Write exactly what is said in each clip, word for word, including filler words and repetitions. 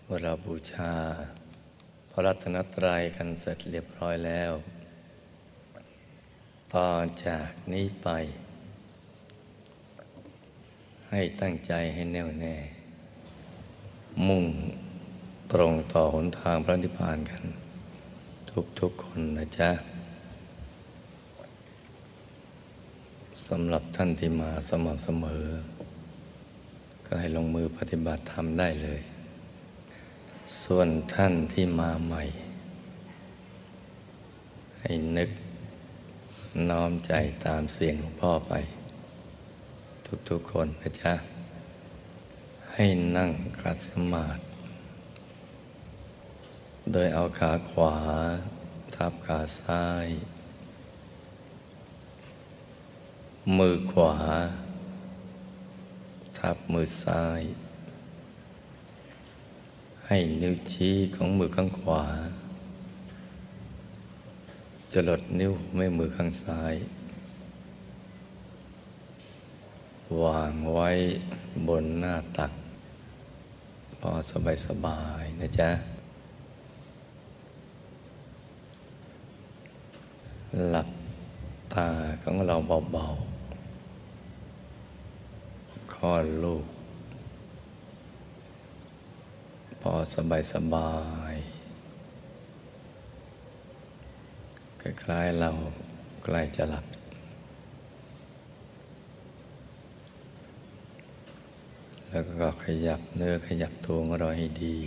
เมื่อเราบูชาพระรัตนตรัยกันเสร็จเรียบร้อยแล้วต่อจากนี้ไป ให้ตั้งใจให้แน่วแน่ มุ่งตรงต่อหนทางพระนิพพานกัน ทุกๆคนนะจ๊ะสำหรับท่านที่มาสม่ำเสมอ ก็ให้ลงมือปฏิบัติธรรมได้เลย ส่วนท่านที่มาใหม่ ให้นึกน้อมใจตามเสียงหลวงพ่อไป ทุกๆคนนะจ๊ะให้นั่งขัดสมาธิโดยเอาขาขวาทับขาซ้าย มือขวาทับมือซ้ายให้นิ้วชี้ของมือข้างขวาจรดนิ้วแม่มือข้างซ้ายวางไว้บนหน้าตักพอสบายสบายนะจ๊ะหลับตาของเราเบาๆคลอดลูกพอสบายสบายคล้ายๆเราใกล้จะหลับแล้วก็ขยับเนื้อขยับตัวของเราให้ดี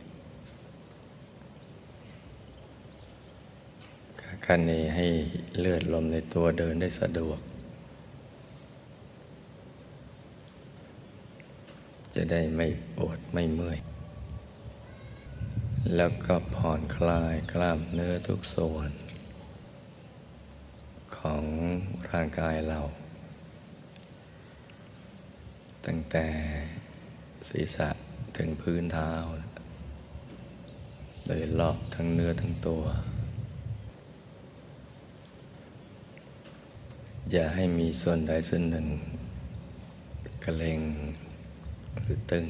การนี้ให้เลือดลมในตัวเดินได้สะดวกจะได้ไม่ปวดไม่เมื่อยแล้วก็ผ่อนคลายกล้ามเนื้อทุกส่วนของร่างกายเราตั้งแต่ศีรษะถึงพื้นเท้าโดยรอบทั้งเนื้อทั้งตัวอย่าให้มีส่วนใดส่วนหนึ่งเกร็งหรือตึง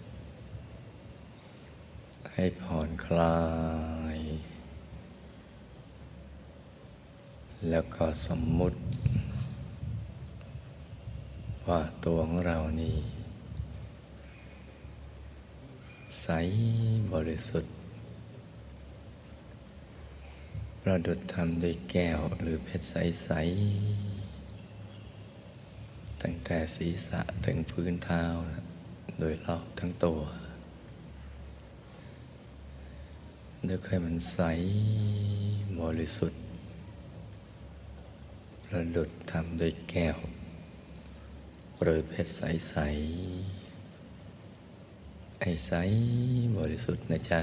ให้ผ่อนคลายแล้วก็สมมุติว่าตัวของเรานี่ใสบริสุทธิ์ประดุจทำด้วยแก้วหรือเพชรใสๆตั้งแต่ศีรษะถึงพื้นเท้าโดยรอบทั้งตัวนึกให้มันใสบริสุทธิ์ประดุจทำด้วยแก้วหรือเพชรใสๆไอ้ใสบริสุทธิ์นะจ๊ะ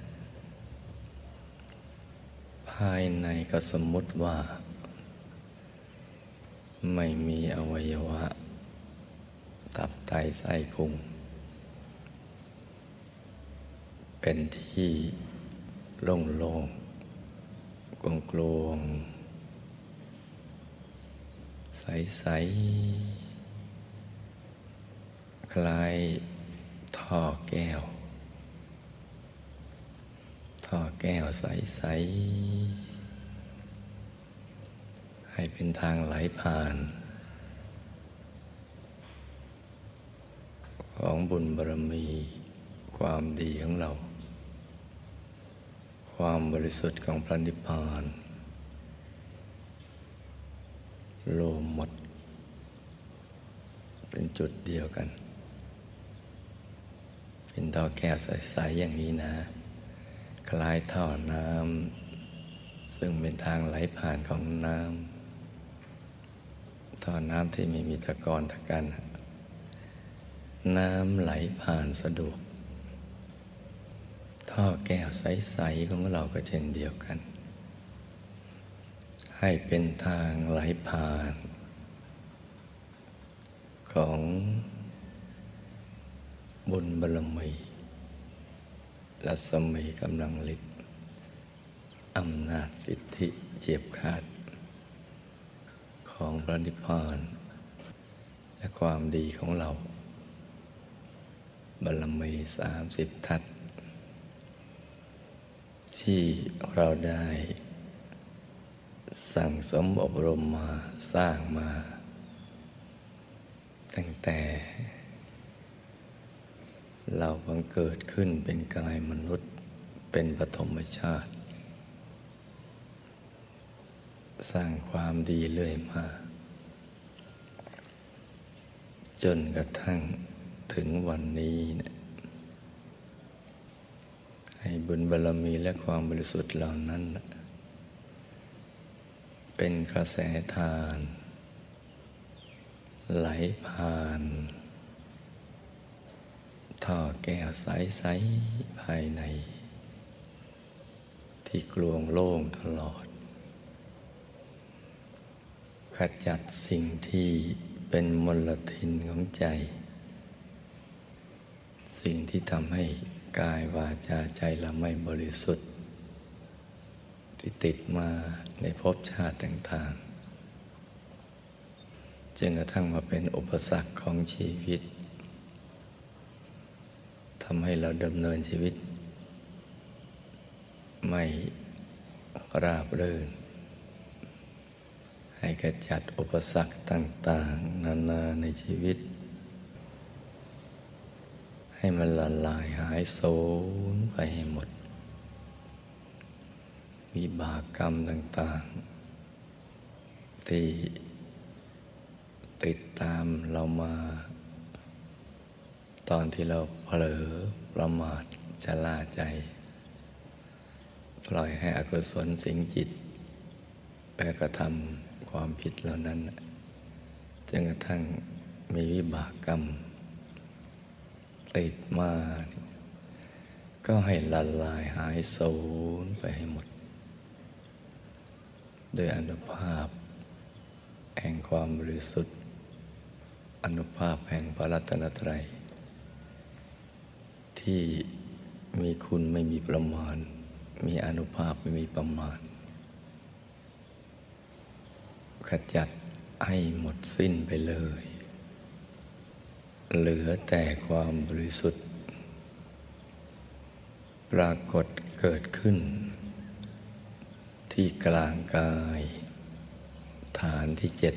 ภายในก็สมมุติว่าไม่มีอวัยวะตับไตไส้พุงเป็นที่โล่งๆกลวงๆใสๆคล้ายท่อแก้วท่อแก้วใสๆให้เป็นทางไหลผ่านของบุญบารมีความดีของเราความบริสุทธิ์ของพระนิพพานรวมหมดเป็นจุดเดียวกันเป็นท่อแก้วใสๆอย่างนี้นะคล้ายท่อน้ำซึ่งเป็นทางไหลผ่านของน้ำท่อน้ำที่ไม่มีตะกอนตะกันน้ำไหลผ่านสะดวกท่อแก้วใสๆของเราก็เช่นเดียวกันให้เป็นทางไหลผ่านของบุญบารมีรัศมีกำลังฤทธิ์อำนาจสิทธิเฉียบขาดของพระนิพพานและความดีของเราบารมีสามสิบทัศน์ที่เราได้สั่งสมอบรมมาสร้างมา ตั้งแต่เราบังเกิดขึ้นเป็นกายมนุษย์เป็นปฐมชาติ สร้างความดีเรื่อยมาจนกระทั่งถึงวันนี้เนี่ยให้บุญบารมีและความบริสุทธิ์เหล่านั้นเป็นกระแสทานไหลผ่านท่อแก้วใสๆภายในที่กลวงโล่งตลอดขจัดสิ่งที่เป็นมลทินของใจสิ่งที่ทำให้กายวาจาใจเราไม่บริสุทธิ์ที่ติดมาในภพชาติต่างๆจนกระทั่งมาเป็นอุปสรรคของชีวิตทำให้เราดำเนินชีวิตไม่ราบรื่นให้ขจัดอุปสรรคต่างๆนานาในชีวิตให้มันละลายหายสูญไปให้หมดวิบากกรรมต่างๆที่ติดตามเรามาตอนที่เราเผลอประมาทชะล่าใจปล่อยให้อกุศลสิงจิตและกระทำความผิดเหล่านั้นจนกระทั่งมีวิบากกรรมติดมาก็ให้ละลายหายสูญไปให้หมดโดยอนุภาพแห่งความบริสุทธิ์อนุภาพแห่งพระรัตนตรัยที่มีคุณไม่มีประมาณมีอานุภาพไม่มีประมาณขจัดให้หมดสิ้นไปเลยเหลือแต่ความบริสุทธิ์ปรากฏเกิดขึ้นที่กลางกายฐานที่เจ็ด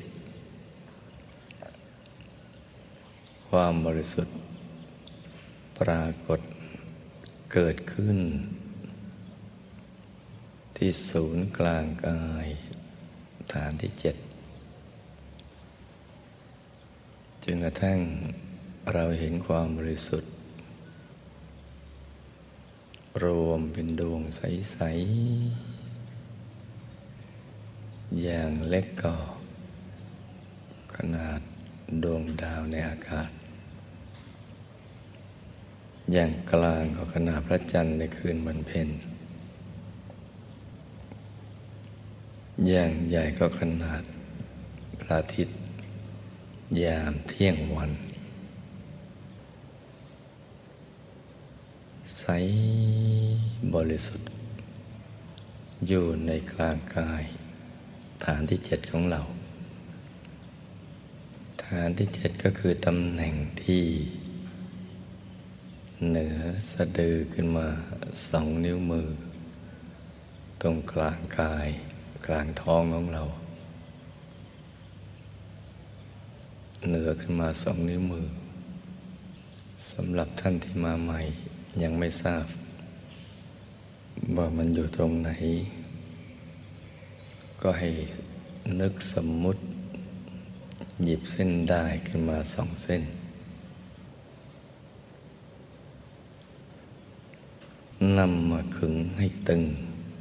ความบริสุทธิ์ปรากฏเกิดขึ้นที่ศูนย์กลางกายฐานที่เจ็ดจนกระทั่งเราเห็นความบริสุทธิ์รวมเป็นดวงใสๆอย่างเล็กก็ขนาดดวงดาวในอากาศอย่างกลางก็ขนาดพระจันทร์ในคืนวันเพ็ญอย่างใหญ่ก็ขนาดพระอาทิตย์ยามเที่ยงวันใสบริสุทธิ์อยู่ในกลางกายฐานที่เจ็ดของเราฐานที่เจ็ดก็คือตำแหน่งที่เหนือสะดือขึ้นมาสองนิ้วมือตรงกลางกายกลางท้องของเราเหนือขึ้นมาสองนิ้วมือสำหรับท่านที่มาใหม่ยังไม่ทราบว่ามันอยู่ตรงไหนก็ให้นึกสมมุติหยิบเส้นด้ายขึ้นมาสองเส้นนำมาขึงให้ตึง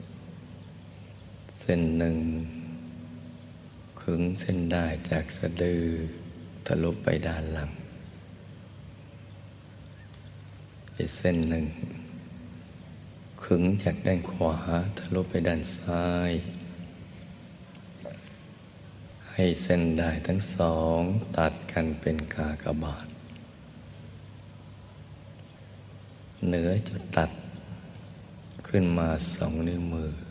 เส้นหนึ่งขึงเส้นด้ายจากสะดือทะลุไปด้านหลังอีกเส้นหนึ่งขึงจากด้านขวาทะลุไปด้านซ้ายให้เส้นด้ายทั้งสองตัดกันเป็นกากบาทเหนือจุดตัดขึ้นมาสองนิ้วมือ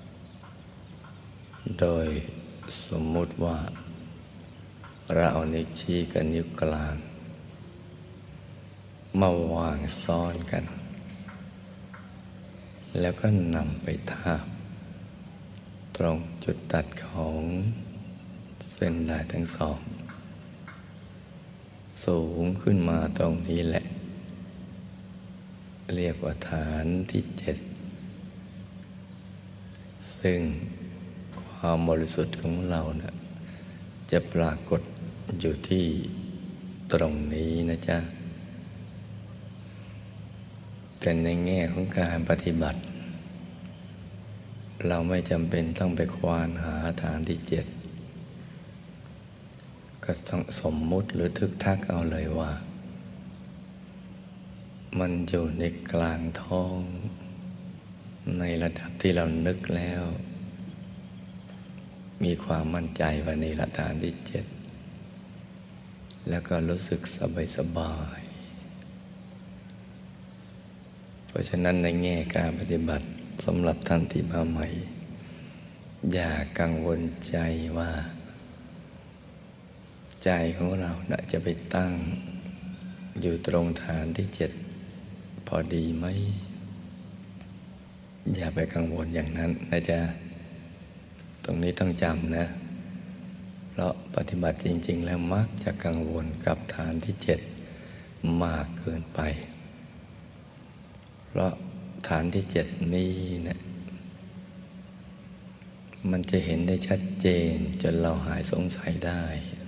โดยสมมุติว่าเราเอานิ้วชี้กับนิ้วกลางมาวางซ้อนกันแล้วก็นำไปทาบตรงจุดตัดของเส้นด้ายทั้งสองสูงขึ้นมาตรงนี้แหละเรียกว่าฐานที่เจ็ดซึ่งความบริสุทธิ์ของเรานะจะปรากฏอยู่ที่ตรงนี้นะจ๊ะแต่ในแง่ของการปฏิบัติเราไม่จำเป็นต้องไปควานหาฐานที่เจ็ดก็ต้องสมมุติหรือทึกทักเอาเลยว่ามันอยู่ในกลางท้องในระดับที่เรานึกแล้วมีความมั่นใจว่านี่ละฐานที่เจ็ดแล้วก็รู้สึกสบายสบายเพราะฉะนั้นในแง่การปฏิบัติสำหรับท่านที่มาใหม่อย่ากังวลใจว่าใจของเราน่ะจะไปตั้งอยู่ตรงฐานที่เจ็ดพอดีไหมอย่าไปกังวลอย่างนั้นนะจ๊ะตรงนี้ต้องจำนะเพราะปฏิบัติจริงๆแล้วมักจะกังวลกับฐานที่เจ็ดมากเกินไปเพราะฐานที่เจ็ดนี้เนี่ยมันจะเห็นได้ชัดเจนจนเราหายสงสัยได้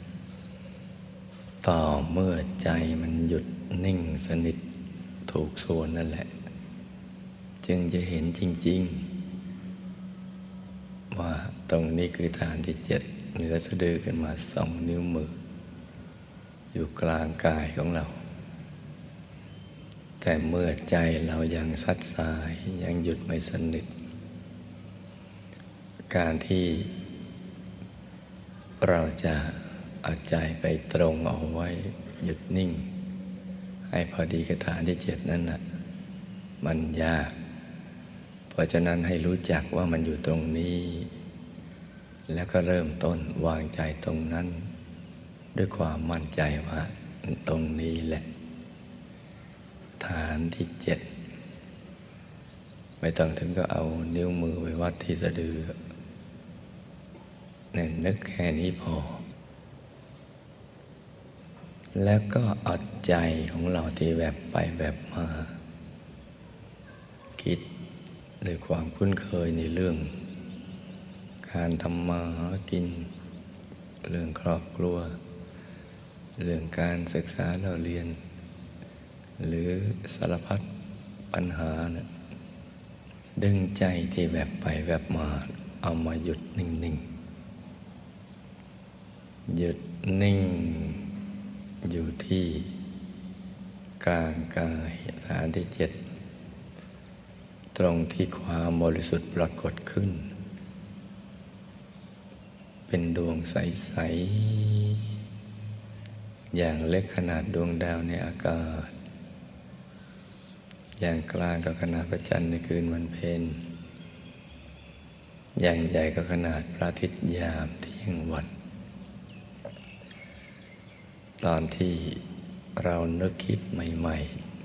ต่อเมื่อใจมันหยุดนิ่งสนิทถูกส่วนนั่นแหละจึงจะเห็นจริงๆว่าตรงนี้คือฐานที่เจ็ดเหนือสะดือขึ้นมาสองนิ้วมืออยู่กลางกายของเราแต่เมื่อใจเรายังซัดสายยังหยุดไม่สนิทการที่เราจะเอาใจไปตรงเอาไว้หยุดนิ่งให้พอดีกับฐานที่เจ็ดนั่นน่ะมันยากเพราะฉะนั้นให้รู้จักว่ามันอยู่ตรงนี้แล้วก็เริ่มต้นวางใจตรงนั้นด้วยความมั่นใจว่าตรงนี้แหละฐานที่เจ็ดไม่ต้องถึงก็เอานิ้วมือไปวัดที่สะดือเนี่ยนึกแค่นี้พอแล้วก็เอาใจของเราที่แวบไปแวบมาคิดด้วยความคุ้นเคยในเรื่องการทำมาหากินเรื่องครอบครัวเรื่องการศึกษาเราเรียนหรือสารพัดปัญหานะดึงใจที่แวบไปแวบมาเอามาหยุดนิ่งๆหยุดนิ่งอยู่ที่กลางกายฐานที่เจ็ดตรงที่ความบริสุทธิ์ปรากฏขึ้นเป็นดวงใสๆอย่างเล็กขนาดดวงดาวในอากาศอย่างกลางก็ขนาดพระจันทร์ในคืนวันเพ็ญอย่างใหญ่ก็ขนาดพระอาทิตย์ยามเที่ยงวันตอนที่เรานึกคิดใหม่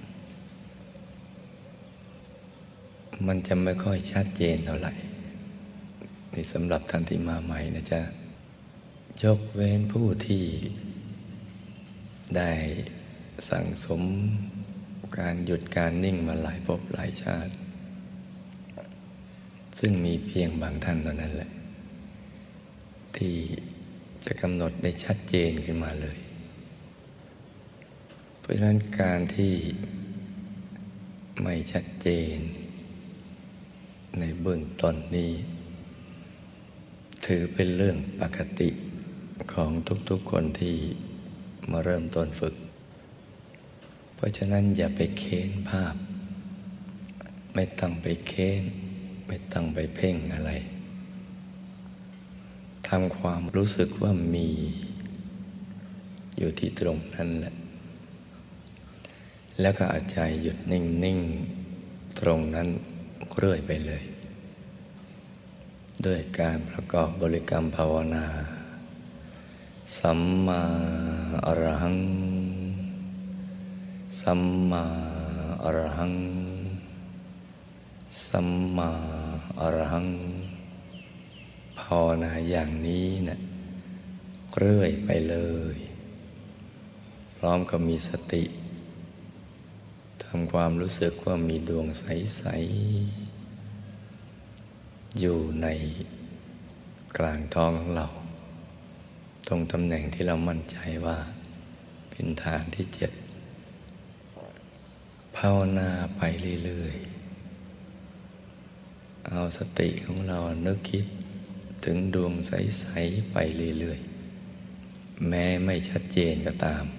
ๆมันจะไม่ค่อยชัดเจนเท่าไหร่นี่สำหรับท่านที่มาใหม่นะจ๊ะยกเว้นผู้ที่ได้สั่งสมการหยุดการนิ่งมาหลายภพหลายชาติซึ่งมีเพียงบางท่านเท่านั้นแหละที่จะกำหนดได้ชัดเจนขึ้นมาเลยเพราะฉะนั้นการที่ไม่ชัดเจนในเบื้องต้นนี้ถือเป็นเรื่องปกติของทุกๆคนที่มาเริ่มต้นฝึกเพราะฉะนั้นอย่าไปเค้นภาพไม่ต้องไปเค้นไม่ต้องไปเพ่งอะไรทำความรู้สึกว่ามีอยู่ที่ตรงนั้นแหละแล้วก็เอาใจหยุดนิ่งๆตรงนั้นเรื่อยไปเลยด้วยการประกอบบริกรรมภาวนาสัมมาอรหังสัมมาอรหังสัมมาอรหังภาวนาอย่างนี้นะเรื่อยไปเลยพร้อมกับมีสติทำความรู้สึกว่ามีดวงใสๆอยู่ในกลางท้องของเราตรงตำแหน่งที่เรามั่นใจว่าเป็นฐานที่เจ็ดภาวนาไปเรื่อยๆเอาสติของเรานึกคิดถึงดวงใสๆไปเรื่อยๆแม้ไม่ชัดเจนก็ตาม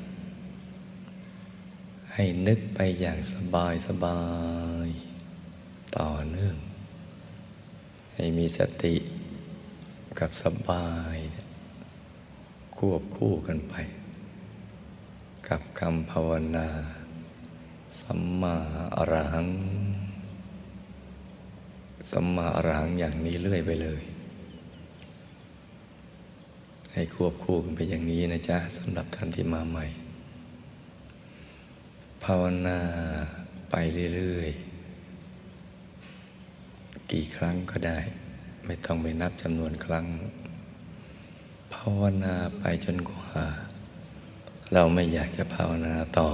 ให้นึกไปอย่างสบายสบายต่อเนื่องให้มีสติกับสบายควบคู่กันไปกับคำภาวนาสัมมาอรหังสัมมาอรหังอย่างนี้เรื่อยไปเลยให้ควบคู่กันไปอย่างนี้นะจ๊ะสำหรับท่านที่มาใหม่ภาวนาไปเรื่อยๆกี่ครั้งก็ได้ไม่ต้องไปนับจำนวนครั้งภาวนาไปจนกว่าเราไม่อยากจะภาวนาต่อ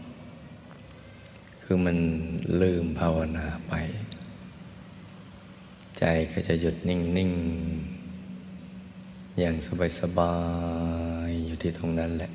คือมันลืมภาวนาไปใจก็จะหยุดนิ่งๆอย่างสบายๆอยู่ที่ตรงนั้นแหละ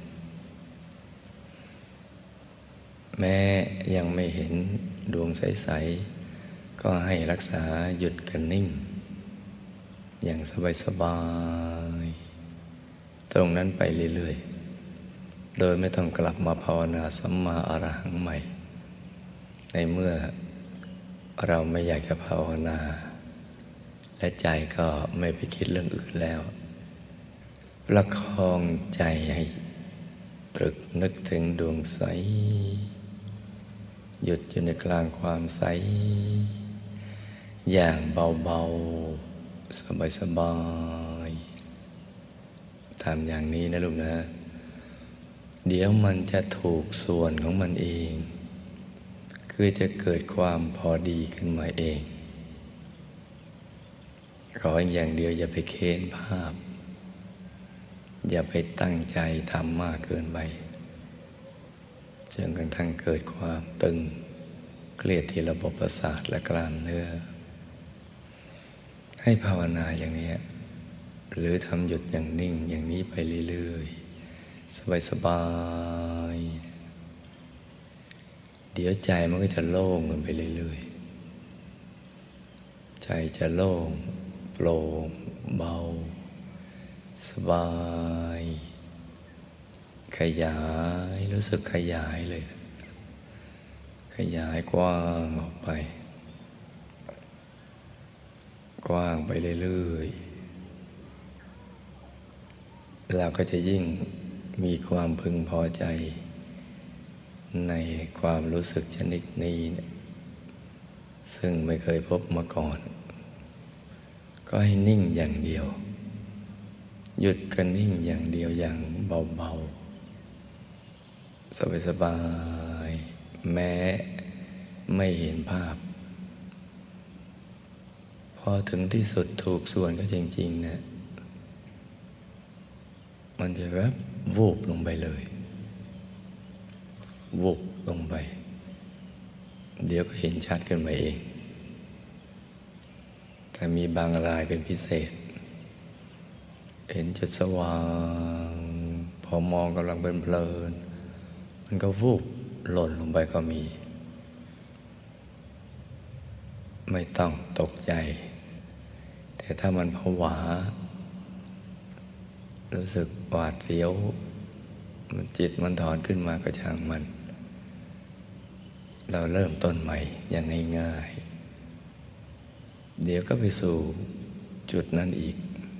แม้ยังไม่เห็นดวงใสๆก็ให้รักษาหยุดกันนิ่งอย่างสบายๆตรงนั้นไปเรื่อยๆโดยไม่ต้องกลับมาภาวนาสัมมาอรหังใหม่ในเมื่อเราไม่อยากจะภาวนาและใจก็ไม่ไปคิดเรื่องอื่นแล้วประคองใจให้ตรึกนึกถึงดวงใสหยุดอยู่ในกลางความใสอย่างเบาๆสบายๆทำอย่างนี้นะลูกนะเดี๋ยวมันจะถูกส่วนของมันเองคือจะเกิดความพอดีขึ้นมาเองขออย่างเดียวอย่าไปเค้นภาพอย่าไปตั้งใจทำมากเกินไปจนกระทั่งเกิดความตึงเครียดที่ระบบประสาทและกล้ามเนื้อให้ภาวนาอย่างนี้หรือทำหยุดอย่างนิ่งอย่างนี้ไปเรื่อยๆสบายๆเดี๋ยวใจมันก็จะโล่งขึ้นไปเรื่อยๆใจจะโล่งโปร่งเบาสบายขยายรู้สึกขยายเลยขยายกว้างออกไปกว้างไปเรื่อยๆเราก็จะยิ่งมีความพึงพอใจในความรู้สึกชนิดนี้เนี่ยซึ่งไม่เคยพบมาก่อนก็ให้นิ่งอย่างเดียวหยุดกันนิ่งอย่างเดียวอย่างเบาๆสบายๆแม้ไม่เห็นภาพพอถึงที่สุดถูกส่วนก็จริงๆนะมันจะแวบวูบลงไปเลยวูบลงไปเดี๋ยวก็เห็นชัดขึ้นมาเองแต่มีบางรายเป็นพิเศษเห็นจุดสว่างพอมองกำลังเป็นเพลินมันก็วูบหล่นลงไปก็มีไม่ต้องตกใจแต่ถ้ามันผวารู้สึกหวาดเสียวมันจิตมันถอนขึ้นมาก็ช่างมันเราเริ่มต้นใหม่อย่างง่ายๆเดี๋ยวก็ไปสู่จุดนั้นอีก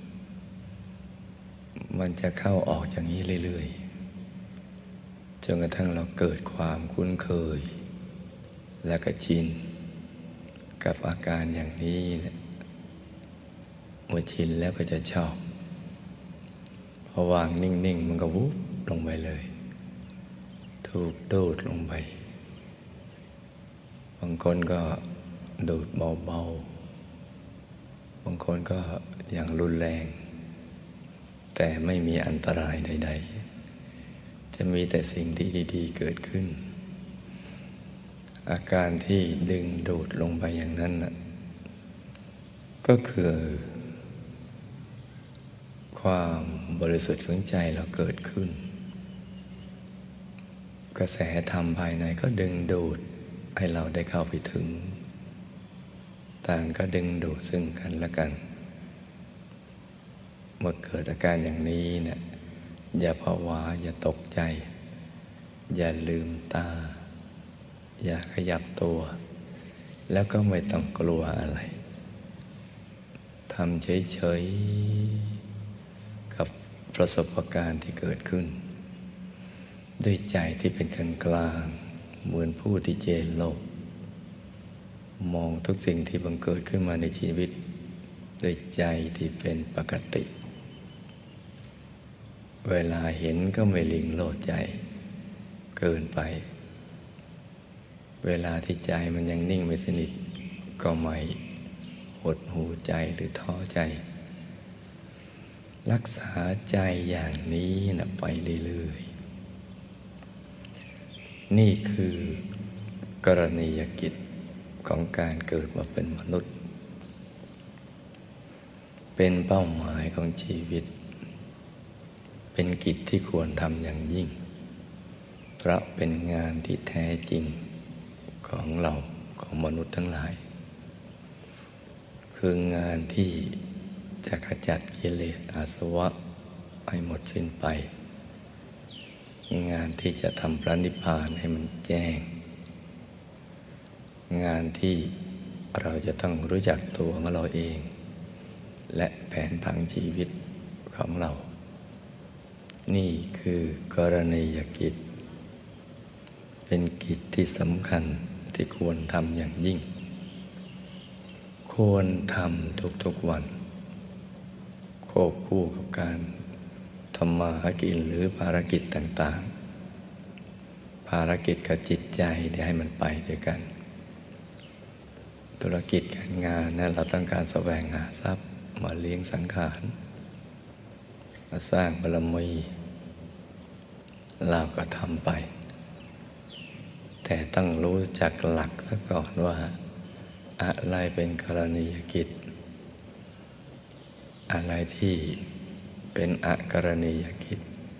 มันจะเข้าออกอย่างนี้เรื่อยๆจนกระทั่งเราเกิดความคุ้นเคยและก็ชินกับอาการอย่างนี้เนี่ยเมื่อชินแล้วก็จะชอบพอวางนิ่งๆมันก็วุบลงไปเลยถูกดูดลงไปบางคนก็ดูดเบาๆบางคนก็อย่างรุนแรงแต่ไม่มีอันตรายใดๆจะมีแต่สิ่งที่ดีๆเกิดขึ้นอาการที่ดึงดูดลงไปอย่างนั้นน่ะก็คือความบริสุทธิ์ของใจเราเกิดขึ้นกระแสธรรมภายในก็ดึงดูดให้เราได้เข้าไปถึงต่างก็ดึงดูดซึ่งกันและกันเมื่อเกิดอาการอย่างนี้เนี่ยอย่าภาวะอย่าตกใจอย่าลืมตาอย่าขยับตัวแล้วก็ไม่ต้องกลัวอะไรทำเฉยๆกับประสบการณ์ที่เกิดขึ้นด้วยใจที่เป็นกลางกลางเหมือนผู้ที่เจนโลกมองทุกสิ่งที่บังเกิดขึ้นมาในชีวิตด้วยใจที่เป็นปกติเวลาเห็นก็ไม่ลิงโลดใจเกินไปเวลาที่ใจมันยังนิ่งไม่สนิทก็ไม่หดหู่ใจหรือท้อใจรักษาใจอย่างนี้นะไปเรื่อยๆนี่คือกรณียกิจของการเกิดมาเป็นมนุษย์เป็นเป้าหมายของชีวิตเป็นกิจที่ควรทำอย่างยิ่งเพราะเป็นงานที่แท้จริงของเราของมนุษย์ทั้งหลายคืองานที่จะขจัดกิเลสอาสวะให้หมดสิ้นไปงานที่จะทำพระนิพพานให้มันแจ้งงานที่เราจะต้องรู้จักตัวของเราเองและแผนผังชีวิตของเรานี่คือกรณียกิจเป็นกิจที่สำคัญที่ควรทำอย่างยิ่งควรทำทุกๆวันควบคู่กับการทำมาหากินหรือภารกิจต่างๆภารกิจกับจิตใจที่ให้มันไปด้วยกันธุรกิจการงานนั้นเราต้องการแสวงหาทรัพย์มาเลี้ยงสังขารมาสร้างบารมีเราก็ทำไปแต่ต้องรู้จักหลักซะก่อนว่าอะไรเป็นกรณียกิจอะไรที่เป็นอกรณียกิจ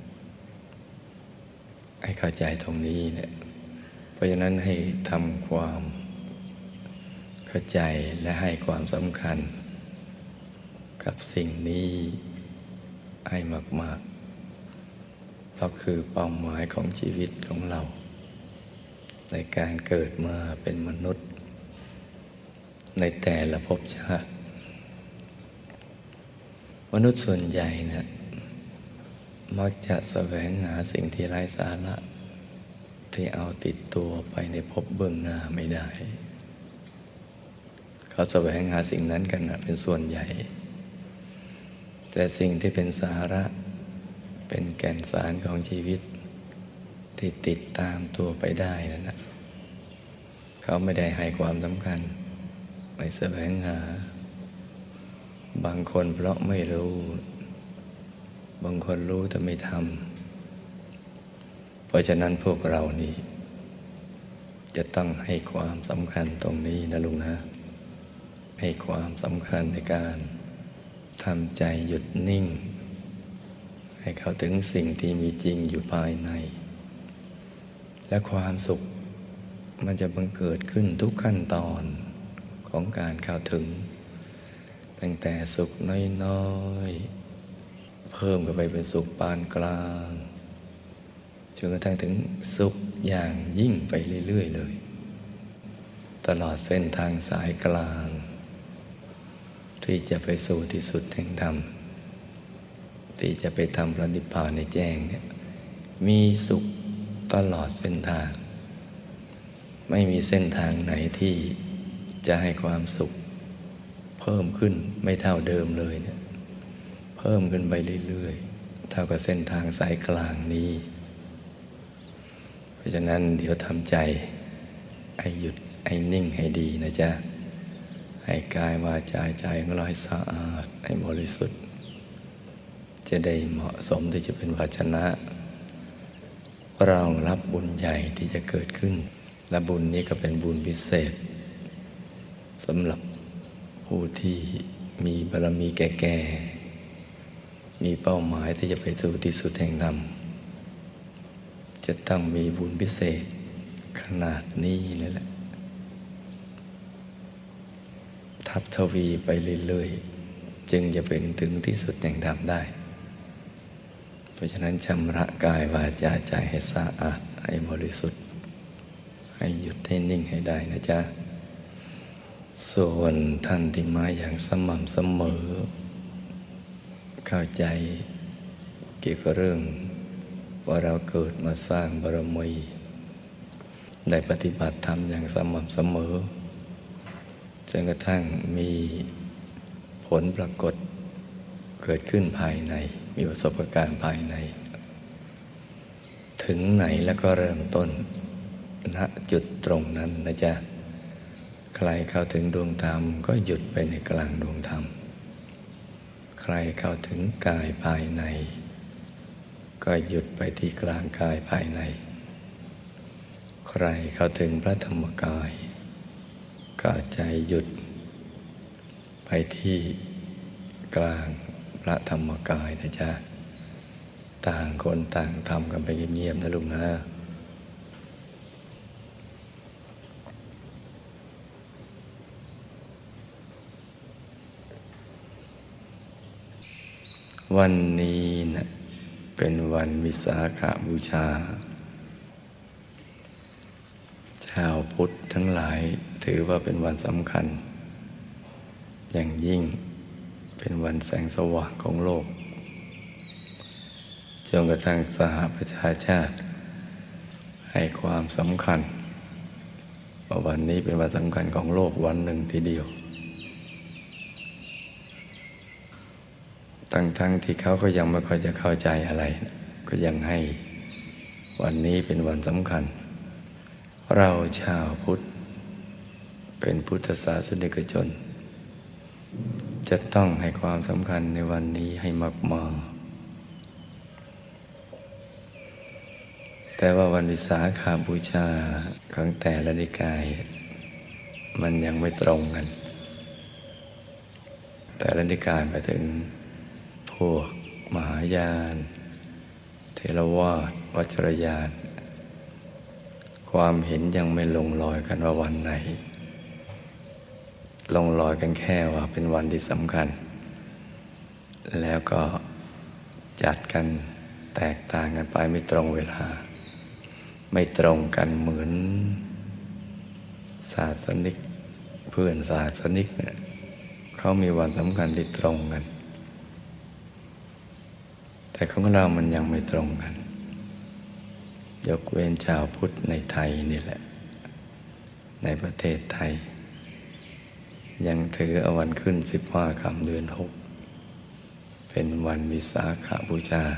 ให้เข้าใจตรงนี้เนี่ยเพราะฉะนั้นให้ทำความเข้าใจและให้ความสำคัญกับสิ่งนี้ให้มากๆเพราะคือเป้าหมายของชีวิตของเราในการเกิดมาเป็นมนุษย์ในแต่ละภพชาติมนุษย์ส่วนใหญ่นะมักจะแสวงหาสิ่งที่ไร้สาระที่เอาติดตัวไปในภพเบื้องหน้าไม่ได้เขาแสวงหาสิ่งนั้นกันนะเป็นส่วนใหญ่แต่สิ่งที่เป็นสาระเป็นแก่นสารของชีวิตที่ติดตามตัวไปได้นั่นนะเขาไม่ได้ให้ความสำคัญไม่แสวงหาบางคนเพราะไม่รู้บางคนรู้แต่ไม่ทำเพราะฉะนั้นพวกเรานี่จะต้องให้ความสำคัญตรงนี้นะลุงนะให้ความสำคัญในการทำใจหยุดนิ่งให้เข้าถึงสิ่งที่มีจริงอยู่ภายในและความสุขมันจะบังเกิดขึ้นทุกขั้นตอนของการเข้าถึงตั้งแต่สุขน้อยๆเพิ่มกันไปเป็นสุขปานกลางจนกระทั่งถึงสุขอย่างยิ่งไปเรื่อยๆเลยตลอดเส้นทางสายกลางที่จะไปสู่ที่สุดแห่งธรรมที่จะไปทำพระนิพพานในแจ้งเนี่ยมีสุขตลอดเส้นทางไม่มีเส้นทางไหนที่จะให้ความสุขเพิ่มขึ้นไม่เท่าเดิมเลยเนี่ยเพิ่มขึ้นไปเรื่อยๆเท่ากับเส้นทางสายกลางนี้เพราะฉะนั้นเดี๋ยวทำใจให้หยุดให้นิ่งให้ดีนะจ๊ะให้กายวาจาใจของเราให้สะอาดให้บริสุทธิ์จะได้เหมาะสมที่จะเป็นภาชนะรองรับบุญใหญ่ที่จะเกิดขึ้นและบุญนี้ก็เป็นบุญพิเศษสำหรับผู้ที่มีบารมีแก่ๆมีเป้าหมายที่จะไปสู่ที่สุดแห่งธรรมจะต้องมีบุญพิเศษขนาดนี้เลยแหละทับทวีไปเรื่อยๆจึงจะเป็นถึงที่สุดแห่งธรรมได้เพราะฉะนั้นชำระกายวาจาใจให้สะอาดให้บริสุทธิ์ให้หยุดให้นิ่งให้ได้นะจ๊ะส่วนท่านที่มาอย่างสม่ำเสมอเข้าใจเกี่ยวกับเรื่องว่าเราเกิดมาสร้างบารมีได้ปฏิบัติธรรมอย่างสม่ำเสมอจนกระทั่งมีผลปรากฏเกิดขึ้นภายในมีประสบการณ์ภายในถึงไหนแล้วก็เริ่มต้นณจุดตรงนั้นนะจ๊ะใครเข้าถึงดวงธรรมก็หยุดไปในกลางดวงธรรมใครเข้าถึงกายภายในก็หยุดไปที่กลางกายภายในใครเข้าถึงพระธรรมกายก็ใจหยุดไปที่กลางพระธรรมกายนะจ๊ะต่างคนต่างทำกันไปเงียบๆนะลูกนะวันนี้นะเป็นวันวิสาขบูชาชาวพุทธทั้งหลายถือว่าเป็นวันสำคัญอย่างยิ่งเป็นวันแสงสว่างของโลกจนกระทั่งสหประชาชาติให้ความสำคัญว่าวันนี้เป็นวันสำคัญของโลกวันหนึ่งทีเดียวทั้งๆที่เขาก็ยังไม่ค่อยจะเข้าใจอะไรก็ยังให้วันนี้เป็นวันสำคัญเราชาวพุทธเป็นพุทธศาสนิกชนจะต้องให้ความสำคัญในวันนี้ให้มากๆแต่ว่าวันวิสาขบูชาของแต่ละนิกายมันยังไม่ตรงกันแต่ละนิกายไปถึงพวกมหายานเทรวาทวัชรยานความเห็นยังไม่ลงรอยกันว่าวันไหนลงรอยกันแค่ว่าเป็นวันที่สำคัญแล้วก็จัดกันแตกต่างกันไปไม่ตรงเวลาไม่ตรงกันเหมือนศาสนิกเพื่อนศาสนิกเนี่ยเขามีวันสำคัญที่ตรงกันแต่ของเรามันยังไม่ตรงกันยกเว้นชาวพุทธในไทยนี่แหละในประเทศไทยยังถือเอาวันขึ้นสิบห้าค่ำเดือนหกเป็นวันวิสาขบูชา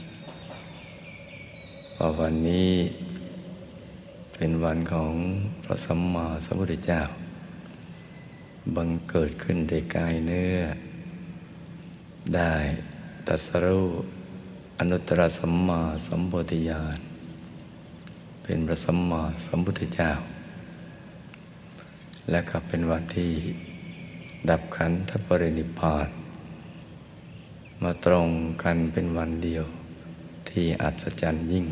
เพราะวันนี้เป็นวันของพระสัมมาสัมพุทธเจ้าบังเกิดขึ้นในกายเนื้อได้ตรัสรู้อนุตตรสัมมาสัมโพธิญาณเป็นพระสัมมาสัมพุทธเจ้าและก็เป็นวันที่ดับขันธปรินิพพานมาตรงกันเป็นวันเดียวที่อัศจรรย์ยิ่ง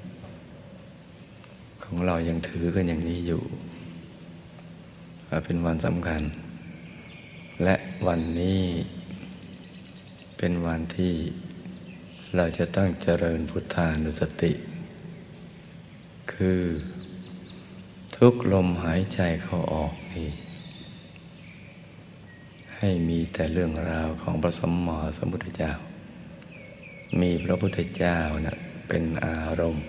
ของเรายังถือกันอย่างนี้อยู่ว่าเป็นวันสำคัญและวันนี้เป็นวันที่เราจะต้องเจริญพุทธานุสติคือทุกลมหายใจเข้าออกนี่ให้มีแต่เรื่องราวของพระสัมมาสัมพุทธเจ้ามีพระพุทธเจ้านะเป็นอารมณ์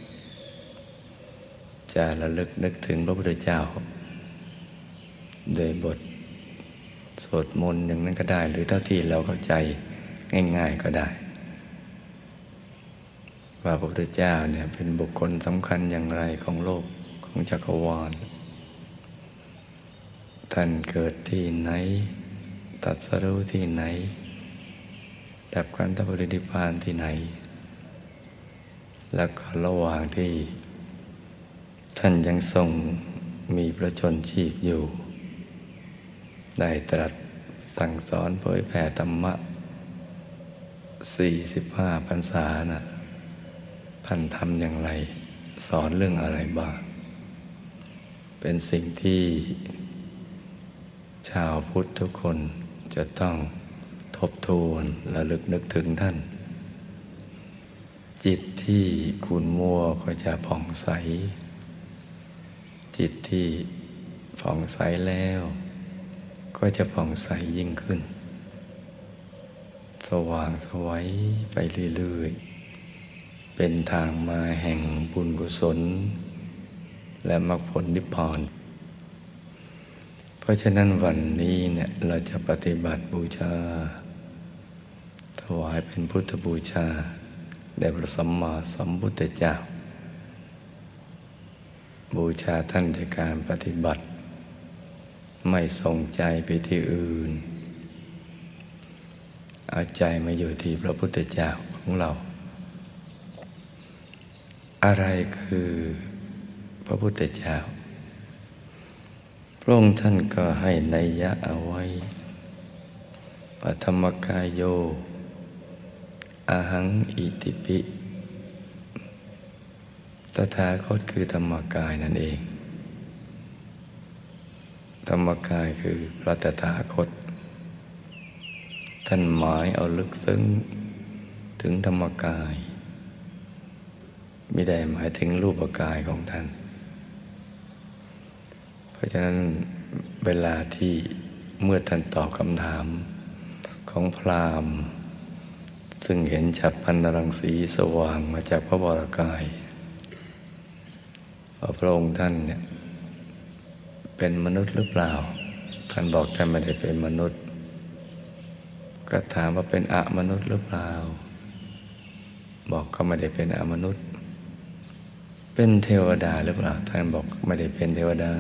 จะระลึกนึกถึงพระพุทธเจ้าโดยบทสวดมนต์อย่างนั้นก็ได้หรือเท่าที่เราเข้าใจง่ายๆก็ได้ว่าพระพุทธเจ้าเนี่ยเป็นบุคคลสำคัญอย่างไรของโลกของจักรวาลท่านเกิดที่ไหนตรัสรู้ที่ไหนดับขันธปรินิพพานที่ไหนแล้วก็ระหว่างที่ท่านยังทรงมีพระชนชีพอยู่ได้ตรัสสั่งสอนเผยแผ่ธรรมะสี่สิบห้าพรรษาน่ะท่านทำอย่างไรสอนเรื่องอะไรบ้างเป็นสิ่งที่ชาวพุทธทุกคนจะต้องทบทวนและลึกนึกถึงท่านจิตที่ขุ่นมัวก็จะผ่องใสจิตที่ผ่องใสแล้วก็จะผ่องใสยิ่งขึ้นสว่างไสวไปเรื่อยๆเป็นทางมาแห่งบุญกุศลและมรรคผลนิพพานเพราะฉะนั้นวันนี้เนี่ยเราจะปฏิบัติบูชาถวายเป็นพุทธบูชาแด่พระสัมมาสัมพุทธเจ้าบูชาท่านในการปฏิบัติไม่ส่งใจไปที่อื่นเอาใจมาอยู่ที่พระพุทธเจ้าของเราอะไรคือพระพุทธเจ้าพระองค์ท่านก็ให้นัยยะเอาไว้ปฐมกายโยอะหังอิติปิตถาคตคือธรรมกายนั่นเองธรรมกายคือพระตถาคตท่านหมายเอาลึกซึ้งถึงธรรมกายไม่ได้หมายถึงรูปกายของท่านเพราะฉะนั้นเวลาที่เมื่อท่านตอบคำถามของพราหมณ์ซึ่งเห็นฉัพพรรณรังสีสว่างมาจากพระวรกายว่าพระองค์ท่านเนี่ยเป็นมนุษย์หรือเปล่าท่านบอกท่านไม่ได้เป็นมนุษย์ก็ถามว่าเป็นอมนุษย์หรือเปล่าบอกก็ไม่ได้เป็นอมนุษย์เป็นเทวดาหรือเปล่าท่านบอกไม่ได้เป็นเทวดา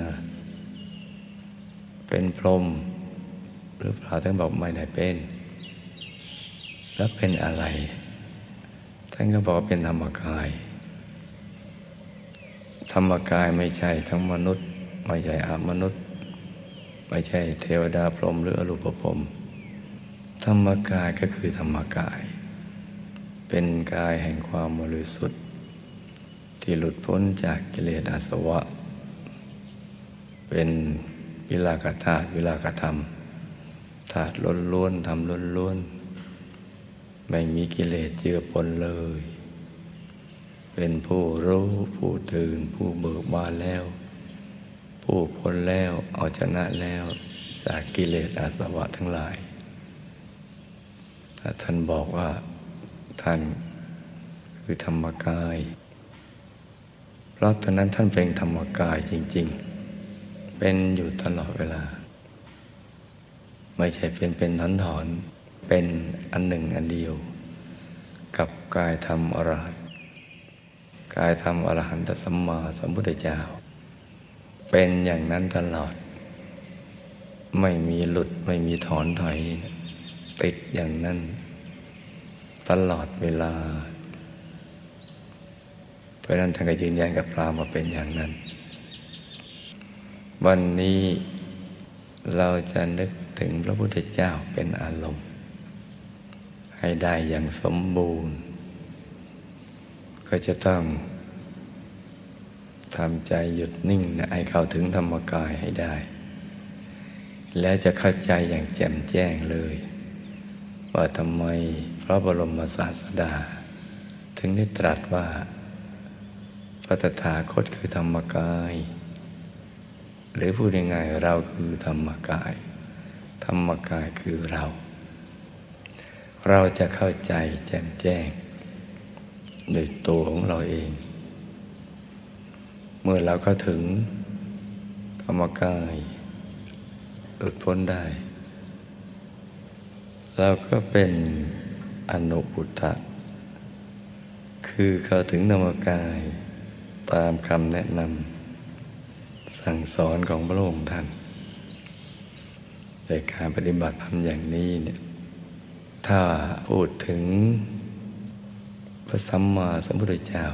เป็นพรหมหรือเปล่าท่านบอกไม่ได้เป็นแล้วเป็นอะไรท่านก็บอกเป็นธรรมกายธรรมกายไม่ใช่ทั้งมนุษย์ไม่ใช่อมนุษย์ไม่ใช่เทวดาพรหมหรืออรูปพรหมธรรมกายก็คือธรรมกายเป็นกายแห่งความบริสุทธิ์ที่หลุดพ้นจากกิเลสอาสวะเป็นวิรากธาตุวิรากธรรมธาตุล้วนๆธรรมล้วนๆไม่มีกิเลสเจือปนเลยเป็นผู้รู้ผู้ตื่นผู้เบิกบานแล้วผู้พ้นแล้วเอาชนะแล้วจากกิเลสอาสวะทั้งหลายถ้าท่านบอกว่าท่านคือธรรมกายเพราะตอนนั้นท่านเป็นธรรมกายจริงๆเป็นอยู่ตลอดเวลาไม่ใช่เป็นเป็นถอนถอนเป็นอันหนึ่งอันเดียวกับกายธรรมอรหันต์กายธรรมอรหันตสัมมาสัมพุทธเจ้าเป็นอย่างนั้นตลอดไม่มีหลุดไม่มีถอนถอยติดอย่างนั้นตลอดเวลาเพราะนั้นท่านก็ยืนยันกับพราหมณ์ว่าเป็นอย่างนั้นวันนี้เราจะนึกถึงพระพุทธเจ้าเป็นอารมณ์ให้ได้อย่างสมบูรณ์ก็จะต้องทำใจหยุดนิ่งนะให้เข้าถึงธรรมกายให้ได้แล้วจะเข้าใจอย่างแจ่มแจ้งเลยว่าทำไมพระบรมศาสดาถึงได้ตรัสว่าพระตถาคตคือธรรมกายหรือพูดง่ายๆเราคือธรรมกายธรรมกายคือเราเราจะเข้าใจแจ่มแจ้งโดยตัวของเราเองเมื่อเราเข้าถึงธรรมกายหลุดพ้นได้เราก็เป็นอนุพุทธะคือเข้าถึงธรรมกายตามคำแนะนำสั่งสอนของพระองค์ท่านแต่การปฏิบัติธรรมอย่างนี้เนี่ยถ้าพูดถึงพระสัมมาสัมพุทธเจ้า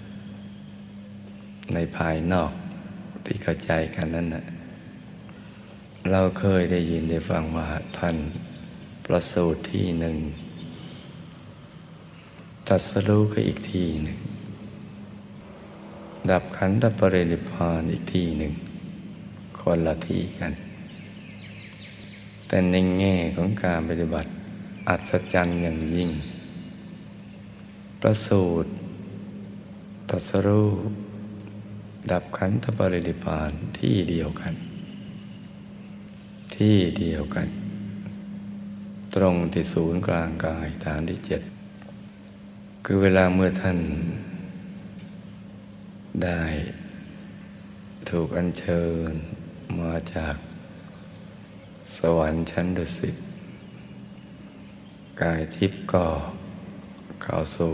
ในภายนอกที่เข้าใจกันนั้นนะเราเคยได้ยินได้ฟังว่าท่านประสูติที่หนึ่งตรัสรู้ก็อีกที่หนึ่งดับขันธปรินิพพานอีกที่หนึ่งคนละที่กันแต่ในแง่ของการปฏิบัติอัศจรรย์อย่างยิ่งประสูติตรัสรู้ดับขันธปรินิพพานที่เดียวกันที่เดียวกันตรงที่ศูนย์กลางกายฐานที่เจ็ดคือเวลาเมื่อท่านได้ถูกอัญเชิญมาจากสวรรค์ชั้นดุสิตกายทิพย์ก็เข้าสู่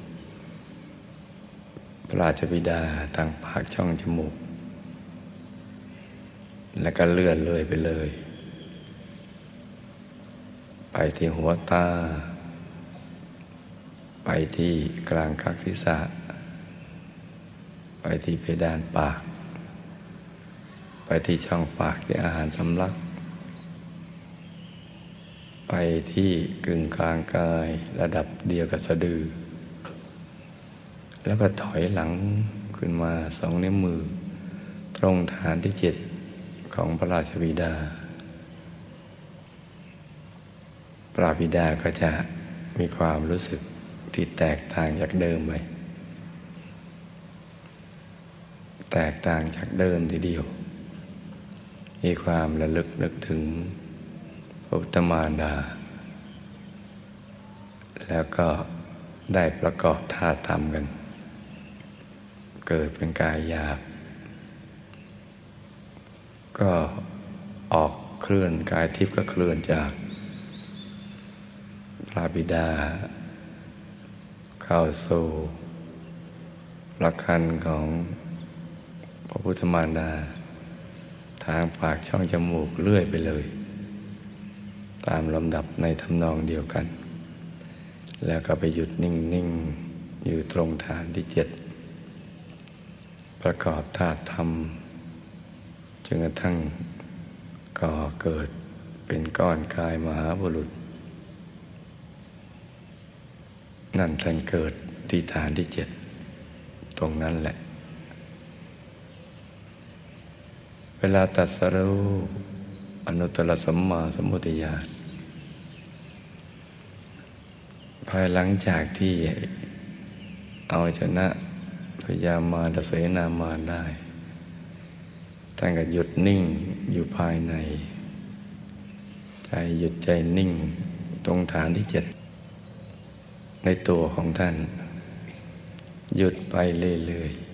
พระราชบิดาทางปากช่องจมูกแล้วก็เลื่อนเลยไปเลยไปที่หัวตาไปที่กลางคักศีรษะไปที่เพดานปากไปที่ช่องปากที่อาหารสำลักไปที่กึ่งกลางกายระดับเดียวกับสะดือแล้วก็ถอยหลังขึ้นมาสองนิ้วมือตรงฐานที่เจ็ดของพระราชบิดาพระบิดาก็จะมีความรู้สึกที่แตกต่างจากเดิมไปแตกต่างจากเดิมทีเดียวมีความระลึกนึกถึงพระพุทธมารดาแล้วก็ได้ประกอบท่าทำกันเกิดเป็นกายหยาบก็ออกเคลื่อนกายทิพย์ก็เคลื่อนจากพระบิดาเข้าสู่พระคันของพระพุทธมารดาทางปากช่องจมูกเลื่อยไปเลยตามลำดับในทำนองเดียวกันแล้วก็ไปหยุดนิ่งๆอยู่ตรงฐานที่เจ็ดประกอบธาตุธรรมจนกระทั่งก่อเกิดเป็นก้อนกายมหาบุรุษนั่นท่านเกิดที่ฐานที่เจ็ดตรงนั้นแหละเวลาตรัสรู้อนุตตรสัมมาสัมพุทธญาณภายหลังจากที่เอาชนะพญามารเสนามารได้ท่านก็หยุดนิ่งอยู่ภายในใจหยุดใจนิ่งตรงฐานที่เจ็ดในตัวของท่านหยุดไปเรื่อย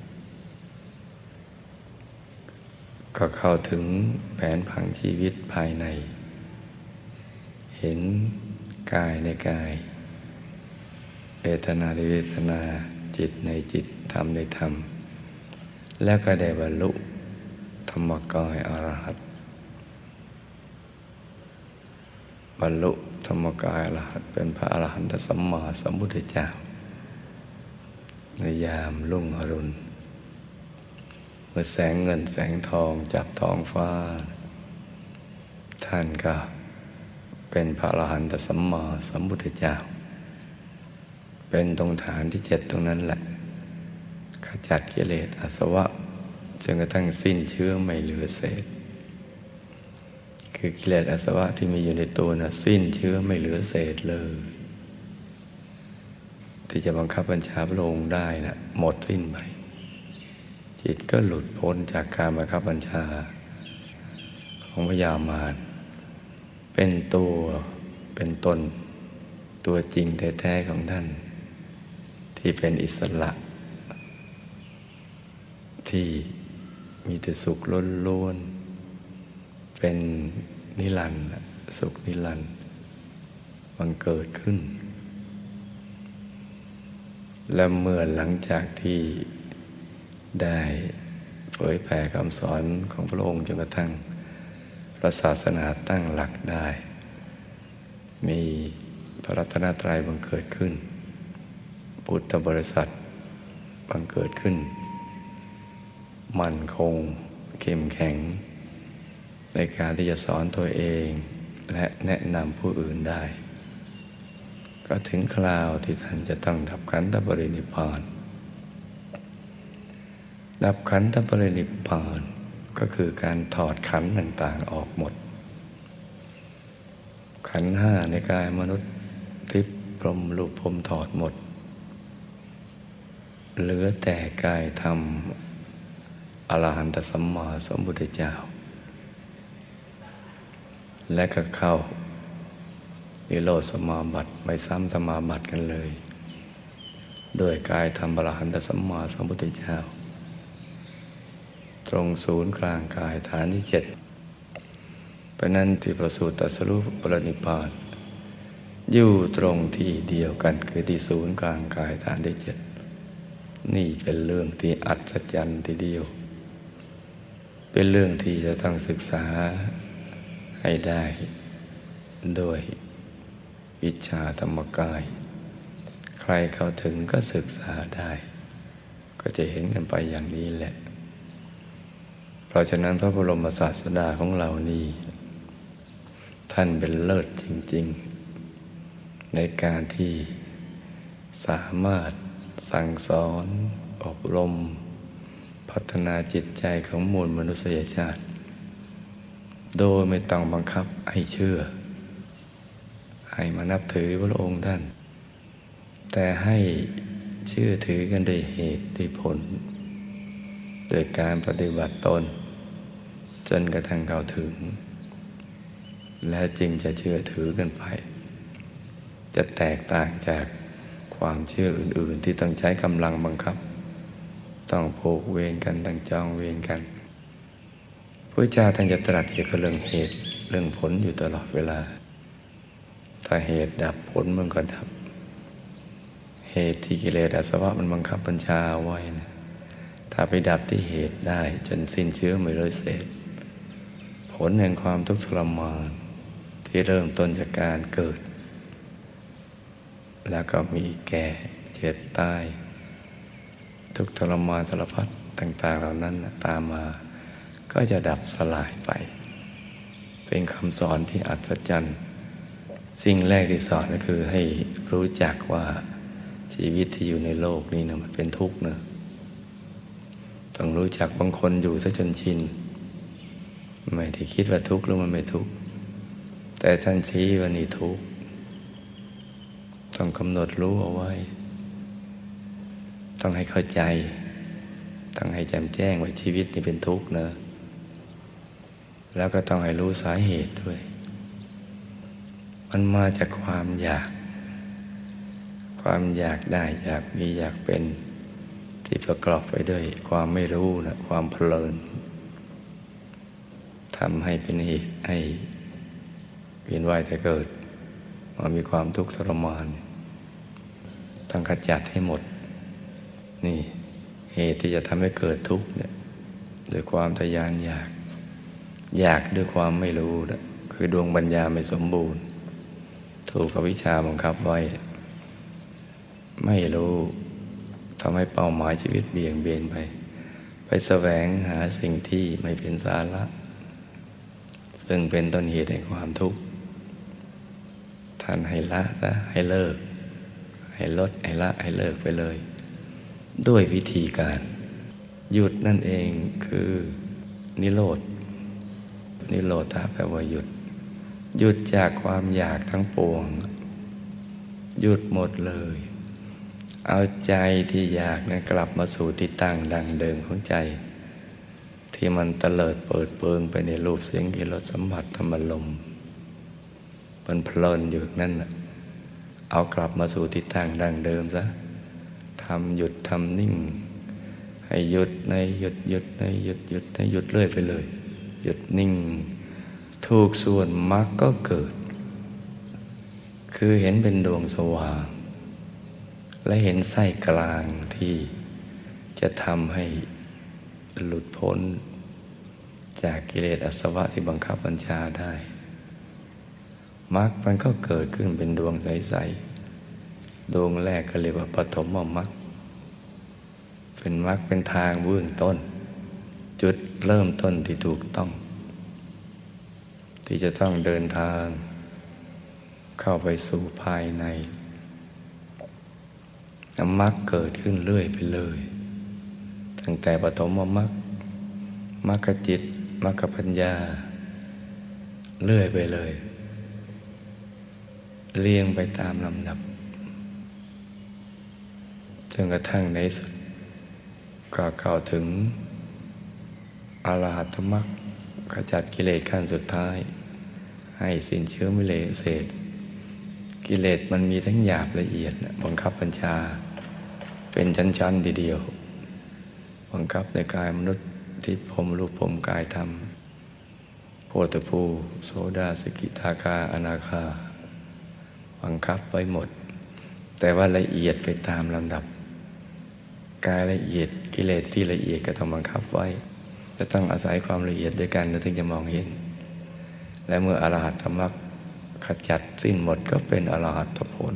ๆก็เข้าถึงแผนผังชีวิตภายในเห็นกายในกายเวทนาในเวทนาจิตในจิตธรรมในธรรมแล้วก็ได้บรรลุธรรมกายอรหัตบรรลุธรรมกายอรหัตเป็นพระอรหันตสัมมาสัมพุทธเจ้าในยามรุ่งอรุณเมื่อแสงเงินแสงทองจับท้องฟ้าท่านก็เป็นพระอรหันตสัมมาสัมพุทธเจ้าเป็นตรงฐานที่เจ็ดตรงนั้นแหละขจัดกิเลสอาสวะจนกระทั่งสิ้นเชื้อไม่เหลือเศษคือกิเลสอาสวะที่มีอยู่ในตัวน่ะสิ้นเชื้อไม่เหลือเศษเลยที่จะบังคับบัญชาพระองค์ได้นะหมดสิ้นไปจิตก็หลุดพ้นจากการบังคับบัญชาของพญามารเป็นตัวเป็นตนตัวจริงแท้ๆของท่านที่เป็นอิสระที่มีแต่สุขล้วนๆเป็นนิรันดร์สุขนิรันดร์บังเกิดขึ้นและเมื่อหลังจากที่ได้เผยแผ่คำสอนของพระองค์จนกระทั่งพระศาสนาตั้งหลักได้ มีพระรัตนตรัยบังเกิดขึ้นพุทธบริษัทบังเกิดขึ้นมั่นคงเข้มแข็งในการที่จะสอนตัวเองและแนะนำผู้อื่นได้ก็ถึงคราวที่ท่านจะต้องดับขันธปรินิพพานดับขันธปรินิพพานก็คือการถอดขันธ์ต่างๆออกหมดขันธ์ห้าในกายมนุษย์ทิพย์พรหมรูปพรหมถอดหมดเหลือแต่กายธรรมอรหันตสัมมาสัมพุทธเจ้าและก็เข้านิโรธสมาบัติไม่ซ้ำสมาบัติกันเลยโดยกายธรรมอรหันตสัมมาสัมพุทธเจ้าตรงศูนย์กลางกายฐานที่เจ็ดเพราะนั้นที่ประสูติตรัสรู้ปรินิพพานอยู่ตรงที่เดียวกันคือที่ศูนย์กลางกายฐานที่เจ็ดนี่เป็นเรื่องที่อัศจรรย์ทีเดียวเป็นเรื่องที่จะต้องศึกษาให้ได้โดยวิชาธรรมกายใครเข้าถึงก็ศึกษาได้ก็จะเห็นกันไปอย่างนี้แหละเพราะฉะนั้นพระบรมศาสดาของเรานี่ท่านเป็นเลิศจริงๆในการที่สามารถสั่งสอนอบรมพัฒนาจิตใจของมวลมนุษยชาติโดยไม่ต้องบังคับให้เชื่อให้มานับถือพระองค์ท่านแต่ให้เชื่อถือกันด้วยเหตุด้วยผลโดยการปฏิบัติตนจนกระทั่งเข้าถึงและจึงจะเชื่อถือกันไปจะแตกต่างจากความเชื่ออื่นๆที่ต้องใช้กำลังบังคับต้องผูกเวรกันต้องจองเวรกันพระเจ้าท่านจะตรัสเกี่ยวกับเรื่องเหตุเรื่องผลอยู่ตลอดเวลาถ้าเหตุดับผลมันก็ดับเหตุที่กิเลสอาสวะมันบังคับบัญชาไว้นะถ้าไปดับที่เหตุได้จนสิ้นเชื้อไม่เหลือเศษผลแห่งความทุกข์ทรมานที่เริ่มต้นจากการเกิดแล้วก็มีแก่เจ็บตายทุกข์ทรมานสารพัดต่างๆเหล่านั้นตามมาก็จะดับสลายไปเป็นคำสอนที่อัศจรรย์สิ่งแรกที่สอนก็คือให้รู้จักว่าชีวิตที่อยู่ในโลกนี้นะมันเป็นทุกข์นะต้องรู้จักบางคนอยู่ซะจนชินไม่ได้คิดว่าทุกข์หรือมันไม่ทุกข์แต่ท่านชี้ว่านี่ทุกข์ต้องกำหนดรู้เอาไว้ต้องให้เข้าใจต้องให้แจ่มแจ้งว่าชีวิตนี่เป็นทุกข์นะแล้วก็ต้องให้รู้สาเหตุด้วยมันมาจากความอยากความอยากได้อยากมีอยากเป็นที่ประกอบไปด้วยความไม่รู้นะความเพลินทำให้เป็นเหตุให้เวียนว่ายแต่เกิดมามีความทุกข์ทรมานต้องขจัดให้หมดนี่เหตุที่จะทำให้เกิดทุกข์เนี่ยโดยความทะยานอยากอยากด้วยความไม่รู้นะคือดวงปัญญาไม่สมบูรณ์ถูกอวิชชาบังคับไว้ไม่รู้ทำให้เป้าหมายชีวิตเบี่ยงเบนไปไปแสวงหาสิ่งที่ไม่เป็นสาระซึ่งเป็นต้นเหตุแห่งความทุกข์ท่านให้ละซะให้เลิกให้ลดให้ละให้เลิกไปเลยด้วยวิธีการหยุดนั่นเองคือนิโรธนิโรธาแปลว่าหยุดหยุดจากความอยากทั้งปวงหยุดหมดเลยเอาใจที่อยากนั้นกลับมาสู่ที่ตั้งดังเดิมของใจที่มันเตลิดเปิดเปิงไปในรูปเสียงกลิ่นรสสัมผัสธรรมลมมันเพลินอยู่นั่นน่ะเอากลับมาสู่ที่ตั้งดังเดิมซะทำหยุดทำนิ่งให้หยุดในหยุดหยุดในหยุดหยุดในหยุดเรื่อยไปเลยหยุดนิ่งถูกส่วนมรรคก็เกิดคือเห็นเป็นดวงสว่างและเห็นไส้กลางที่จะทำให้หลุดพ้นจากกิเลสอาสวะที่บังคับบัญชาได้มรรคมันก็เกิดขึ้นเป็นดวงใสๆดวงแรกก็เรียกว่าปฐมมรรคเป็นมรรคเป็นทางเบื้องต้นจุดเริ่มต้นที่ถูกต้องที่จะต้องเดินทางเข้าไปสู่ภายในมรรคเกิดขึ้นเรื่อยไปเลยตั้งแต่ปฐมมรรคมรรคจิตมรรคปัญญาเรื่อยไปเลยเรียงไปตามลำดับจนกระทั่งในสุดก็เข้าถึงอรหัตมรรคขจัดกิเลสขั้นสุดท้ายให้สิ้นเชื้อวิเลเศษกิเลสมันมีทั้งหยาบละเอียดบังคับบัญชาเป็นชั้นๆทีเดียวบังคับในกายมนุษย์ทิพย์พรหมรูปพรหมกายธรรมโพธิภูโสดาสกิทาคาอนาคาบังคับไว้หมดแต่ว่าละเอียดไปตามลำดับกายละเอียดกิเลสที่ละเอียดก็ต้องบังคับไว้จะต้องอาศัยความละเอียดด้วยกันถึงจะมองเห็นและเมื่ออรหัตมรรคขจัดสิ้นหมดก็เป็นอรหัตผล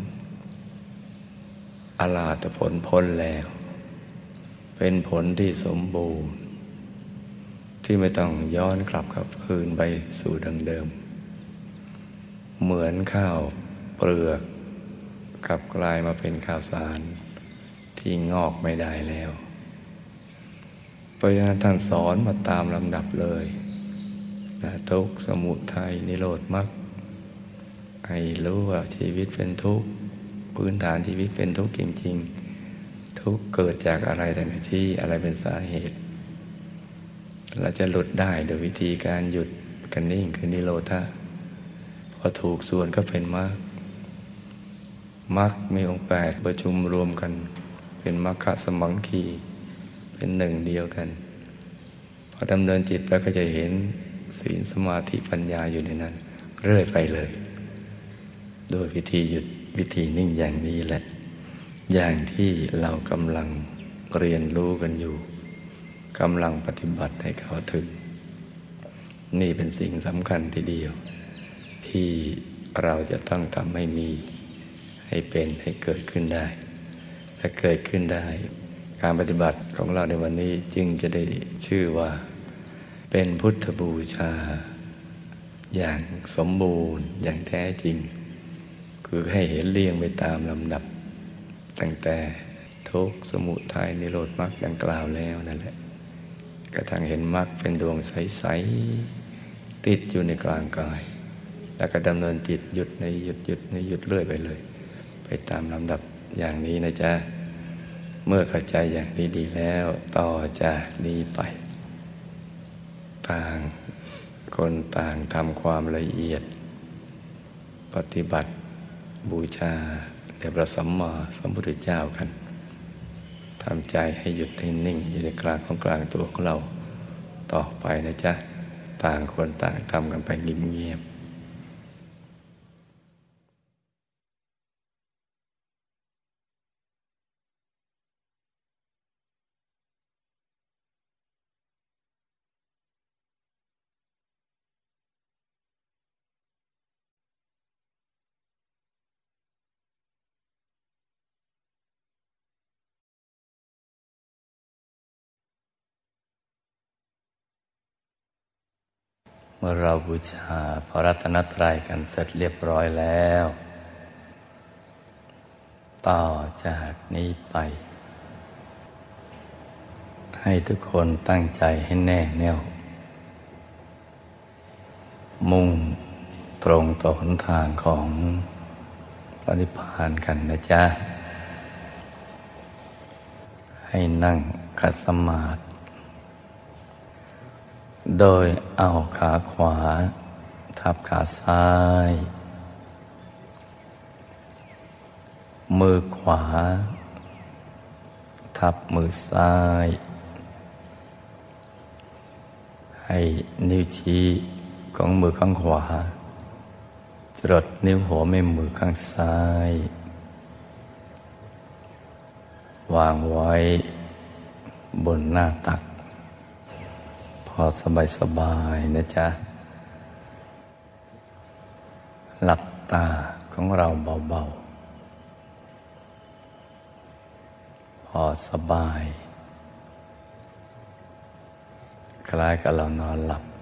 อรหัตผลพ้นแล้วเป็นผลที่สมบูรณ์ที่ไม่ต้องย้อนกลับกลับคืนไปสู่ดังเดิมเหมือนข้าวเปลือกกลับกลายมาเป็นข้าวสารที่งอกไม่ได้แล้วเพราะฉะนั้นท่านสอนมาตามลำดับเลยนะทุกข์สมุทัยนิโรธมรรคให้รู้ว่าชีวิตเป็นทุกข์พื้นฐานชีวิตเป็นทุกข์จริงๆทุกข์เกิดจากอะไรแต่ละที่อะไรเป็นสาเหตุเราจะหลุดได้โดยวิธีการหยุดกันนิ่งคือนิโรธะพอถูกส่วนก็เป็นมรรคมรรคมีองค์แปดประชุมรวมกันเป็นมรรคสมังคีเป็นหนึ่งเดียวกันพอดำเนินจิตไปก็จะเห็นศีลสมาธิปัญญาอยู่ในนั้นเรื่อยไปเลยโดยวิธีหยุดวิธีนิ่งอย่างนี้แหละอย่างที่เรากำลังเรียนรู้กันอยู่กำลังปฏิบัติให้เข้าถึงนี่เป็นสิ่งสำคัญทีเดียวที่เราจะต้องทำให้มีให้เป็นให้เกิดขึ้นได้ถ้าเกิดขึ้นได้การปฏิบัติของเราในวันนี้จึงจะได้ชื่อว่าเป็นพุทธบูชาอย่างสมบูรณ์อย่างแท้จริงคือให้เห็นเรียงไปตามลำดับตั้งแต่ทุกข์สมุทัยนิโรธมรรคดังกล่าวแล้วนั่นแหละกระทั่งเห็นมรรคเป็นดวงใสๆติดอยู่ในกลางกายแล้วก็ดำเนินจิตหยุดในหยุดหยุดในหยุดเรื่อยไปเลยไปตามลำดับอย่างนี้นะจ๊ะเมื่อเข้าใจอย่างนี้ดีแล้วต่อจากนี้ไปต่างคนต่างทำความละเอียดปฏิบัติบูชาแด่พระสัมมาสัมพุทธเจ้ากันทำใจให้หยุดให้นิ่งอยู่ในกลางของกลางตัวของเราต่อไปนะจ๊ะต่างคนต่างทำกันไปเงียบๆเมื่อเราบูชาพระรัตนตรัยกันเสร็จเรียบร้อยแล้วต่อจากนี้ไปให้ทุกคนตั้งใจให้แน่แน่วมุ่งตรงต่อหนทางของพระนิพพานกันนะจ๊ะให้นั่งขัดสมาธิโดยเอาขาขวาทับขาซ้ายมือขวาทับมือซ้ายให้นิ้วชี้ของมือข้างขวาจรดนิ้วหัวแม่มือข้างซ้ายวางไว้บนหน้าตักพพอสบายสบายนะจ๊ะหลับตาของเราเบาๆพอสบายคล้ายกับเรานอนหลับ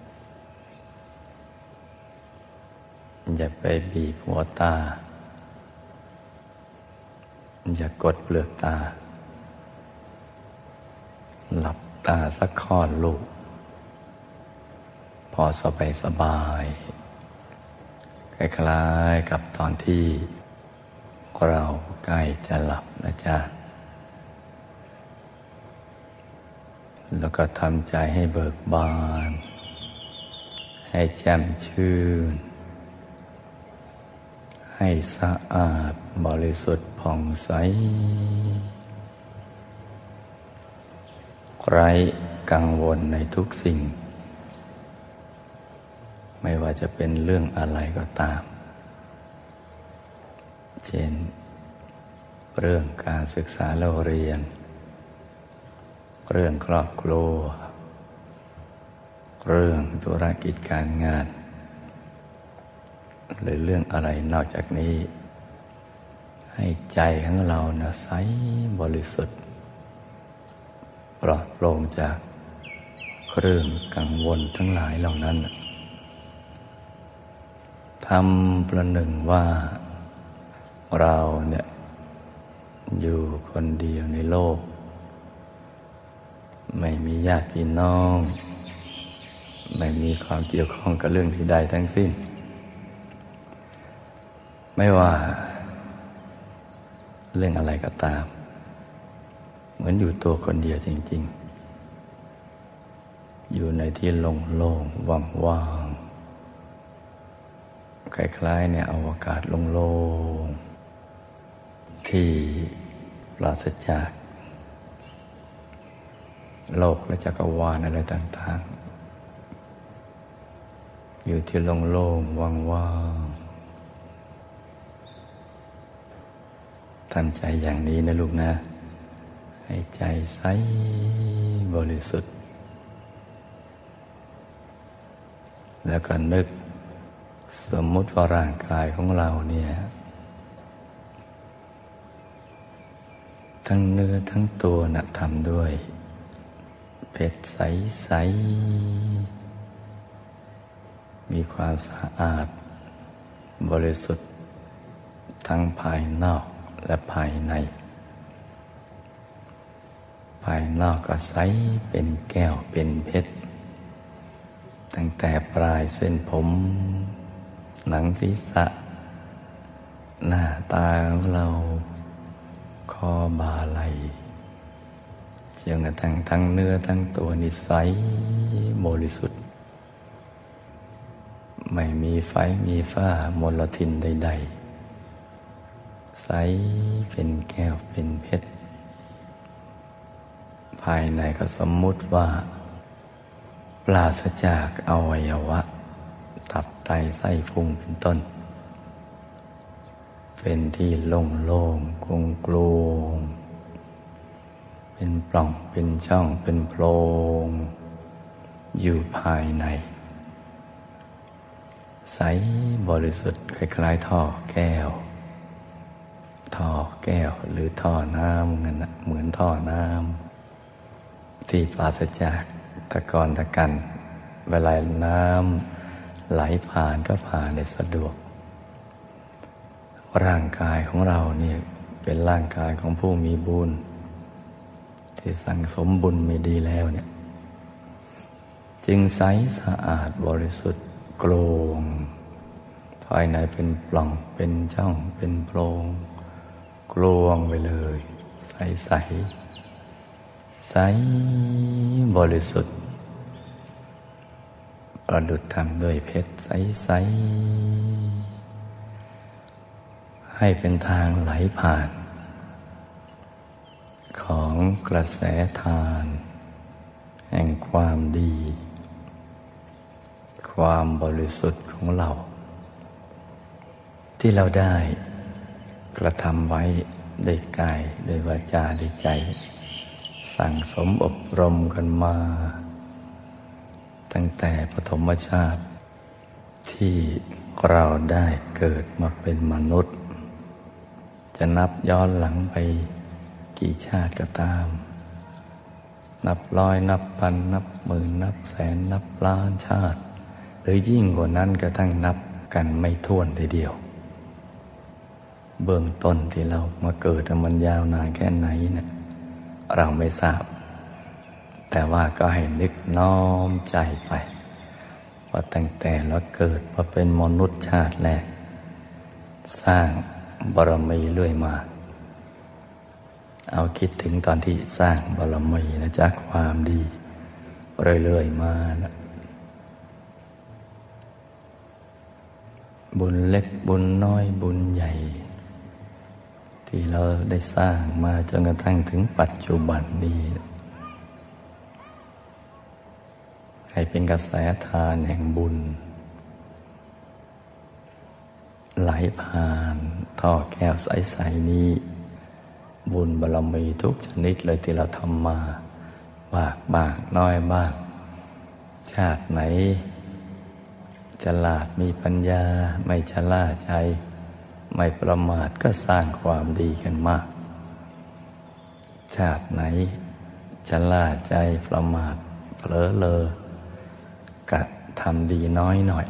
อย่าไปบีบหัวตาอย่ากดเปลือกตาหลับตาสักค่อนลูกพอสบายสบายคล้ายๆกับตอนที่เราใกล้จะหลับนะจ๊ะแล้วก็ทำใจให้เบิกบานให้แจ่มชื่นให้สะอาดบริสุทธิ์ผ่องใสไร้กังวลในทุกสิ่งไม่ว่าจะเป็นเรื่องอะไรก็ตามเช่นเรื่องการศึกษาเราเรียนเรื่องครอบครัวเรื่องธุรกิจการงานหรือเรื่องอะไรนอกจากนี้ให้ใจของเรานะใสบริสุทธิ์ปลอดโปร่งจากเรื่องกังวลทั้งหลายเหล่านั้นทำประหนึ่งว่าเราเนี่ยอยู่คนเดียวในโลกไม่มีญาติพี่น้องไม่มีความเกี่ยวข้องกับเรื่องใดทั้งสิ้นไม่ว่าเรื่องอะไรก็ตามเหมือนอยู่ตัวคนเดียวจริงๆอยู่ในที่โล่งๆว่างๆคล้ายๆในอวกาศโล่งๆที่ปราศจากโลกและจักรวาลอะไรต่างๆอยู่ที่โล่งๆว่างๆทำใจอย่างนี้นะลูกนะให้ใจใสบริสุทธิ์แล้วก็นึกสมมุติว่าร่างกายของเราเนี่ยทั้งเนื้อทั้งตัวน่ะทำด้วยเพชรใสๆมีความสะอาดบริสุทธิ์ทั้งภายนอกและภายในภายนอกก็ใสเป็นแก้วเป็นเพชรตั้งแต่ปลายเส้นผมหนังศีรษะหน้าตาของเราคอบ่าไหล่จนกระทั่งทั้งเนื้อทั้งตัวนี่ใสบริสุทธิ์ไม่มีไฟมีฝ้ามลทินใดๆใสเป็นแก้วเป็นเพชรภายในก็สมมุติว่าปราศจากอวัยวะตับไตไส้พุงเป็นต้นเป็นที่โล่งๆโกลงๆเป็นปล่องเป็นช่องเป็นโพรงอยู่ภายในใสบริสุทธิ์คล้ายๆท่อแก้วท่อแก้วหรือท่อน้ำนั่นนะเหมือนท่อน้ำที่ปราศจากตะกอนตะกันเวลาน้ำไหลผ่านก็ผ่านได้สะดวกร่างกายของเราเนี่ยเป็นร่างกายของผู้มีบุญที่สั่งสมบุญไม่ดีแล้วเนี่ยจึงใสสะอาดบริสุทธิ์โกลงภายในเป็นปล่องเป็นช่องเป็นโพรงกลวงไปเลยใสใสใสบริสุทธิ์ประดุจทำด้วยเพชรใสใสให้เป็นทางไหลผ่านของกระแสทานแห่งความดีความบริสุทธิ์ของเราที่เราได้กระทำไว้ด้วยกายด้วยวาจาด้วยใจสั่งสมอบรมกันมาตั้งแต่ปฐมชาติที่เราได้เกิดมาเป็นมนุษย์จะนับย้อนหลังไปกี่ชาติก็ตามนับร้อยนับพันนับหมื่นนับแสนนับล้านชาติหรือยิ่งกว่านั้นกระทั่งนับกันไม่ถ้วนทีเดียวเบื้องต้นที่เรามาเกิดมันยาวนานแค่ไหนนะเราไม่ทราบแต่ว่าก็ให้นึกน้อมใจไปว่าตั้งแต่เราเกิดมาเป็นมนุษย์ชาติแรกสร้างบารมีเรื่อยมาเอาคิดถึงตอนที่สร้างบารมีนะจากความดีเรื่อยๆมานะบุญเล็กบุญน้อยบุญใหญ่ที่เราได้สร้างมาจนกระทั่งถึงปัจจุบันนี้ให้เป็นกระแสทานแห่งบุญไหลผ่านท่อแก้วใสๆนี้บุญบารมีทุกชนิดเลยที่เราทำมาบากบ้างน้อยบ้างชาติไหนฉลาดมีปัญญาไม่ชราใจไม่ประมาทก็สร้างความดีกันมากชาติไหนชราใจประมาทเผลอเลอกะทำดีน้อยหน่อย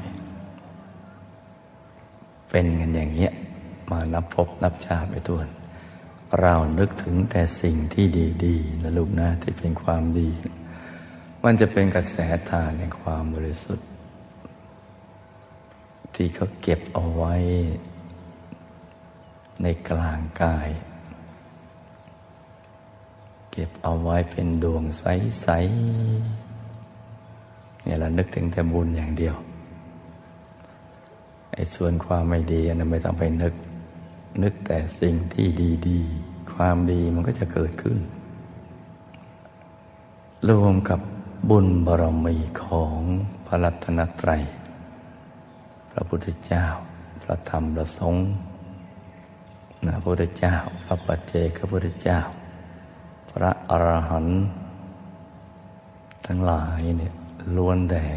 เป็นกันอย่างเงี้ยมานับพบนับชาติไปทั่วเรานึกถึงแต่สิ่งที่ดีๆนะลูกนะที่เป็นความดีมันจะเป็นกระแสทานแห่งความบริสุทธิ์ที่เขาเก็บเอาไว้ในกลางกายเก็บเอาไว้เป็นดวงใสๆเนี่ยเรานึกถึงแต่บุญอย่างเดียวไอ้ส่วนความไม่ดีอันนั้นไม่ต้องไปนึกนึกแต่สิ่งที่ดีๆความดีมันก็จะเกิดขึ้นรวมกับบุญบารมีของพระรัตนตรัยพระพุทธเจ้าพระธรรมพระสงฆ์นะพระพุทธเจ้าพระปัจเจกพุทธเจ้าพระอรหันต์ทั้งหลายเนี่ยล้วนแต่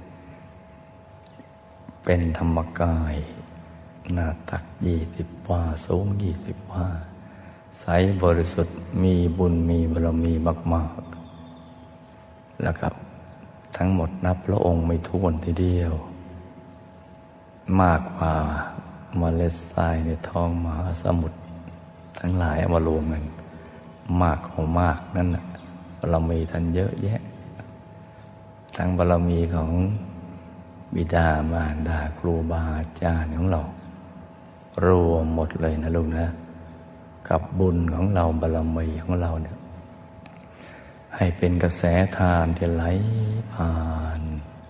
เป็นธรรมกายหน้าตักยี่สิบวาสูงยี่สิบวาใสบริสุทธิ์มีบุญมีบารมีมากๆแล้วครับทั้งหมดนับพระองค์ไม่ถ้วนทีเดียวมากกว่าเมล็ดทรายในท้องมหาสมุทรทั้งหลายเอามารวมกันมากของมากนั่นน่ะบารมีท่านเยอะแยะทั้งบารมีของบิดามารดาครูบาอาจารย์ของเรารวมหมดเลยนะลูกนะกับบุญของเราบารมีของเราเนี่ยให้เป็นกระแสทานที่ไหลผ่าน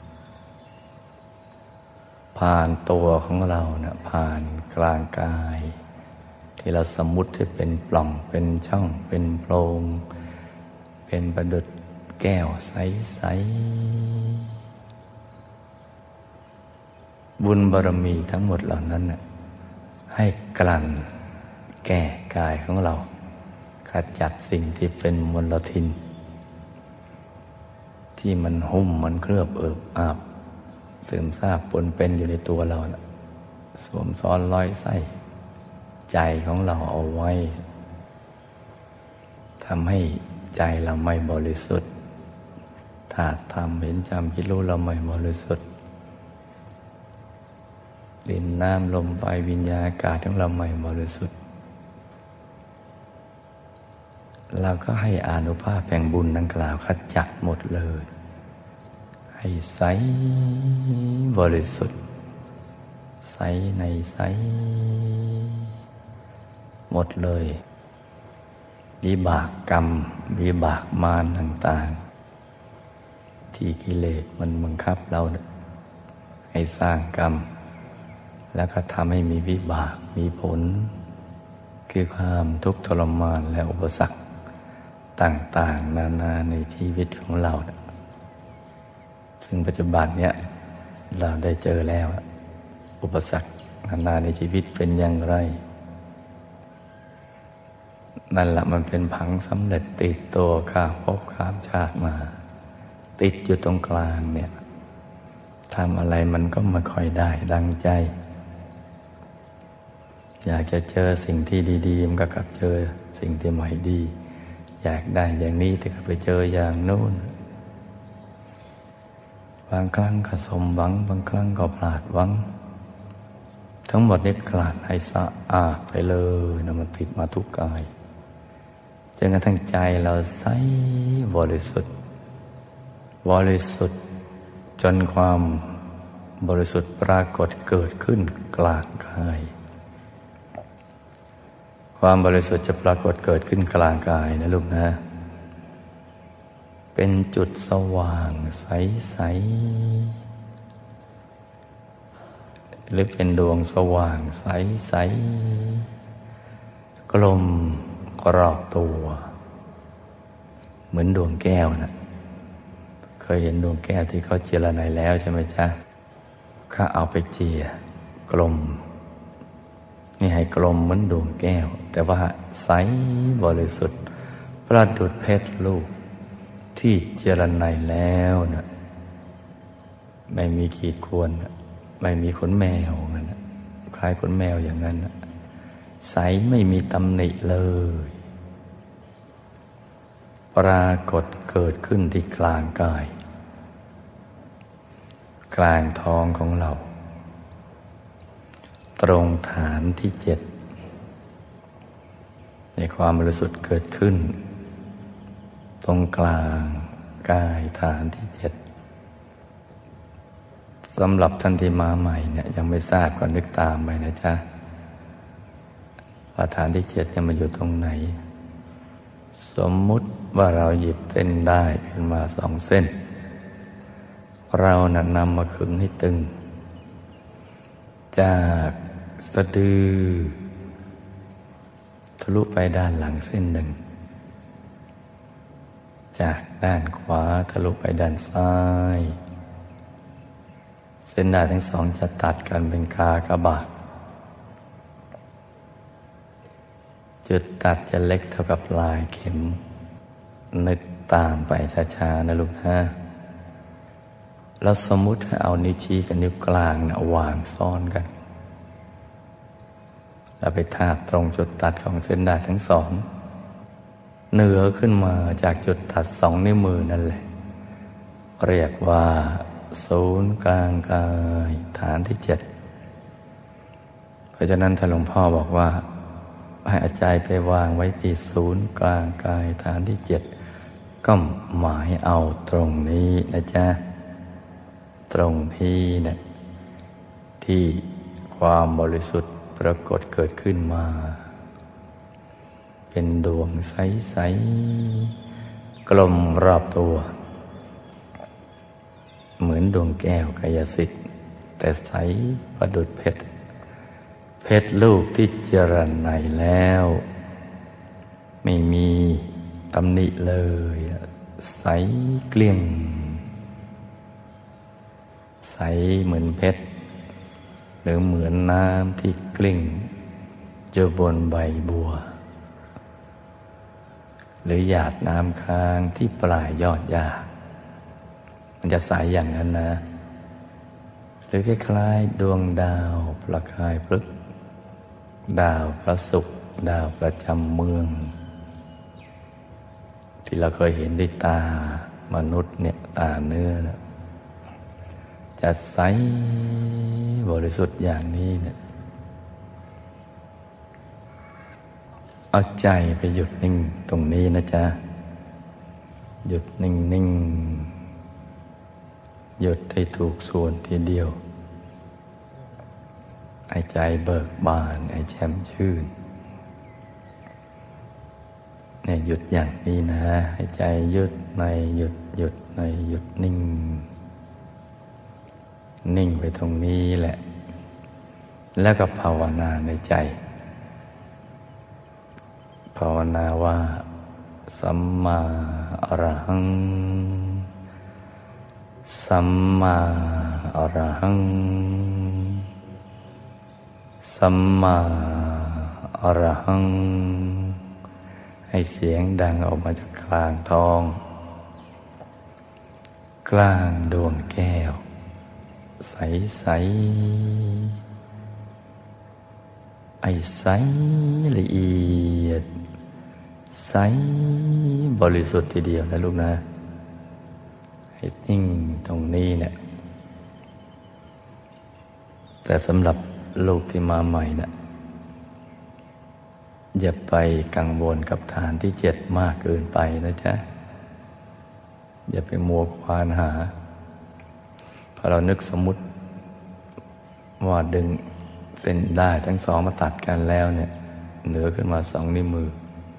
ผ่านตัวของเรานะผ่านกลางกายที่เราสมมุติให้เป็นปล่องเป็นช่องเป็นโพรงเป็นประดุจแก้วใสๆบุญบารมีทั้งหมดเหล่านั้นนะให้กลั่นแก้กายของเราขจัดสิ่งที่เป็นมลทินที่มันหุ้มมันเคลือบเอิบอาบซึมซาบปนเป็นอยู่ในตัวเรานะสวมซ้อนร้อยไส้ใจของเราเอาไว้ทำให้ใจเราไม่บริสุทธิ์ถ้าทำเห็นจำคิดรู้เราไม่บริสุทธิ์ดินน้ำลมไฟวิญญาณอากาศของเราไม่บริสุทธิ์เราก็ให้อานุภาพแห่งบุญดังกล่าวขจัดหมดเลยให้ใสบริสุทธิ์ใสในใสหมดเลยวิบากกรรมวิบากมารต่างๆที่กิเลสมันบังคับเราให้สร้างกรรมแล้วก็ทำให้มีวิบากมีผลคือความทุกข์ทรมานและอุปสรรคต่างๆนานาในชีวิตของเราซึ่งปัจจุบันเนี้ยเราได้เจอแล้วอุปสรรคนานาในชีวิตเป็นอย่างไรนั่นแหละมันเป็นผังสำเร็จติดตัวข้ามภพข้ามชาติมาติดอยู่ตรงกลางเนี่ยทำอะไรมันก็ไม่ค่อยได้ดังใจอยากจะเจอสิ่งที่ดีๆมันก็กลับเจอสิ่งที่ไม่ดีอยากได้อย่างนี้แต่ก็ไปเจออย่างโน้นบางครั้งก็สมหวังบางครั้งก็พลาดหวังทั้งหมดนี้กลั่นให้สะอาดไปเลยนะมันติดมาทุกกายจนกระทั่งใจเราใสบริสุทธิ์บริสุทธิ์จนความบริสุทธิ์ปรากฏเกิดขึ้นกลางกายความบริสุทธิ์จะปรากฏเกิดขึ้นกลางกายนะลูกนะเป็นจุดสว่างใสๆหรือเป็นดวงสว่างใสๆกลมรอบตัวเหมือนดวงแก้วนะเคยเห็นดวงแก้วที่เขาเจรไนแล้วใช่ไหมจ๊ะเขาเอาไปเจียกลมนี่ให้กลมเหมือนดวงแก้วแต่ว่าใสบริสุทธิ์ประดุจเพชรลูกที่เจรไนแล้วนะไม่มีขีดข่วนไม่มีขนแมวนั่นนะคล้ายขนแมวอย่างนั้นนะใสไม่มีตำหนิเลยปรากฏเกิดขึ้นที่กลางกายกลางท้องของเราตรงฐานที่เจ็ดในความบริสุทธิ์เกิดขึ้นตรงกลางกายฐานที่เจ็ดสำหรับท่านที่มาใหม่เนี่ยยังไม่ทราบก็นึกตามไปนะจ๊ะว่าฐานที่เจ็ดเนี่ยมันอยู่ตรงไหนสมมุติว่าเราหยิบเส้นได้ขึ้นมาสองเส้นเรานะนำมาขึงให้ตึงจากสะดือทะลุไปด้านหลังเส้นหนึ่งจากด้านขวาทะลุไปด้านซ้ายเส้นด้านทั้งสองจะตัดกันเป็นกากบาทจุดตัดจะเล็กเท่ากับปลายเข็มนึกตามไปช้าๆนะลูกนะแล้วสมมุติให้เอานิ้วชี้กับนิ้วกลางนะวางซ้อนกันแล้วไปทาบตรงจุดตัดของเส้นด้ายทั้งสองเหนือขึ้นมาจากจุดตัดสองนิ้วมือนั่นแหละเรียกว่าศูนย์กลางกายฐานที่เจ็ดเพราะฉะนั้นท่านหลวงพ่อบอกว่าให้เอาใจไปวางไว้ที่ศูนย์กลางกายฐานที่เจ็ดก็หมายเอาตรงนี้นะจ๊ะตรงนี้เนี่ยที่ความบริสุทธิ์ปรากฏเกิดขึ้นมาเป็นดวงใสๆกลมรอบตัวเหมือนดวงแก้วกายสิทธิ์แต่ใสประดุจเพชรเพชรลูกที่เจริญในแล้วไม่มีตำหนิเลยใสเกลี้ยงใสเหมือนเพชรหรือเหมือนน้ำที่กลิ้งอยู่บนใบบัวหรือหยาดน้ำค้างที่ปลายยอดหญ้ามันจะใสอย่างนั้นนะหรือคล้ายๆดวงดาวประกายพฤกษ์ดาวพระศุกร์ดาวประจำเมืองที่เราเคยเห็นด้วยตามนุษย์เนี่ยตาเนื้อนะจะใสบริสุทธิ์อย่างนี้เนี่ยเอาใจไปหยุดนิ่งตรงนี้นะจ๊ะหยุดนิ่งนิ่งหยุดให้ถูกส่วนทีเดียวให้ใจเบิกบานให้แจ่มชื่นเนี่ยหยุดอย่างนี้นะให้ใจหยุดในหยุดหยุดในหยุดนิ่งนิ่งไปตรงนี้แหละแล้วก็ภาวนาในใจภาวนาว่าสัมมาอรหังสัมมาอรหังสัมมาอรหังให้เสียงดังออกมาจากกลางท้องกลางดวงแก้วใสใสไอใสละเอียดใสบริสุทธิ์ทีเดียวนะลูกนะให้นิ่งตรงนี้เนี่ยแต่สำหรับลูกที่มาใหม่นะอย่าไปกังวลกับฐานที่เจ็ดมากเกินไปนะจ๊ะอย่าไปมัวควานหาพอเรานึกสมมุติว่าดึงเส้นได้ทั้งสองมาตัดกันแล้วเนี่ยเหนือขึ้นมาสองนิ้วมือ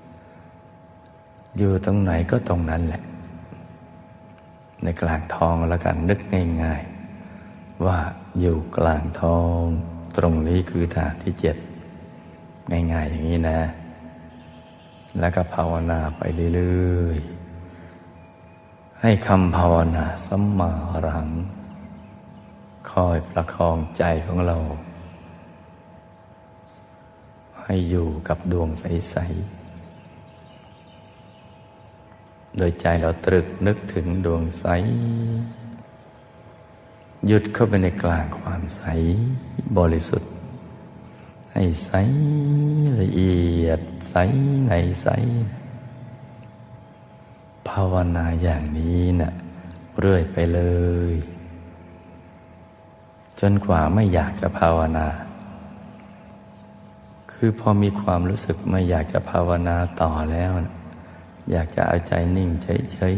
อยู่ตรงไหนก็ตรงนั้นแหละในกลางท้องแล้วกันนึกง่ายๆว่าอยู่กลางท้องตรงนี้คือฐานที่เจ็ดง่ายๆอย่างนี้นะแล้วก็ภาวนาไปเรื่อยๆให้คำภาวนาสัมมาอรหังคอยประคองใจของเราให้อยู่กับดวงใสๆโดยใจเราตรึกนึกถึงดวงใสหยุดเข้าไปในกลางความใสบริสุทธิ์ให้ใสละเอียดใสในใสภาวนาอย่างนี้น่ะเรื่อยไปเลยจนกว่าไม่อยากจะภาวนาคือพอมีความรู้สึกไม่อยากจะภาวนาต่อแล้วนะอยากจะเอาใจนิ่งเฉย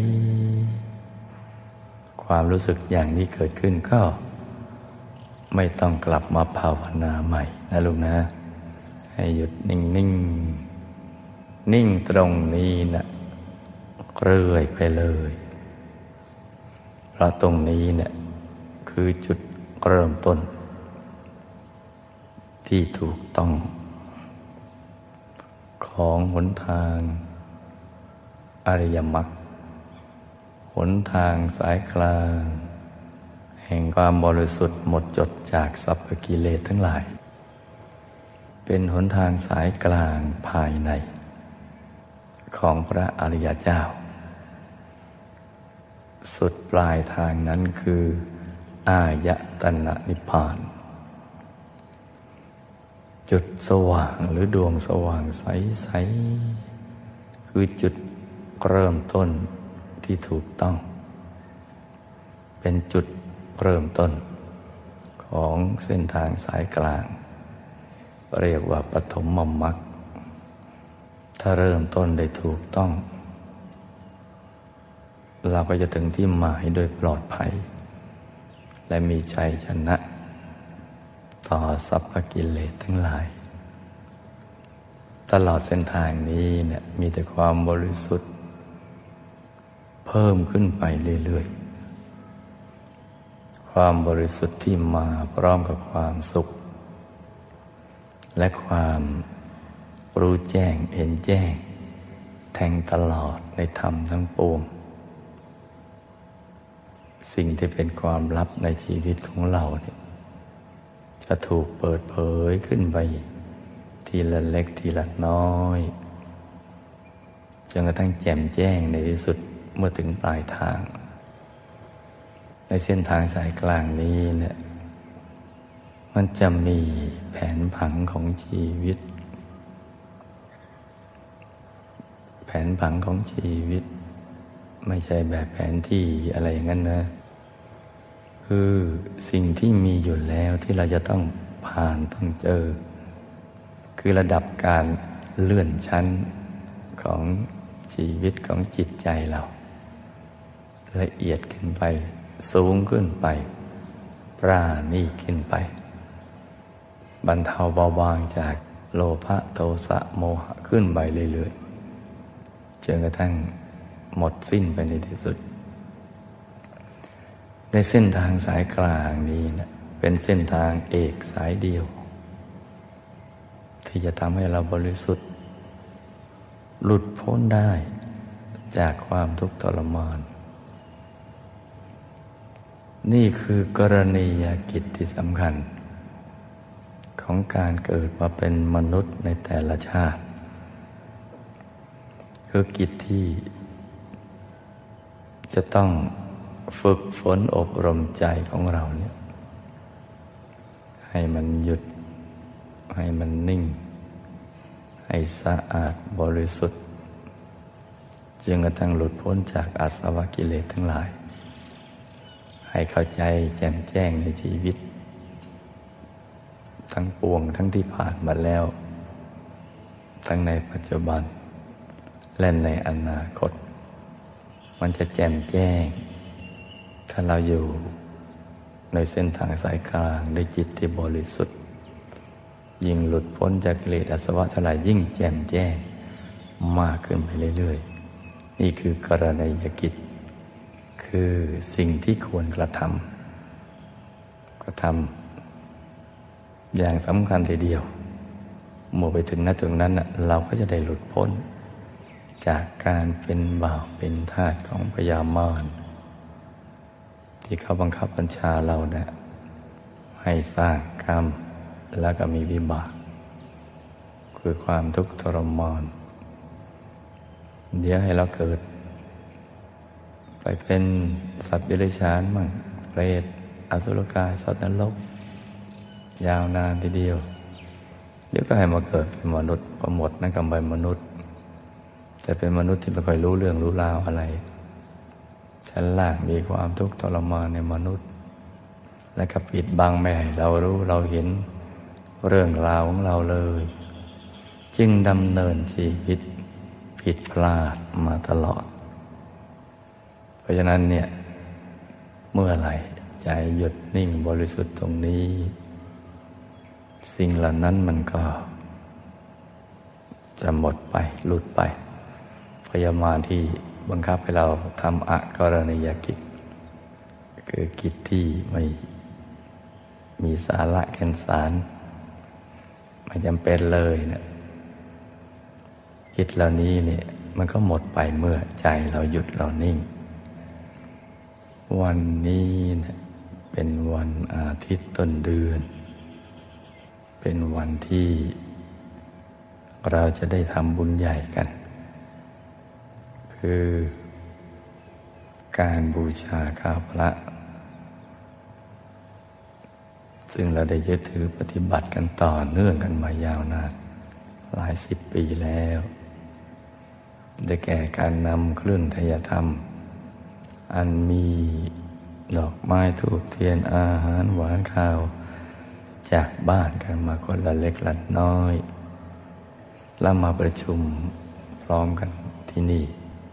ๆความรู้สึกอย่างนี้เกิดขึ้นก็ไม่ต้องกลับมาภาวนาใหม่นะลูกนะให้หยุดนิ่งนิ่งนิ่งตรงนี้นะเรื่อยไปเลยเพราะตรงนี้เนี่ยคือจุดเริ่มต้นที่ถูกต้องของหนทางอริยมรรคหนทางสายกลางแห่งความบริสุทธิ์หมดจดจากสรรพกิเลสทั้งหลายเป็นหนทางสายกลางภายในของพระอริยเจ้าสุดปลายทางนั้นคืออายตนะนิพพานจุดสว่างหรือดวงสว่างใสๆคือจุดเริ่มต้นที่ถูกต้องเป็นจุดเริ่มต้นของเส้นทางสายกลางเรียกว่าปฐมมรรคถ้าเริ่มต้นได้ถูกต้องเราก็จะถึงที่หมายโดยปลอดภัยและมีชัยชนะต่อสรรพกิเลสทั้งหลายตลอดเส้นทางนี้เนี่ยมีแต่ความบริสุทธิ์เพิ่มขึ้นไปเรื่อยๆความบริสุทธิ์ที่มาพร้อมกับความสุขและความรู้แจ้งเห็นแจ้งแทงตลอดในธรรมทั้งปวงสิ่งที่เป็นความลับในชีวิตของเราเนี่ยจะถูกเปิดเผยขึ้นไปทีละเล็กทีละน้อยจนกระทั่งแจ่มแจ้งในที่สุดเมื่อถึงปลายทางในเส้นทางสายกลางนี้เนี่ยมันจะมีแผนผังของชีวิตแผนผังของชีวิตไม่ใช่แบบแผนที่อะไรอย่างนั้นนะคือสิ่งที่มีอยู่แล้วที่เราจะต้องผ่านต้องเจอคือระดับการเลื่อนชั้นของชีวิตของจิตใจเราละเอียดขึ้นไปสูงขึ้นไปปราณีตขึ้นไปบรรเทาเบาบางจากโลภะโทสะโมหะขึ้นไปเรื่อยๆจนกระทั่งหมดสิ้นไปในที่สุดในเส้นทางสายกลางนี้นะเป็นเส้นทางเอกสายเดียวที่จะทำให้เราบริสุทธิ์หลุดพ้นได้จากความทุกข์ทรมานนี่คือกรณียกิจที่สำคัญของการเกิดมาเป็นมนุษย์ในแต่ละชาติคือกิจที่จะต้องฝึกฝนอบรมใจของเราเนี่ยให้มันหยุดให้มันนิ่งให้สะอาดบริสุทธิ์จนกระทั่งหลุดพ้นจากอาสวะกิเลสทั้งหลายให้เข้าใจแจ่มแจ้งในชีวิตทั้งปวงทั้งที่ผ่านมาแล้วทั้งในปัจจุบันและในอนาคตมันจะแจ่มแจ้งถ้าเราอยู่ในเส้นทางสายกลางด้วยจิตที่บริสุทธิ์ยิ่งหลุดพ้นจากกิเลสอาสวะเท่าไหร่ยิ่งแจ่มแจ้งมากขึ้นไปเรื่อยๆนี่คือกรณียกิจคือสิ่งที่ควรกระทำก็ทำอย่างสำคัญทีเดียวเมื่อไปถึงณตรงนั้นเราก็จะได้หลุดพ้นจากการเป็นบ่าวเป็นทาสของพยามารที่เขาบังคับบัญชาเราเนี่ยให้สร้างกรรมแล้วก็มีวิบากคือความทุกข์ทรมานเดี๋ยวให้เราเกิดไปเป็นสัตว์เดรัจฉานมั่งเปรตอสุรกายสัตว์นรกยาวนานทีเดียวเดี๋ยวก็ให้มาเกิดเป็นมนุษย์พอหมดนั่นก็เป็นมนุษย์แต่เป็นมนุษย์ที่ไม่ค่อยรู้เรื่องรู้ราวอะไรชั้นล่างมีความทุกข์ทรมานในมนุษย์และก็ปิดบังไม่ให้เรารู้เราเห็นเรื่องราวของเราเลยจึงดำเนินชีวิตผิดพลาดมาตลอดเพราะฉะนั้นเนี่ยเมื่อไหร่ใจหยุดนิ่งบริสุทธิ์ตรงนี้สิ่งเหล่านั้นมันก็จะหมดไปหลุดไปพยามารที่บังคับให้เราทำอกรณียกิจคือกิจที่ไม่มีสาระแก่นสารไม่จำเป็นเลยเนี่ยกิจเหล่านี้เนี่ยมันก็หมดไปเมื่อใจเราหยุดเรานิ่งวันนี้เนี่ยเป็นวันอาทิตย์ต้นเดือนเป็นวันที่เราจะได้ทำบุญใหญ่กันคือการบูชาข้าวพระซึ่งเราได้ยึดถือปฏิบัติกันต่อเนื่องกันมายาวนานหลายสิบปีแล้วได้แก่การนำเครื่องไทยธรรมอันมีดอกไม้ธูปเทียนอาหารหวานข้าวจากบ้านกันมาคนละเล็กละน้อยแล้วมาประชุมพร้อมกันที่นี่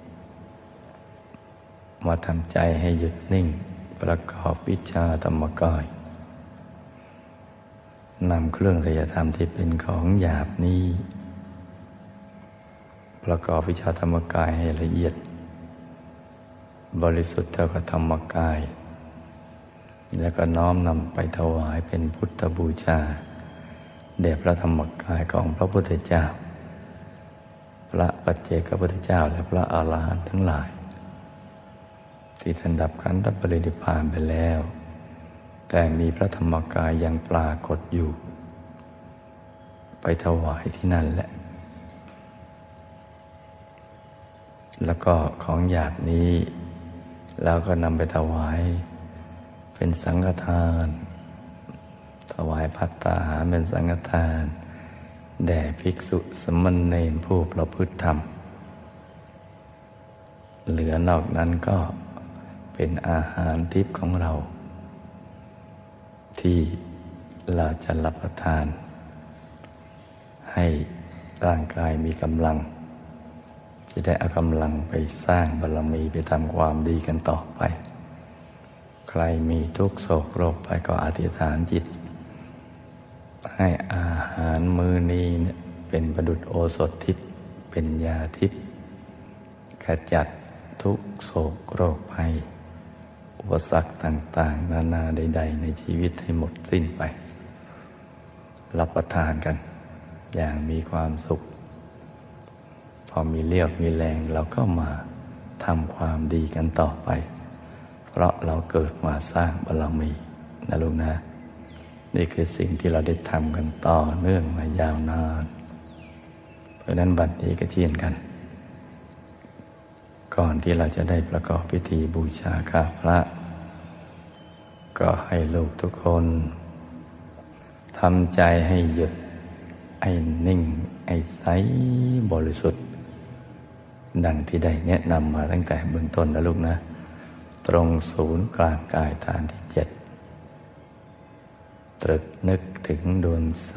มาทำใจให้หยุดนิ่งประกอบวิชาธรรมกายนำเครื่องไตรยธรรมที่เป็นของหยาบนี้ประกอบวิชาธรรมกายให้ละเอียดบริสุทธิ์เท่ากับธรรมกายแล้วก็น้อมนำไปถวายเป็นพุทธบูชาแด่พระธรรมกายของพระพุทธเจ้าพระปัจเจกพุทธเจ้าและพระอรหันต์ทั้งหลายที่ท่านดับขันธปรินิพพานไปแล้วแต่มีพระธรรมกายยังปรากฏอยู่ไปถวายที่นั่นแหละแล้วก็ของหยาบนี้เราก็นำไปถวายเป็นสังฆทานถวายภัตตาหารเป็นสังฆทานแด่ภิกษุสมณเณรผู้ประพฤติธรรมเหลือนอกนั้นก็เป็นอาหารทิพย์ของเราที่เราจะรับประทานให้ร่างกายมีกำลังจะได้เอากำลังไปสร้างบารมีไปทำความดีกันต่อไปใครมีทุกข์โศกโรคไปก็อธิษฐานจิตให้อาหารมื้อนี้เนี่ยเป็นประดุจโอสถทิพย์เป็นยาทิพย์ขจัดทุกข์โศกโรคภัยอุปสรรคต่างๆนานาใดๆในชีวิตให้หมดสิ้นไปรับประทานกันอย่างมีความสุขพอมีเรี่ยวมีแรงเราก็มาทำความดีกันต่อไปเพราะเราเกิดมาสร้างบารมีนะลูกนะนี่คือสิ่งที่เราได้ทำกันต่อเนื่องมายาวนานเพราะนั้นบัดนี้ก็เช่นกันก่อนที่เราจะได้ประกอบพิธีบูชาข้าพระก็ให้ลูกทุกคนทำใจให้หยุดให้นิ่งให้ใสบริสุทธิ์ดังที่ได้แนะนำมาตั้งแต่เบื้องต้นนะลูกนะตรงศูนย์กลางกายฐานที่เจ็ดตรึกนึกถึงดวงใส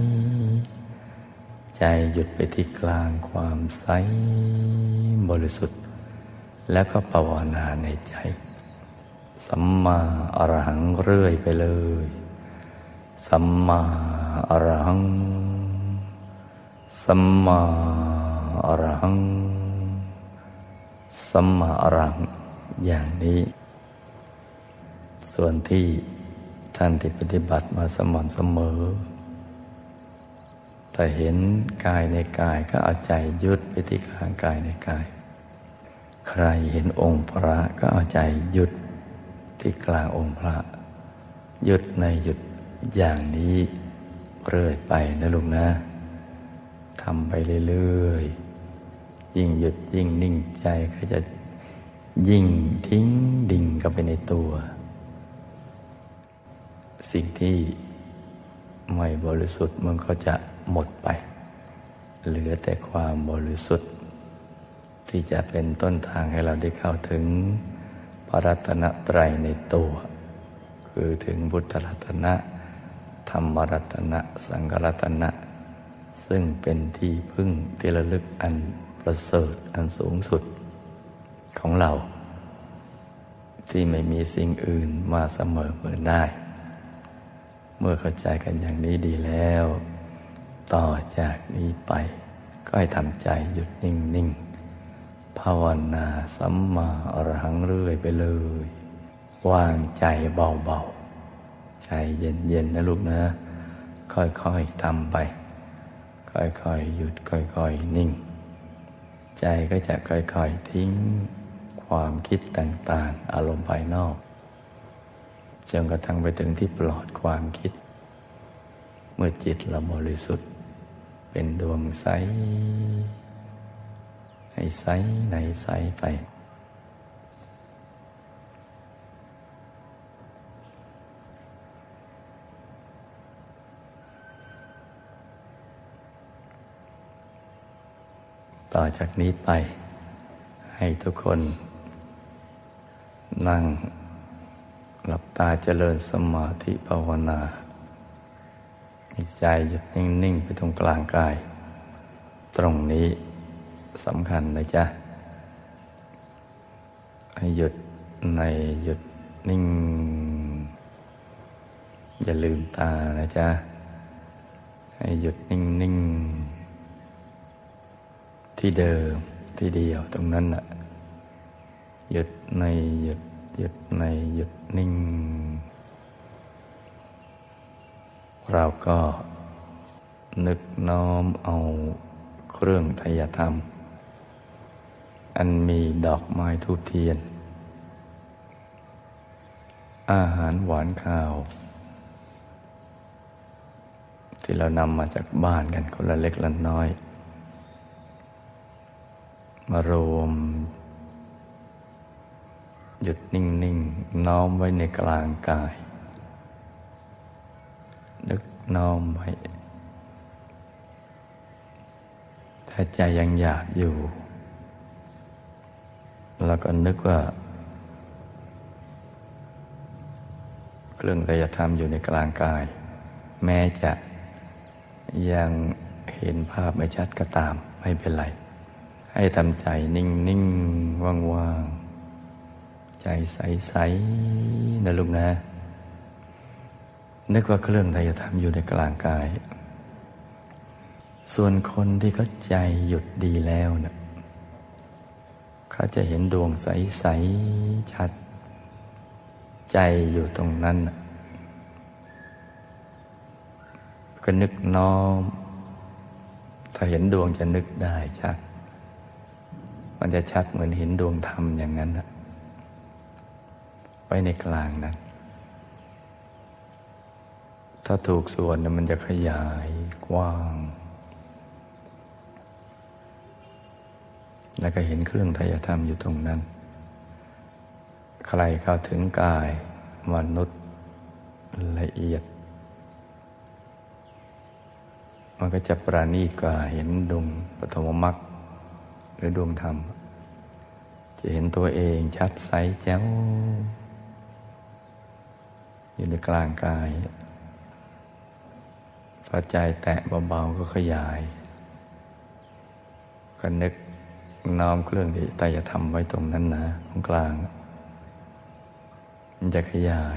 ใจหยุดไปที่กลางความใสบริสุทธิ์แล้วก็ภาวนาในใจสัมมาอรหังเรื่อยไปเลยสัมมาอรหังสัมมาอรหังสัมมาอรหังอย่างนี้ส่วนที่ท่านที่ปฏิบัติมาสม่ำเสมอแต่เห็นกายในกายก็เอาใจยึดไปที่กลางกายในกายใครเห็นองค์พระก็เอาใจยึดที่กลางองค์พระยึดในหยุดอย่างนี้เรื่อยไปนะลูกนะทำไปเรื่อยๆยิ่งหยุดยิ่งนิ่งใจก็จะยิ่งทิ้งดิ่งเข้าไปในตัวสิ่งที่ไม่บริสุทธิ์มันก็จะหมดไปเหลือแต่ความบริสุทธิ์ที่จะเป็นต้นทางให้เราได้เข้าถึงพระรัตนตรัยในตัวคือถึงพุทธรัตนะธรรมรัตนะสังฆรัตนะซึ่งเป็นที่พึ่งที่ระลึกอันประเสริฐอันสูงสุดของเราที่ไม่มีสิ่งอื่นมาเสมอเหมือนได้เมื่อเข้าใจกันอย่างนี้ดีแล้วต่อจากนี้ไปก็ให้ทำใจหยุดนิ่งๆภาวนาสัมมาอรหังเรื่อยไปเลยวางใจเบาๆใจเย็นๆนะลูกนะค่อยๆทำไปค่อยๆหยุดค่อยๆนิ่งใจก็จะค่อยๆทิ้งความคิดต่างๆอารมณ์ภายนอกจนกระทั่งไปถึงที่ปลอดความคิดเมื่อจิตเราบริสุทธิ์เป็นดวงใสให้ใสในใสไปต่อจากนี้ไปให้ทุกคนนั่งหลับตาเจริญสมาธิภาวนาให้ใจหยุดนิ่งๆไปตรงกลางกายตรงนี้สำคัญนะจ๊ะให้หยุดในหยุดนิ่งอย่าลืมตานะจ๊ะให้หยุดนิ่งๆที่เดิมที่เดียวตรงนั้นน่ะหยุดในหยุดหยุดในหยุดนิ่งเราก็นึกน้อมเอาเครื่องไทยธรรมอันมีดอกไม้ธูปเทียนอาหารหวานข้าวที่เรานำมาจากบ้านกันคนละเล็กละน้อยมารวมหยุดนิ่งๆน้อมไว้ในกลางกายนึกน้อมไว้ถ้าใจยังหยาบอยู่เราก็นึกว่าเครื่องไตรธรรมอยู่ในกลางกายแม้จะยังเห็นภาพไม่ชัดก็ตามไม่เป็นไรให้ทำใจนิ่งๆว่างๆใจใสๆนะลูกนะนึกว่าเครื่องไตรธรรมอยู่ในกลางกายส่วนคนที่เขาใจหยุดดีแล้วนะเขาจะเห็นดวงใสๆชัดใจอยู่ตรงนั้นนะก็นึกน้อมถ้าเห็นดวงจะนึกได้ชัดมันจะชัดเหมือนเห็นดวงธรรมอย่างนั้นนะไว้ในกลางนั้นถ้าถูกส่วนมันจะขยายกว้างแล้วก็เห็นเครื่องไตรธรรมอยู่ตรงนั้นใครเข้าถึงกายมนุษย์ละเอียดมันก็จะประณีตกว่าเห็นดวงปฐมมรรคหรือดวงธรรมจะเห็นตัวเองชัดใสแจ๋วอยู่ในกลางกายพอใจแตะเบาๆก็ขยายก็นึกน้อมเครื่องที่ใจจะทำไว้ตรงนั้นนะตรงกลางมันจะขยาย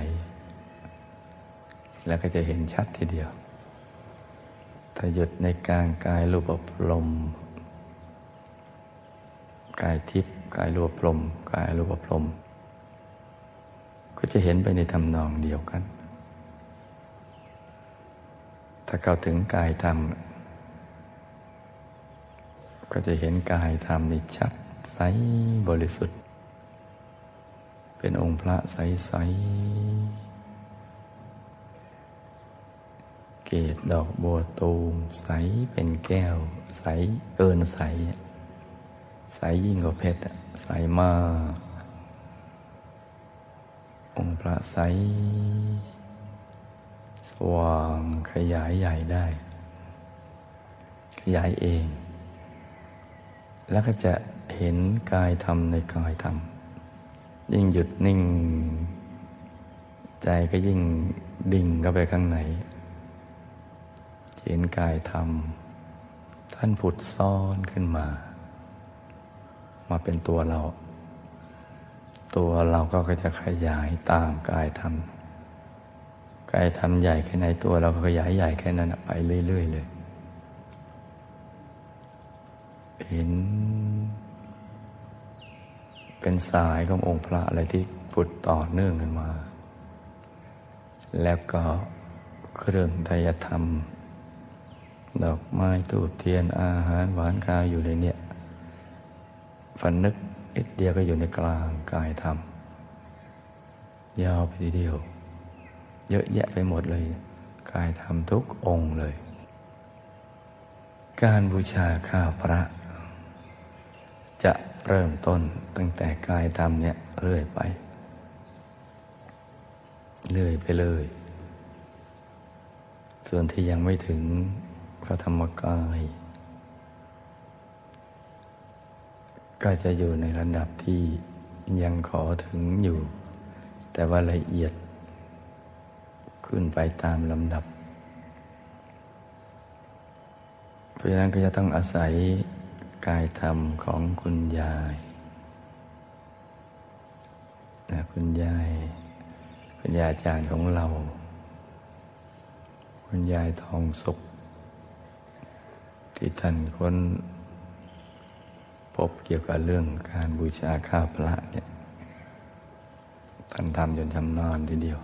แล้วก็จะเห็นชัดทีเดียวถ้าหยุดในกลางกายรูปลมกายทิพย์กายรูปลมกายรูปลมก็จะเห็นไปในทำนองเดียวกันถ้าเข้าถึงกายธรรมก็จะเห็นกายธรรมนี่ชัดใสบริสุทธิ์เป็นองค์พระใสๆเกศดอกบัวตูมใสเป็นแก้วใสเกินใสใสยิ่งกว่าเพชรใสมากองค์พระใสสว่างขยายใหญ่ได้ขยายเองแล้วก็จะเห็นกายธรรมในกายธรรมยิ่งหยุดนิ่งใจก็ยิ่งดิ่งเข้าไปข้างในเห็นกายธรรมท่านผุดซ้อนขึ้นมามาเป็นตัวเราตัวเราก็จะขยายตามกายธรรมกายธรรมใหญ่แค่ไหนตัวเราก็ขยายใหญ่แค่นั้นไปเรื่อยๆเลยเห็นเป็นสายขององค์พระอะไรที่ผุดต่อเนื่องกันมาแล้วก็เครื่องไตรธรรมดอกไม้ธูปเทียนอาหารหวานข้าวอยู่ในเนี่ยฝันนึกนิดเดียวก็อยู่ในกลางกายธรรมยาวไปทีเดียวเยอะแยะไปหมดเลยกายธรรมทุกองค์เลยการบูชาข้าพระจะเริ่มต้นตั้งแต่กายธรรมเนี่ยเรื่อยไปเรื่อยไปเลยส่วนที่ยังไม่ถึงพระธรรมกายก็จะอยู่ในระดับที่ยังขอถึงอยู่แต่ว่าละเอียดขึ้นไปตามลำดับเพราะฉะนั้นก็จะต้องอาศัยกายธรรมของคุณยายนะคุณยายคุณยายอาจารย์ของเราคุณยายทองสุขที่ท่านค้นพบเกี่ยวกับเรื่องการบูชาข้าพระเนี่ยท่านทำจนชำนาญทีเดียว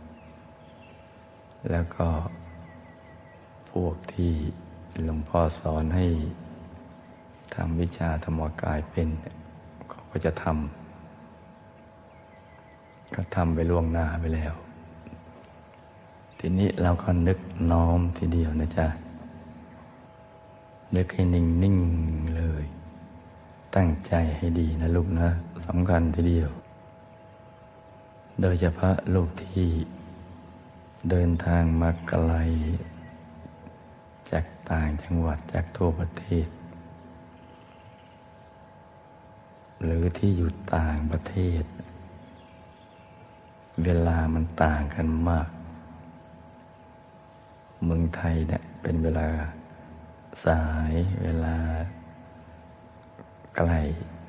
แล้วก็พวกที่หลวงพ่อสอนให้ทำวิชาธรรมกายเป็นเขาก็จะทำก็ทำไปล่วงหน้าไปแล้วทีนี้เราก็นึกน้อมทีเดียวนะจ๊ะนึกให้นิ่งๆเลยตั้งใจให้ดีนะลูกนะสำคัญทีเดียวโดยเฉพาะลูกที่เดินทางมาไกลจากต่างจังหวัดจากทั่วประเทศหรือที่อยู่ต่างประเทศเวลามันต่างกันมากเมืองไทยเนี่ยเป็นเวลาสายเวลาใกล้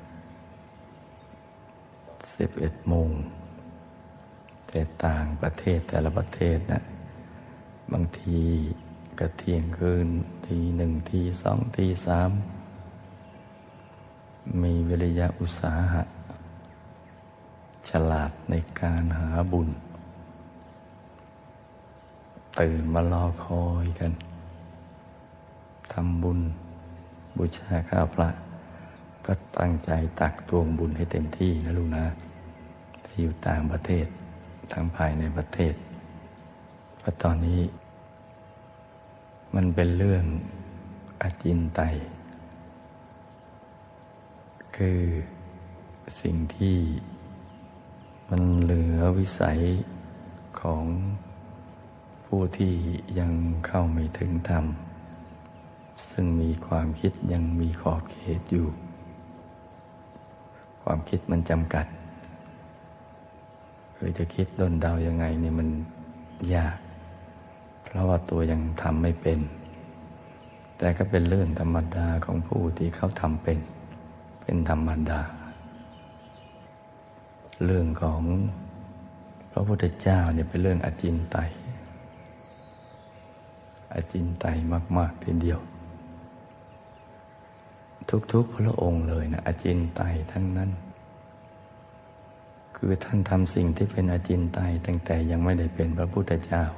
สิบเอ็ดโมงแต่ต่างประเทศแต่ละประเทศนะบางทีก็เที่ยงคืนทีหนึ่งทีสองทีสามมีวิริยะอุตสาหะฉลาดในการหาบุญตื่นมารอคอยกันทำบุญบูชาข้าวพระก็ตั้งใจตักตวงบุญให้เต็มที่นะลูกนะที่อยู่ต่างประเทศทั้งภายในประเทศเพราะตอนนี้มันเป็นเรื่องอจินไตยคือสิ่งที่มันเหลือวิสัยของผู้ที่ยังเข้าไม่ถึงธรรมซึ่งมีความคิดยังมีขอบเขตอยู่ความคิดมันจำกัดคือจะคิดดนเดายังไงเนี่ยมันยากเพราะว่าตัวยังทำไม่เป็นแต่ก็เป็นเรื่องธรรมดาของผู้ที่เขาทำเป็นเป็นธรรมดาเรื่องของพระพุทธเจ้าเนี่ยเป็นเรื่องอจินไตยอจินไตยมากๆทีเดียวทุกๆพระองค์เลยนะอจินไตยทั้งนั้นคือท่านทำสิ่งที่เป็นอจินไตยตั้งแต่ยังไม่ได้เป็นพระพุทธเจ้า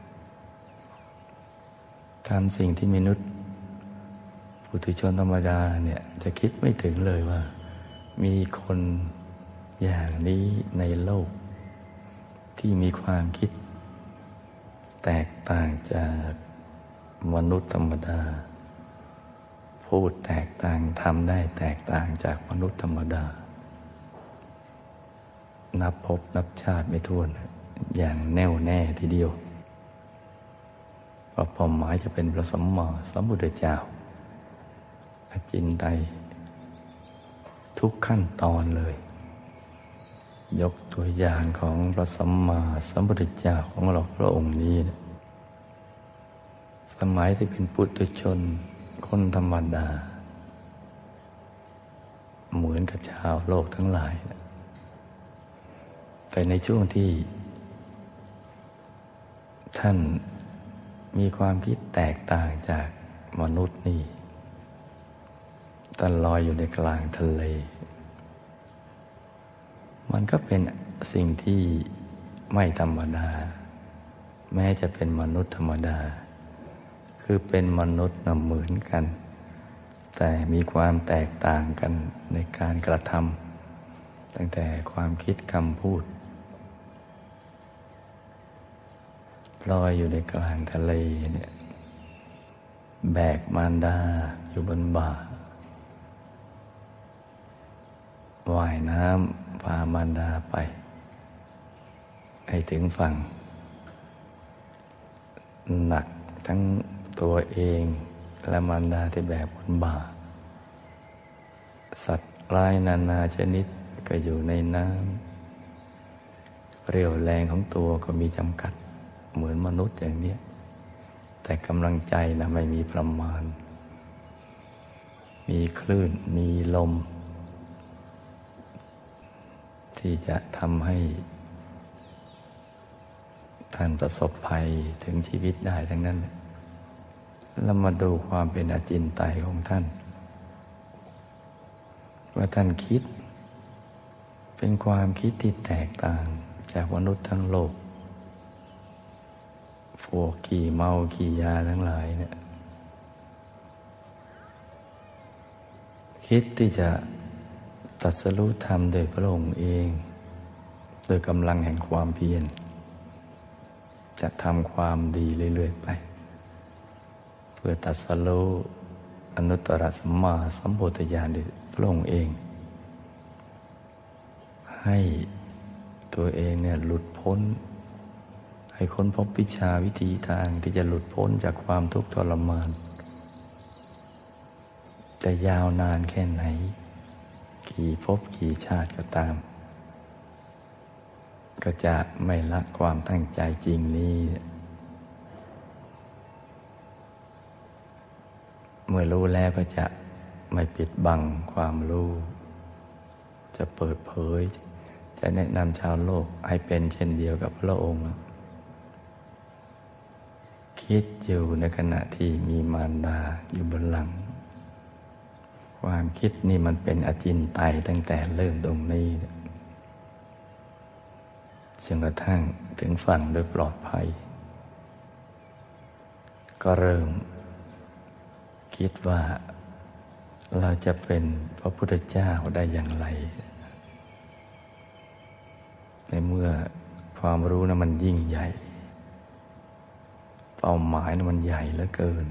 ทำสิ่งที่มนุษย์ปุถุชนธรรมดาเนี่ยจะคิดไม่ถึงเลยว่ามีคนอย่างนี้ในโลกที่มีความคิดแตกต่างจากมนุษย์ธรรมดาพูดแตกต่างทำได้แตกต่างจากมนุษย์ธรรมดานับพบนับชาติไม่ถ้วนอย่างแน่วแน่ทีเดียวว่าเป้าหมายจะเป็นพระสัมมาสัมพุทธเจ้าอจินไตยทุกขั้นตอนเลยยกตัวอย่างของพระสัมมาสัมพุทธเจ้าของเราพระองค์นี้นะสมัยที่เป็นปุถุชนคนธรรมดาเหมือนกับชาวโลกทั้งหลายนะแต่ในช่วงที่ท่านมีความคิดแตกต่างจากมนุษย์นี่ท่านลอยอยู่ในกลางทะเลมันก็เป็นสิ่งที่ไม่ธรรมดาแม้จะเป็นมนุษย์ธรรมดาคือเป็นมนุษย์น่ะเหมือนกันแต่มีความแตกต่างกันในการกระทำตั้งแต่ความคิดคำพูดลอยอยู่ในกลางทะเลเนี่ยแบกมารดาอยู่บนบ่าว่ายน้ำพามารดาไปให้ถึงฝั่งหนักทั้งตัวเองและมารดาที่แบกบนบ่าสัตว์หลายนานาชนิดก็อยู่ในน้ำเรี่ยวแรงของตัวก็มีจำกัดเหมือนมนุษย์อย่างนี้แต่กำลังใจนะไม่มีประมาณมีคลื่นมีลมที่จะทำให้ท่านประสบภัยถึงชีวิตได้ทั้งนั้นแล้วมาดูความเป็นอจินไตยของท่านว่าท่านคิดเป็นความคิดที่แตกต่างจากมนุษย์ทั้งโลกพวกขี่เมาขี่ยาทั้งหลายเนี่ยคิดที่จะตรัสรู้ธรรมโดยพระองค์เองโดยกำลังแห่งความเพียรจะทำความดีเรื่อยๆไปเพื่อตรัสรู้อนุตตรสัมมาสัมโพธิญาณโดยพระองค์เองให้ตัวเองเนี่ยหลุดพ้นให้ค้นพบวิชาวิธีทางที่จะหลุดพ้นจากความทุกข์ทรมานจะยาวนานแค่ไหนกี่ภพกี่ชาติก็ตามก็จะไม่ละความตั้งใจจริงนี้เมื่อรู้แล้วก็จะไม่ปิดบังความรู้จะเปิดเผยจะแนะนำชาวโลกให้เป็นเช่นเดียวกับพระองค์คิดอยู่ในขณะที่มีมารดาอยู่บนหลังความคิดนี่มันเป็นอจินไตยตั้งแต่เริ่มตรงนี้จนกระทั่งถึงฝั่งโดยปลอดภัยก็เริ่มคิดว่าเราจะเป็นพระพุทธเจ้าได้อย่างไรในเมื่อความรู้นั้นมันยิ่งใหญ่เป้าหมายนั้นมันใหญ่เหลือเกิน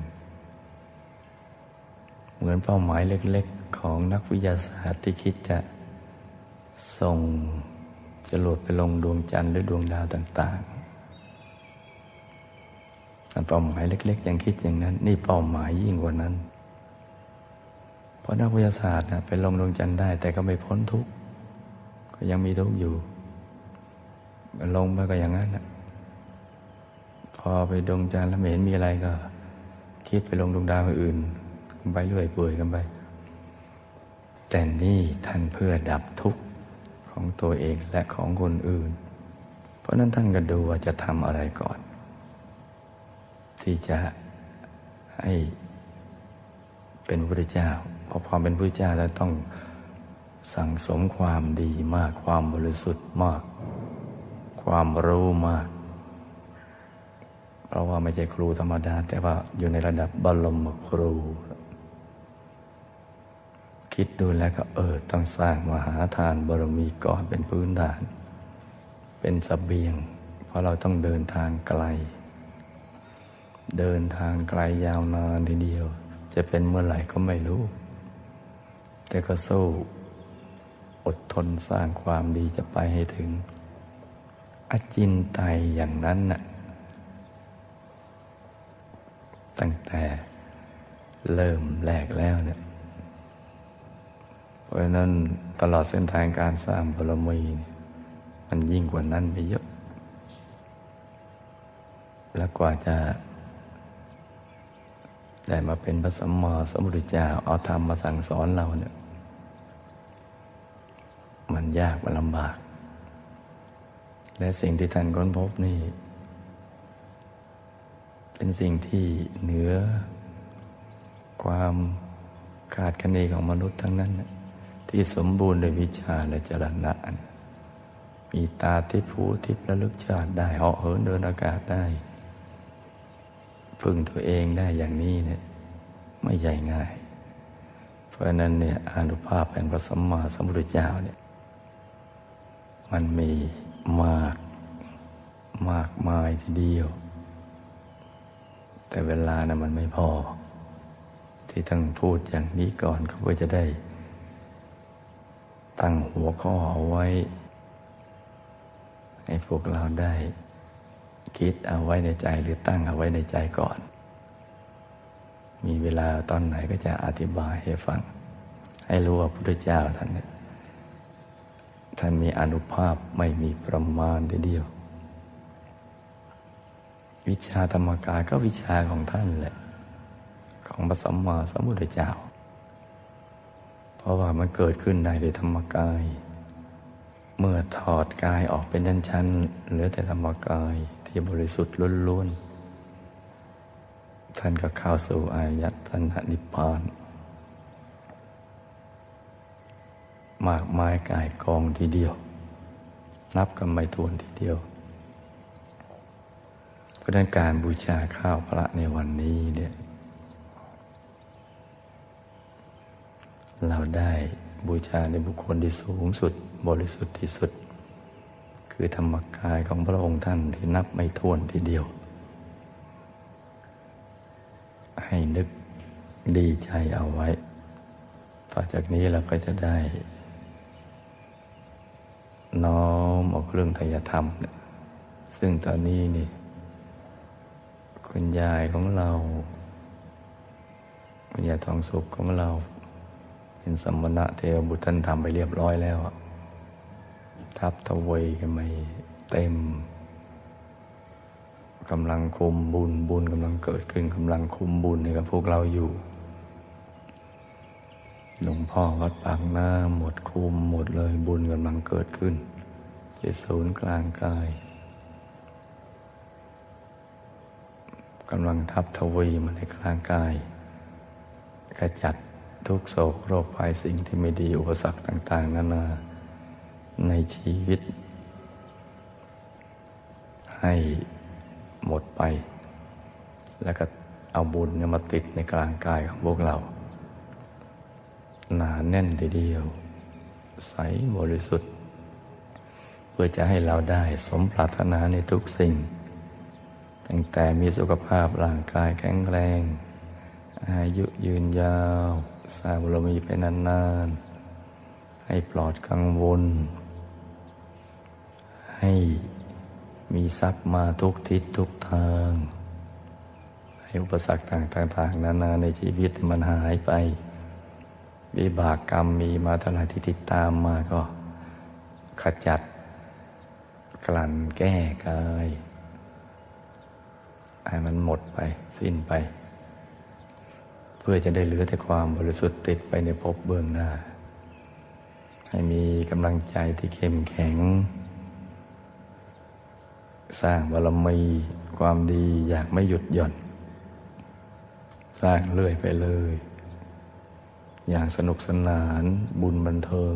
เหมือนเป้าหมายเล็กๆของนักวิทยาศาสตร์ที่คิดจะส่งจรวดไปลงดวงจันทร์หรือดวงดาวต่างๆเป้าหมายเล็กๆยังคิดอย่างนั้นนี่เป้าหมายยิ่งกว่านั้นเพราะนักวิทยาศาสตร์นะไปลงดวงจันทร์ได้แต่ก็ไม่พ้นทุกข์ก็ยังมีทุกข์อยู่ลงไปก็อย่างนั้นนะพอไปดวงจันทร์แล้วไม่เห็นมีอะไรก็คิดไปลงดวงดาวอื่นไปเรื่อยเปื่อยกันไปแต่นี่ท่านเพื่อดับทุกข์ของตัวเองและของคนอื่นเพราะนั้นท่านก็ดูว่าจะทำอะไรก่อนที่จะให้เป็นพระพุทธเจ้าเพราะความเป็นพระพุทธเจ้าแล้วต้องสั่งสมความดีมากความบริสุทธิ์มากความรู้มากเพราะว่าไม่ใช่ครูธรรมดาแต่ว่าอยู่ในระดับบรมครูคิดดูแล้วก็เออต้องสร้างมหาทานบารมีก่อนเป็นพื้นฐานเป็นเสบียงเพราะเราต้องเดินทางไกลเดินทางไกลยาวนานทีเดียวจะเป็นเมื่อไหร่ก็ไม่รู้แต่ก็สู้อดทนสร้างความดีจะไปให้ถึงอจินไตยอย่างนั้นน่ะตั้งแต่เริ่มแรกแล้วเนี่ยเพราะฉะนั้นตลอดเส้นทางการสร้างบารมีเนี่ยมันยิ่งกว่านั้นไปเยอะแล้วกว่าจะได้มาเป็นพระสัมมาสัมพุทธเจ้าเอาธรรมมาสั่งสอนเราเนี่ยมันยากมันลำบากและสิ่งที่ท่านค้นพบนี่เป็นสิ่งที่เหนือความคาดคะเนของมนุษย์ทั้งนั้นที่สมบูรณ์ด้วยวิชาและจรณะมีตาทิพย์หูทิพย์ระลึกชาติได้เหาะเหินเดินอากาศได้พึ่งตัวเองได้อย่างนี้เนี่ยไม่ใหญ่ง่ายเพราะฉะนั้นเนี่ยอานุภาพแห่งพระสัมมาสัมพุทธเจ้าเนี่ยมันมีมากมากมายทีเดียวแต่เวลานะมันไม่พอที่ต้องพูดอย่างนี้ก่อนก็เพื่อจะได้ตั้งหัวข้อเอาไว้ให้พวกเราได้คิดเอาไว้ในใจหรือตั้งเอาไว้ในใจก่อนมีเวลาตอนไหนก็จะอธิบายให้ฟังให้รู้ว่าพระพุทธเจ้าท่านเนี่ยท่านมีอานุภาพไม่มีประมาณทีเดียววิชาธรรมกายก็วิชาของท่านแหละของพระสัมมาสัมพุทธเจ้าเพราะว่ามันเกิดขึ้นได้ด้วยธรรมกายเมื่อถอดกายออกเป็นชั้นๆเหลือแต่ธรรมกายที่บริสุทธิ์ล้วนๆท่านก็เข้าสู่อายตนะนิพพานมากมายกายกองทีเดียวนับกันไม่ถ้วนทีเดียวเพราะฉะนั้นการบูชาข้าวพระในวันนี้เนี่ยเราได้บูชาในบุคคลที่สูงสุดบริสุทธิ์ที่สุดคือธรรมกายของพระองค์ท่านที่นับไม่ถ้วนทีเดียวให้นึกดีใจเอาไว้ต่อจากนี้เราก็จะได้น้อมเอาเครื่องไตรธรรมซึ่งตอนนี้นี่คุณยายของเราคุณยายทองสุขของเราเป็นสมณะเทวบุตรท่านทำไปเรียบร้อยแล้วทับทวีกันไปเต็มกำลังคุมบุญบุญกำลังเกิดขึ้นกำลังคุมบุญให้กับพวกเราอยู่หลวงพ่อวัดปากน้ำหมดคุมหมดเลยบุญกำลังเกิดขึ้นที่ศูนย์กลางกายกำลังทับทวีมาในกลางกายขจัดทุกโศกโรคภัยสิ่งที่ไม่ดีอุปสรรคต่างๆนานาในชีวิตให้หมดไปแล้วก็เอาบุญเนี่ยมาติดในกลางกายของพวกเราหนาแน่นทีเดียวใสบริสุทธิ์เพื่อจะให้เราได้สมปรารถนาในทุกสิ่งตั้งแต่มีสุขภาพร่างกายแข็งแรงอายุยืนยาวสร้างบารมีไปนานๆให้ปลอดกังวลให้มีทรัพย์มาทุกทิศทุกทางให้อุปสรรคต่างๆนานาในชีวิตมันหายไปวิบากกรรมมีมาเท่าไหร่ที่ติดตามมาก็ขจัดกลั่นแก้กายให้มันหมดไปสิ้นไปเพื่อจะได้เหลือแต่ความบริสุทธิ์ติดไปในภพเบื้องหน้าให้มีกำลังใจที่เข้มแข็งสร้างบารมีความดีอยากไม่หยุดหย่อนสร้างเรื่อยไปเลยอย่างสนุกสนานบุญบันเทิง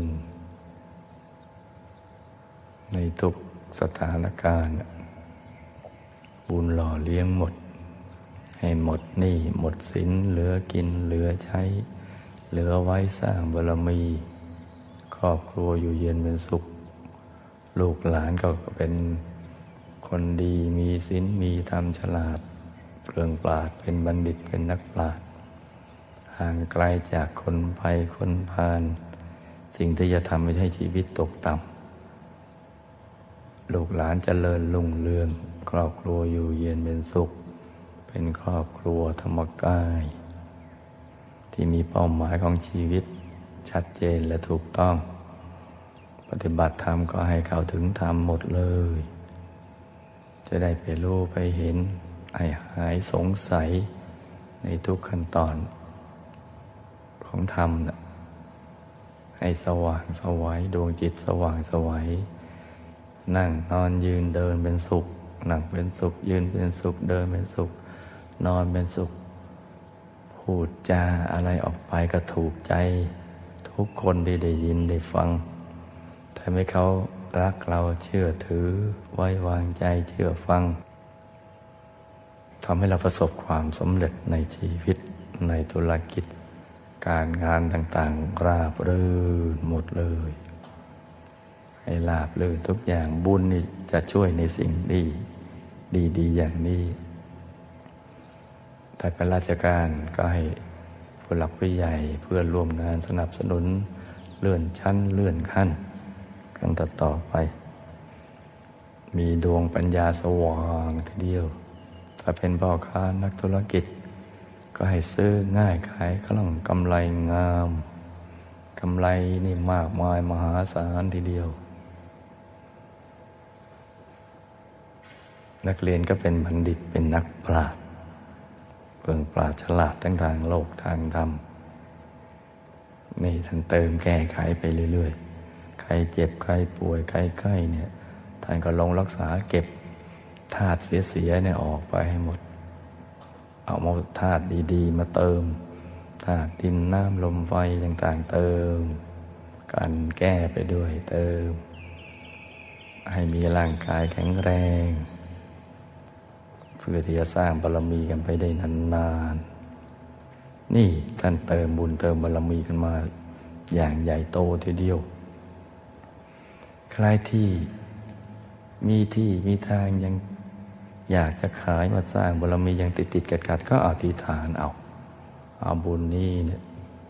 ในทุกสถานการณ์บุญหล่อเลี้ยงหมดให้หมดหนี้หมดสินเหลือกินเหลือใช้เหลือไว้สร้างบารมีครอบครัวอยู่เย็นเป็นสุขลูกหลานก็เป็นคนดีมีศีลมีธรรมฉลาดเปลืองปราชญ์เป็นบัณฑิตเป็นนักปราชญ์ห่างไกลจากคนภัยคนพาลสิ่งที่จะทำให้ชีวิตตกต่ำลูกหลานเจริญรุ่งเรืองครอบครัวอยู่เย็นเป็นสุขเป็นครอบครัวธรรมกายที่มีเป้าหมายของชีวิตชัดเจนและถูกต้องปฏิบัติธรรมก็ให้เข้าถึงธรรมหมดเลยจะได้ไปรู้ไปเห็นให้หายสงสัยในทุกขั้นตอนของธรรมนะให้สว่างสวัยดวงจิตสว่างสวัยนั่งนอนยืนเดินเป็นสุขนั่งเป็นสุขยืนเป็นสุขเดินเป็นสุขนอนเป็นสุขพูดจาอะไรออกไปก็ถูกใจทุกคนที่ได้ยินได้ฟังทำให้เขารักเราเชื่อถือไว้วางใจเชื่อฟังทำให้เราประสบความสำเร็จในชีวิตในธุรกิจการงานต่างๆราบรื่นหมดเลยให้ราบรื่นทุกอย่างบุญนี่จะช่วยในสิ่งดีดีๆอย่างนี้แต่เป็นราชการก็ให้ผู้หลักผู้ใหญ่เพื่อนร่วมงานสนับสนุนเลื่อนชั้นเลื่อนขั้นกันต่อไปมีดวงปัญญาสว่างทีเดียวถ้าเป็นพ่อค้านักธุรกิจก็ให้ซื้อง่ายขายคล่องกำไรงามกำไรนี่มากมายมหาศาลทีเดียวนักเรียนก็เป็นบัณฑิตเป็นนักปราชญ์เบิ่งปราชญ์ฉลาดทั้งทางโลกทางธรรมนี่ท่านเติมแก้ไขไปเรื่อยๆใครเจ็บใครป่วยใครไข้เนี่ยท่านก็ลงรักษาเก็บธาตุเสียๆเนี่ยออกไปให้หมดเอามาธาตุดีๆมาเติมธาตุดินน้ำลมไฟต่างๆเติมกันแก้ไปด้วยเติมให้มีร่างกายแข็งแรงเพื่อที่จะสร้างบารมีกันไปได้นานๆนี่ท่านเติมบุญเติมบารมีกันมาอย่างใหญ่โตทีเดียวใครที่มีที่มีทางยังอยากจะขายมาสร้างบารมียังติดติดกัดกัดก็อธิษฐานเอาเอาบุญนี้เนี่ย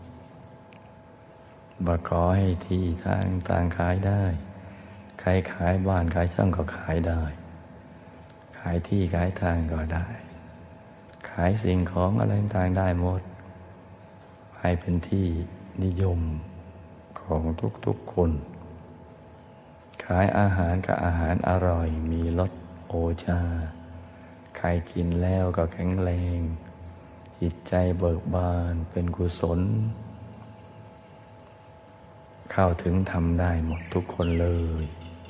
มาขอให้ที่ทางต่างขายได้ใครขายบ้านขายช่องก็ขายได้ขายที่ขายทางก็ได้ขายสิ่งของอะไรต่างได้หมดให้เป็นที่นิยมของทุกๆคนขายอาหารกับอาหารอร่อยมีรสโอชาใครกินแล้วก็แข็งแรงจิตใจเบิกบานเป็นกุศลเข้าถึงทำได้หมดทุกคนเลย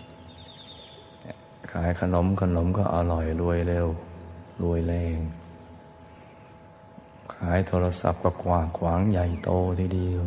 ขายขนมขนมก็อร่อยรวยเร็วรวยแรงขายโทรศัพท์ก็กว้างขวางใหญ่โตทีเดียว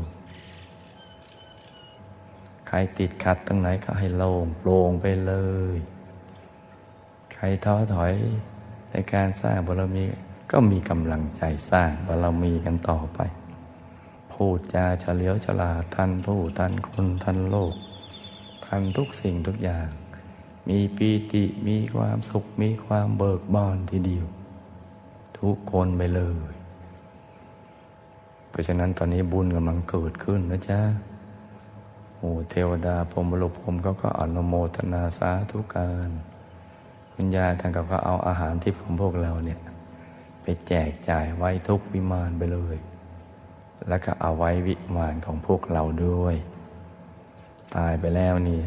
ใครติดขัดตรงไหนก็ให้โล่งโปร่งไปเลยใครท้อถอยในการสร้างบารมีก็มีกำลังใจสร้างบารมีกันต่อไปพูดจาเฉลียวฉลาดทันผู้ทันคนทันโลกทันทุกสิ่งทุกอย่างมีปีติมีความสุขมีความเบิกบานทีเดียวทุกคนไปเลยเพราะฉะนั้นตอนนี้บุญกำลังเกิดขึ้นนะจ๊ะโอ้เทวดาพรหมรุพรหมเขาก็อนุโมทนาสาธุการคุณยายท่านก็เอาอาหารที่ผมพวกเราเนี่ยไปไปแจกจ่ายไว้ทุกวิมานไปเลย แล้วก็เอาไว้วิมานของพวกเราด้วย ตายไปแล้วนี่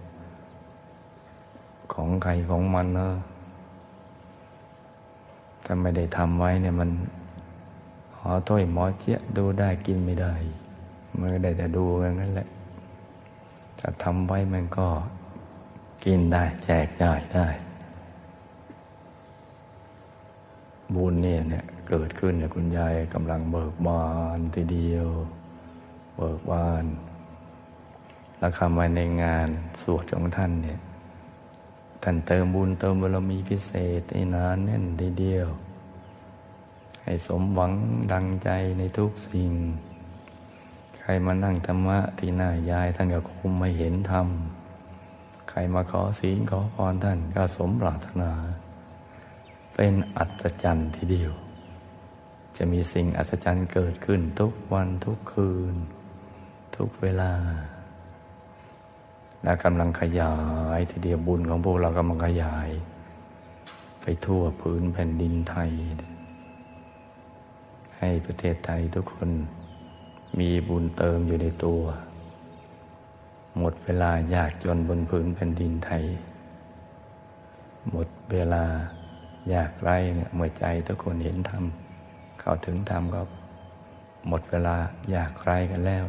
ของใครของมันเนอะถ้าไม่ได้ทำไว้เนี่ยมันหอถ้วยหมอเจี๊ยดูได้กินไม่ได้มันก็ได้แต่ดูอย่างนั้นแหละถ้าทำไว้มันก็กินได้แจกจ่ายได้บุญเนี่ยเนี่ยเกิดขึ้นเนี่ยคุณยายกำลังเบิกบานทีเดียวเบิกบานแล้วคำไว้ในงานสวดของท่านเนี่ยท่านเติมบุญเติมบารมีพิเศษให้นานแน่นทีเดียวให้สมหวังดังใจในทุกสิ่งใครมานั่งธรรมะที่หน้ายายท่านก็คุมไม่เห็นธรรมใครมาขอศีลขอพรท่านก็สมปรารถนาเป็นอัศจรรย์ทีเดียวจะมีสิ่งอัศจรรย์เกิดขึ้นทุกวันทุกคืนทุกเวลาและกำลังขยายทีเดียวบุญของพวกเรากำลังขยายไปทั่วพื้นแผ่นดินไทยให้ประเทศไทยทุกคนมีบุญเติมอยู่ในตัวหมดเวลายากจนบนพื้นแผ่นดินไทยหมดเวลายากไร้เนี่ยเมื่อใจทุกคนเห็นธรรมเข้าถึงธรรมก็หมดเวลายากไร้กันแล้ว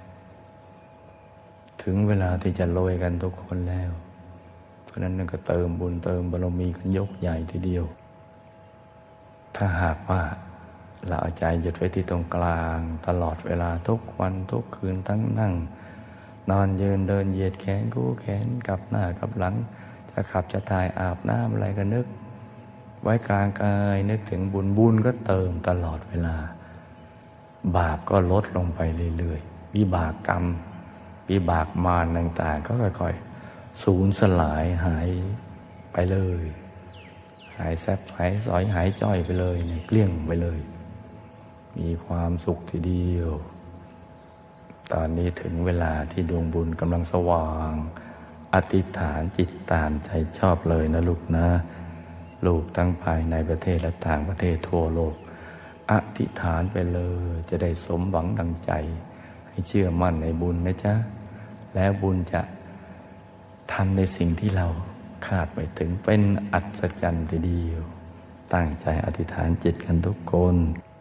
ถึงเวลาที่จะโรยกันทุกคนแล้วเพราะนั้นก็เติมบุญเติมบารมีกันยกใหญ่ทีเดียวถ้าหากว่าเราเอาใจหยุดไว้ที่ตรงกลางตลอดเวลาทุกวันทุกคืนทั้งนั่งนอนยืนเดินเหยียดแขนคู่แขนกับหน้ากับหลังจะขับจะถ่ายอาบน้ำอะไรก็นึกไว้กลางกายนึกถึงบุญบุญก็เติมตลอดเวลาบาปก็ลดลงไปเรื่อยๆวิบากกรรมวิบากมารต่างๆก็ค่อยๆสูญสลายหายไปเลยหายแซบหายสอยหายจ้อยไปเลยเนี่ยเกลี้ยงไปเลยมีความสุขทีเดียวตอนนี้ถึงเวลาที่ดวงบุญกำลังสว่างอธิษฐานจิตตามใจชอบเลยนะลูกนะลูกทั้งภายในประเทศและต่างประเทศทั่วโลกอธิษฐานไปเลยจะได้สมหวังดังใจให้เชื่อมั่นในบุญนะจ๊ะแล้วบุญจะทำในสิ่งที่เราคาดไม่ถึงเป็นอัศจรรย์ทีเดียวตั้งใจอธิษฐานจิตกันทุกคน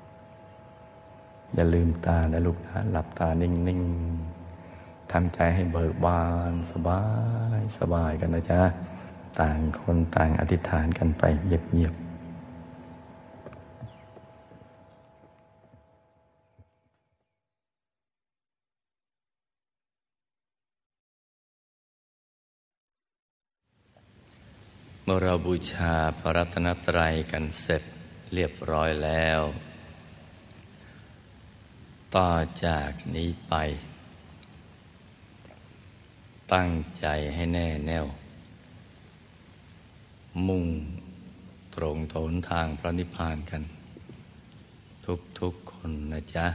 อย่าลืมตานะลูกนะหลับตานิ่งๆทำใจให้เบิกบานสบายสบายกันนะจ๊ะต่างคนต่างอธิษฐานกันไปเงียบๆเมื่อเราบูชาพระรัตนตรัยกันเสร็จเรียบร้อยแล้วต่อจากนี้ไปตั้งใจให้แน่แน่วมุ่งตรงโถนทางพระนิพพานกันทุกๆคนนะจ๊ะ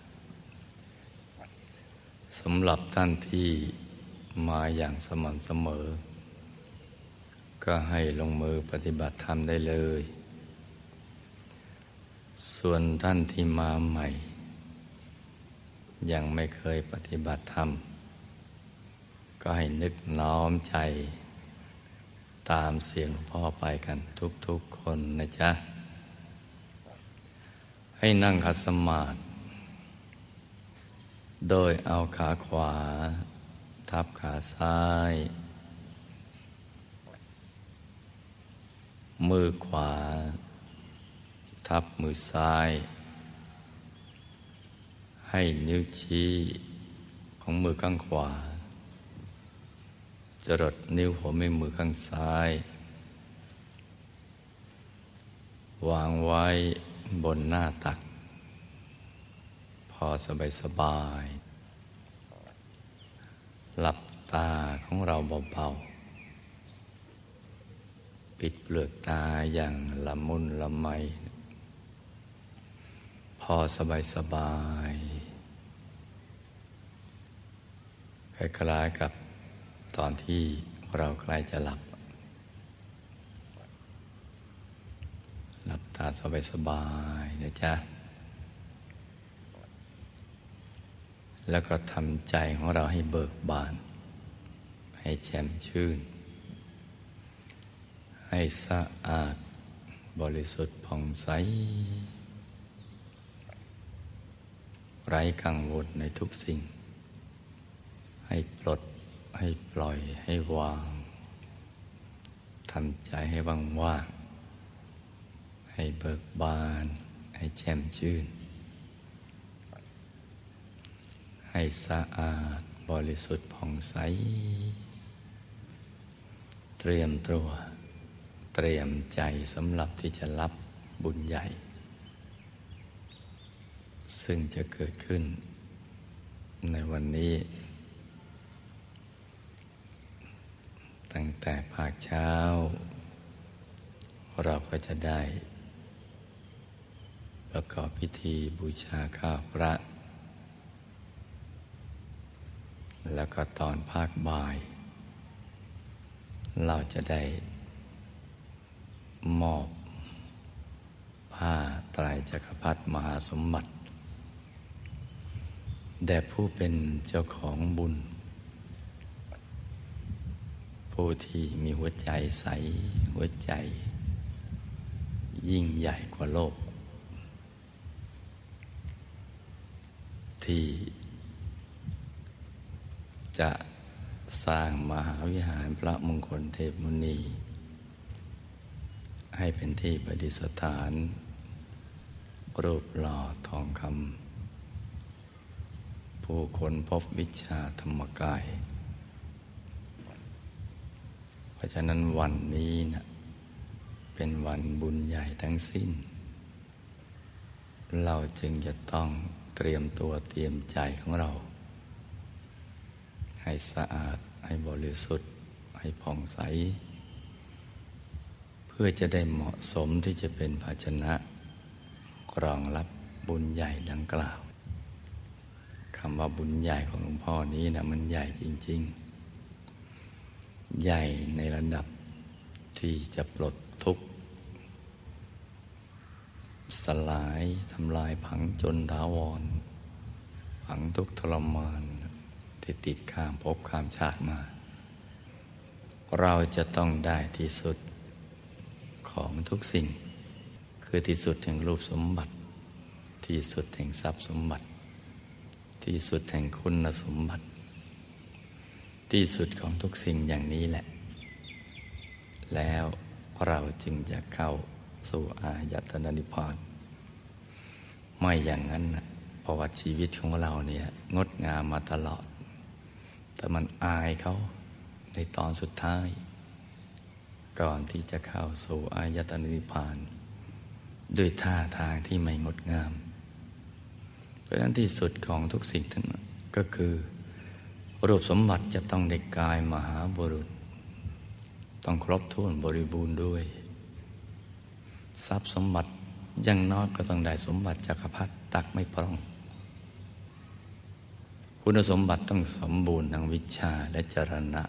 สำหรับท่านที่มาอย่างสม่ำเสมอก็ให้ลงมือปฏิบัติธรรมได้เลยส่วนท่านที่มาใหม่ยังไม่เคยปฏิบัติธรรมก็ให้นึกน้อมใจตามเสียงหลวงพ่อไปกันทุกๆคนนะจ๊ะให้นั่งขัดสมาธิโดยเอาขาขวาทับขาซ้ายมือขวาทับมือซ้ายให้นิ้วชี้ของมือข้างขวาจรดนิ้วหัวแม่มือข้างซ้ายวางไว้บนหน้าตักพอสบายสบายหลับตาของเราเบาๆปิดเปลือกตาอย่างละมุนละไมพอสบายสบายคล้ายๆกับตอนที่เราใกล้จะหลับหลับตตาสบายๆนะจ๊ะแล้วก็ทำใจของเราให้เบิกบานให้แจ่มชื่นให้สะอาดบริสุทธิ์ผ่องใสไร้กังวลในทุกสิ่งให้ปลดให้ปล่อยให้วางทำใจให้ว่างๆให้เบิกบานให้แจ่มชื่นให้สะอาดบริสุทธิ์ผ่องใสเตรียมตัวเตรียมใจสำหรับที่จะรับบุญใหญ่ซึ่งจะเกิดขึ้นในวันนี้ตั้งแต่ภาคเช้าเราก็จะได้ประกอบพิธีบูชาข้าวพระแล้วก็ตอนภาคบ่ายเราจะได้มอบผ้าไตรจักรพรรดิมหาสมบัติแด่ผู้เป็นเจ้าของบุญผู้ที่มีหัวใจใสหัวใจยิ่งใหญ่กว่าโลกที่จะสร้างมหาวิหารพระมงคลเทพมุนีให้เป็นที่ประดิษฐานรูปหล่อทองคำผู้คนพบวิชาธรรมกายเพราะฉะนั้นวันนี้นะเป็นวันบุญใหญ่ทั้งสิ้นเราจึงจะต้องเตรียมตัวเตรียมใจของเราให้สะอาดให้บริสุทธิ์ให้ผ่องใสเพื่อจะได้เหมาะสมที่จะเป็นภาชนะรองรับบุญใหญ่ดังกล่าวคำว่าบุญใหญ่ของหลวงพ่อนี้นะมันใหญ่จริงๆใหญ่ในระดับที่จะปลดทุกข์สลายทำลายผังจนถาวรผังทุกข์ทรมานที่ติดข้ามภพข้ามชาติมาเราจะต้องได้ที่สุดของทุกสิ่งคือที่สุดแห่งรูปสมบัติที่สุดแห่งทรัพย์สมบัติที่สุดแห่งคุณสมบัติที่สุดของทุกสิ่งอย่างนี้แหละแล้วเราจึงจะเข้าสู่อายตนะนิพพานไม่อย่างนั้นนะประวัติชีวิตของเราเนี่ยงดงามมาตลอดแต่มันอายเขาในตอนสุดท้ายก่อนที่จะเข้าสู่อายตนะนิพพานด้วยท่าทางที่ไม่งดงามเพราะฉะนั้นที่สุดของทุกสิ่งทั้งนั้นก็คือรูปสมบัติจะต้องได้กายมหาบุรุษต้องครบถ้วนบริบูรณ์ด้วยทรัพย์สมบัติอย่างน้อยก็ต้องได้สมบัติจักรพรรดิตักไม่พร่องคุณสมบัติต้องสมบูรณ์ทั้งวิชาและจรณะ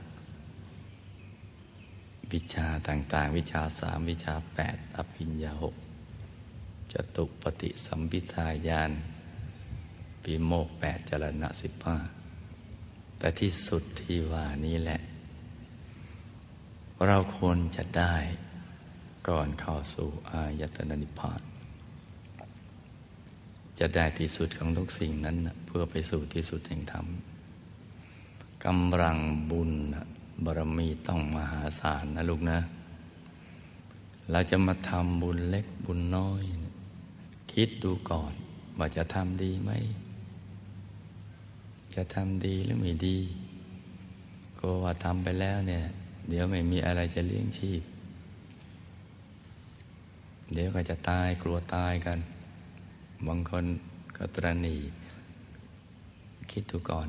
วิชาต่างๆวิชาสามวิชาแปดอภิญญาหกจตุปฏิสัมภิทาญาณวิโมกข์แปดจรณะสิบห้าแต่ที่สุดที่ว่านี้แหละเราควรจะได้ก่อนเข้าสู่อายตนะนิพพานจะได้ที่สุดของทุกสิ่งนั้นนะเพื่อไปสู่ที่สุดแห่งธรรมกำลังบุญบารมีต้องมหาศาลนะลูกนะเราจะมาทำบุญเล็กบุญน้อยคิดดูก่อนว่าจะทำดีไหมจะทำดีหรือไม่ดีก็ว่าทำไปแล้วเนี่ยเดี๋ยวไม่มีอะไรจะเลี้ยงชีพเดี๋ยวก็จะตายกลัวตายกันบางคนก็ตระหนี่คิดดูก่อน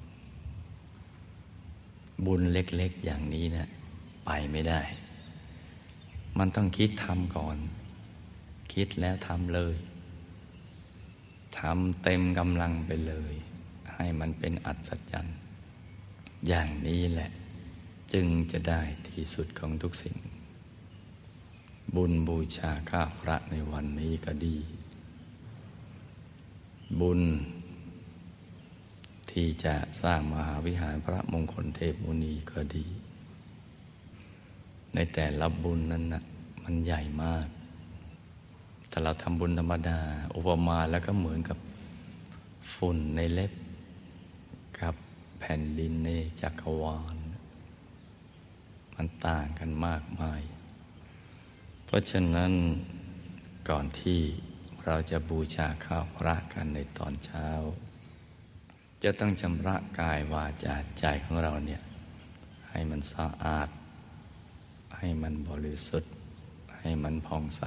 บุญเล็กๆอย่างนี้นะไปไม่ได้มันต้องคิดทำก่อนคิดแล้วทำเลยทำเต็มกำลังไปเลยให้มันเป็นอัศจรรย์อย่างนี้แหละจึงจะได้ที่สุดของทุกสิ่งบุญบูชาข้าพระในวันนี้ก็ดี บุญที่จะสร้างมหาวิหารพระมงคลเทพมุนีก็ดี ในแต่ละบุญนั้นนะมันใหญ่มากแต่เราทำบุญธรรมดาอุปมาแล้วก็เหมือนกับฝุ่นในเล็บกับแผ่นดินในจักรวาลมันต่างกันมากมายเพราะฉะนั้นก่อนที่เราจะบูชาข้าวพระกันในตอนเช้าจะต้องชำระกายวาจาใจของเราเนี่ยให้มันสะอาดให้มันบริสุทธิ์ให้มันผ่องใส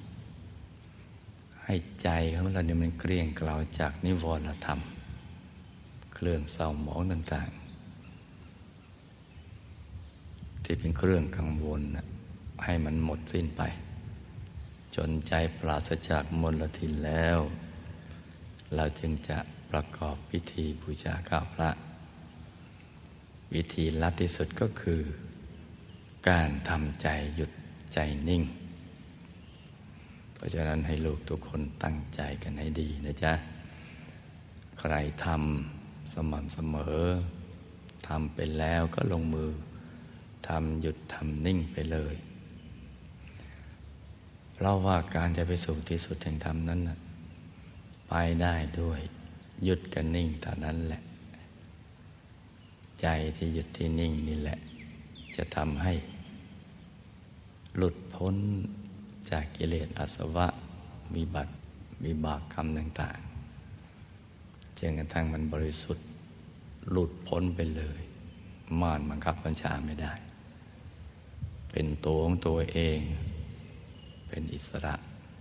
ให้ใจของเราเนี่ยมันเกลี้ยงเกลาจากนิวรณธรรมเครื่องเศร้าหมองต่างๆที่เป็นเครื่องกังวลนะให้มันหมดสิ้นไปจนใจปราศจากมลทินแล้วเราจึงจะประกอบพิธีบูชาข้าวพระวิธีลัดที่สุดก็คือการทำใจหยุดใจนิ่งเพราะฉะนั้นให้ลูกทุกคนตั้งใจกันให้ดีนะจ๊ะใครทำสม่ำเสมอทำเป็นแล้วก็ลงมือทำหยุดทำนิ่งไปเลยเพราะว่าการจะไปสู่ที่สุดแห่งธรรมนั้นนะไปได้ด้วยหยุดกับนิ่งเท่านั้นแหละใจที่หยุดที่นิ่งนี่แหละจะทำให้หลุดพ้นจากกิเลสอาสวะวิบัติวิบากกรรมต่างๆจนกระทั่งมันบริสุทธิ์หลุดพ้นไปเลยม่านบังคับบัญชาไม่ได้เป็นตัวของตัวเองเป็นอิสระ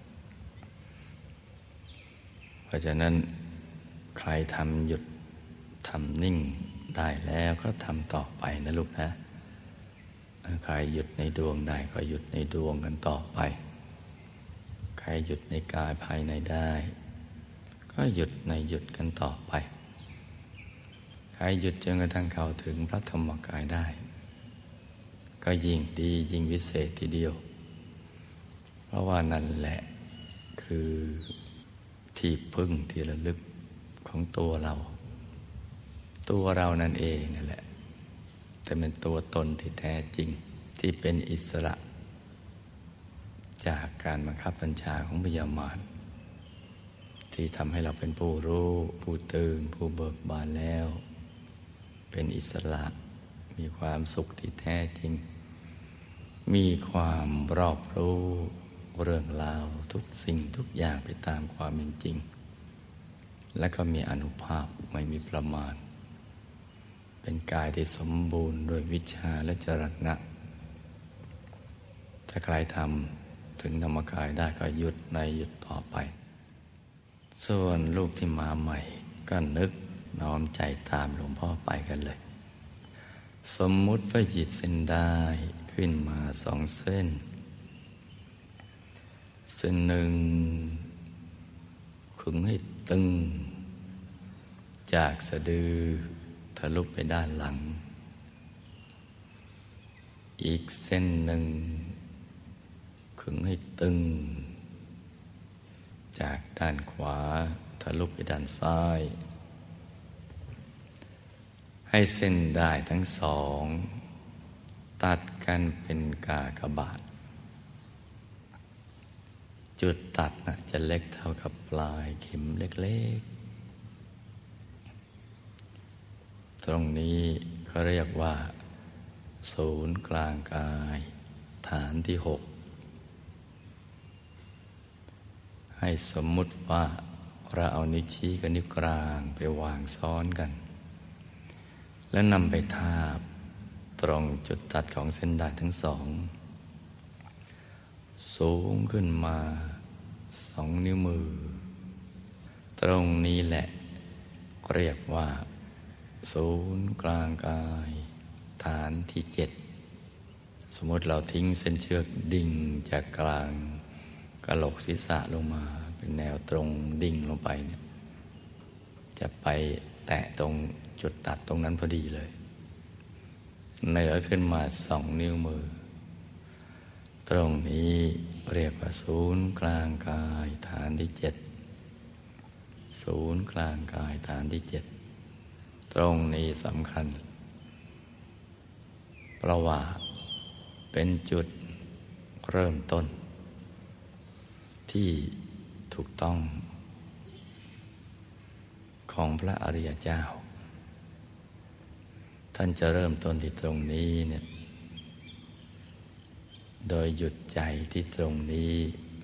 เพราะฉะนั้นใครทำหยุดทำนิ่งได้แล้วก็ทำต่อไปนะลูกนะใครหยุดในดวงได้ก็หยุดในดวงกันต่อไปใครหยุดในกายภายในได้ก็หยุดในหยุดกันต่อไปใครหยุดจนกระทั่งเข้าถึงพระธรรมกายได้ก็ยิ่งดียิ่งวิเศษทีเดียวเพราะว่านั่นแหละคือที่พึ่งที่ระลึกของตัวเราตัวเรานั่นเองนั่นแหละแต่เป็นตัวตนที่แท้จริงที่เป็นอิสระจากการบังคับบัญชาของพยามารที่ทำให้เราเป็นผู้รู้ผู้ตื่นผู้เบิกบานแล้วเป็นอิสระมีความสุขที่แท้จริงมีความรอบรู้เรื่องราวทุกสิ่งทุกอย่างไปตามความเป็นจริงและก็มีอานุภาพไม่มีประมาณเป็นกายที่สมบูรณ์โดยวิชาและจรณะถ้าใครทำถึงธรรมกายได้ก็หยุดในหยุดต่อไปส่วนลูกที่มาใหม่ก็นึกน้อมใจตามหลวงพ่อไปกันเลยสมมุติว่าหยิบเส้นได้ขึ้นมาสองเส้นเส้นหนึ่งขึงให้ตึงจากสะดือทะลุไปด้านหลังอีกเส้นหนึ่งขึงให้ตึงจากด้านขวาทะลุไปด้านซ้ายให้เส้นได้ทั้งสองตัดกันเป็นกากบาทจุดตัดนะจะเล็กเท่ากับปลายเข็มเล็กๆตรงนี้เขาเรียกว่าศูนย์กลางกายฐานที่หกให้สมมุติว่าเราเอานิ้วชี้กับนิ้วกลางไปวางซ้อนกันแล้วนำไปทาบตรงจุดตัดของเส้นได้ทั้งสองสูงขึ้นมาสองนิ้วมือตรงนี้แหละเรียกว่าศูนย์กลางกายฐานที่เจ็ดสมมติเราทิ้งเส้นเชือกดิ่งจากกลางกะโหลกศีรษะลงมาเป็นแนวตรงดิ่งลงไปเนี่ยจะไปแตะตรงจุดตัดตรงนั้นพอดีเลยเหนือขึ้นมาสองนิ้วมือตรงนี้เรียกว่าศูนย์กลางกายฐานที่เจ็ดศูนย์กลางกายฐานที่เจ็ดตรงนี้สำคัญเพราะว่าเป็นจุดเริ่มต้นที่ถูกต้องของพระอริยเจ้าท่านจะเริ่มต้นที่ตรงนี้เนี่ยโดยหยุดใจที่ตรงนี้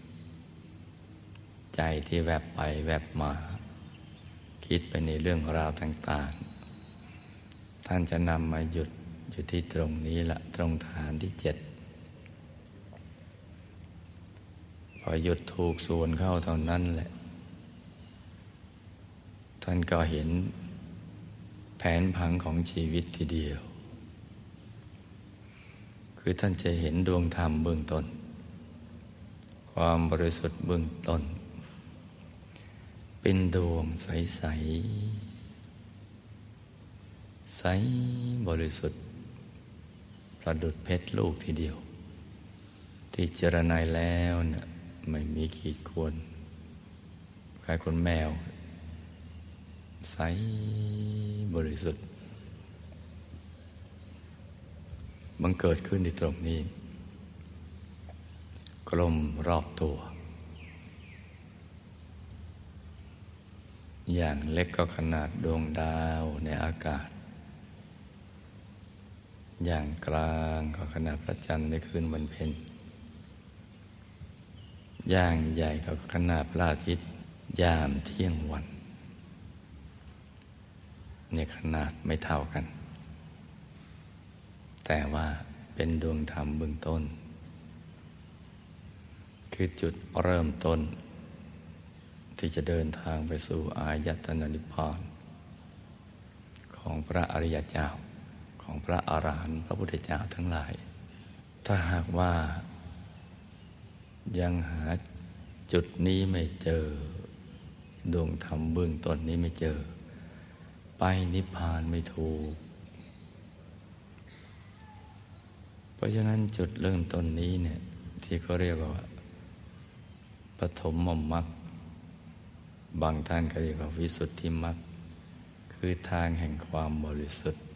ใจที่แวบไปแวบมาคิดไปในเรื่องราวต่างๆท่านจะนำมาหยุดอยู่ที่ตรงนี้ละตรงฐานที่เจ็ดพอหยุดถูกส่วนเข้าเท่านั้นแหละท่านก็เห็นแผนผังของชีวิตทีเดียวคือท่านจะเห็นดวงธรรมเบื้องต้นความบริสุทธิ์เบื้องต้นเป็นดวงใสใสใสบริสุทธิ์ประดุจเพชรลูกทีเดียวที่เจรไนแล้วเนี่ยไม่มีขีดข่วนคล้ายคนแมวใสบริสุทธิ์มันเกิดขึ้นที่ตรงนี้กลมรอบตัวอย่างเล็กก็ขนาดดวงดาวในอากาศอย่างกลางก็ขนาดพระจันทร์ในคืนวันเพ็ญอย่างใหญ่ก็ขนาดพระอาทิตย์ยามเที่ยงวันในขนาดไม่เท่ากันแต่ว่าเป็นดวงธรรมเบื้องต้นคือจุดเริ่มต้นที่จะเดินทางไปสู่อายตนะนิพพานของพระอริยเจ้าของพระอรหันต์พระพุทธเจ้าทั้งหลายถ้าหากว่ายังหาจุดนี้ไม่เจอดวงธรรมเบื้องต้นนี้ไม่เจอไปนิพพานไม่ถูกเพราะฉะนั้นจุดเริ่มต้นนี้เนี่ยที่เขาเรียกว่าปฐมมรรคบางท่านก็เรียกว่าวิสุทธิมรรคคือทางแห่งความบริสุทธิ์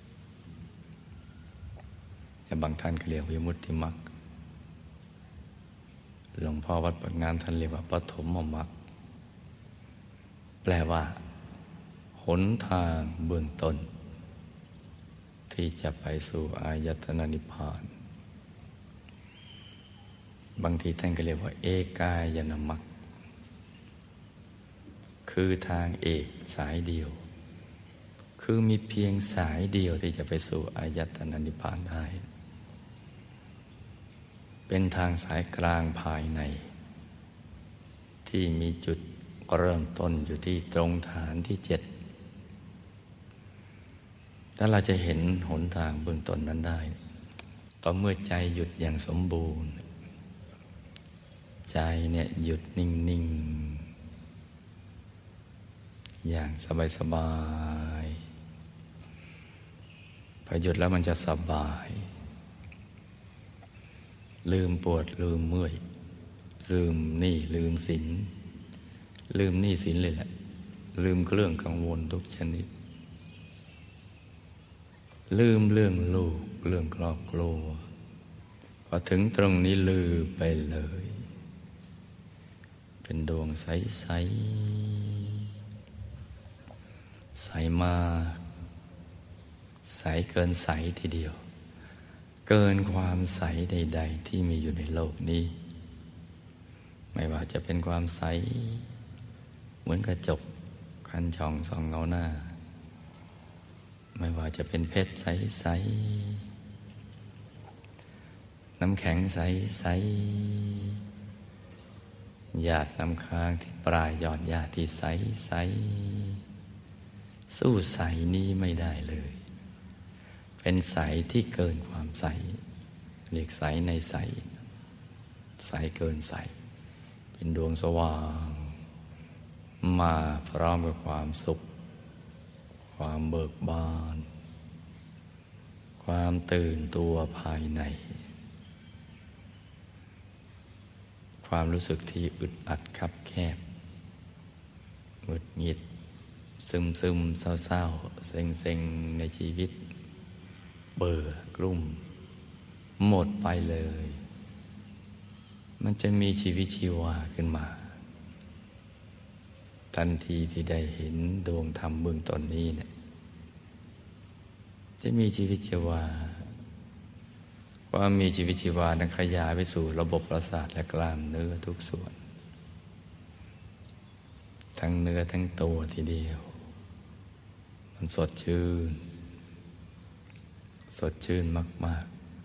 แต่บางท่านก็เรียกวิมุตติมรรคหลวงพ่อวัดปากน้ำท่านเรียกว่าปฐมมรรคแปลว่าหนทางเบื้องต้นที่จะไปสู่อายตนะนิพพานบางทีท่านก็เรียกว่าเอกายนมรรคคือทางเอกสายเดียวคือมีเพียงสายเดียวที่จะไปสู่อายตนะนิพพานได้เป็นทางสายกลางภายในที่มีจุดเริ่มต้นอยู่ที่ตรงฐานที่เจ็ดถ้าเราจะเห็นหนทางเบื้องต้นนั้นได้ต่อเมื่อใจหยุดอย่างสมบูรณ์ใจเนี่ยหยุดนิ่งๆอย่างสบายๆพอหยุดแล้วมันจะสบายลืมปวดลืมเมื่อยลืมหนี้ลืมสินลืมหนี้สินเลยแหละลืมเครื่องกังวลทุกชนิดลืมเรื่องลูกเรื่องครอบครัวพอถึงตรงนี้ลืมไปเลยเป็นดวงใสใสใสมากใสเกินใสทีเดียวเกินความใสใดๆที่มีอยู่ในโลกนี้ไม่ว่าจะเป็นความใสเหมือนกระจกคันช่องส่องเงาหน้าไม่ว่าจะเป็นเพชรใสๆน้ำแข็งใสๆหยาดน้ำค้างที่ปลายยอดหญ้าที่ใสๆสู้ใสนี้ไม่ได้เลยเป็นใสที่เกินความใสเรียกใสในใสใสเกินใสเป็นดวงสว่างมาพร้อมกับความสุขความเบิกบานความตื่นตัวภายในความรู้สึกที่อึดอัดคับแคบหงุดหงิดซึมซึมเศร้าเศร้าเซ็งเซ็งในชีวิตเบื่อกลุ่มหมดไปเลยมันจะมีชีวิตชีวาขึ้นมาทันทีที่ได้เห็นดวงธรรมเบื้องต้นนี้เนี่ยจะมีชีวิตชีวาความมีชีวิตชีวานั้นขยายไปสู่ระบบประสาทและกล้ามเนื้อทุกส่วนทั้งเนื้อทั้งตัวทีเดียวมันสดชื่นสดชื่นมาก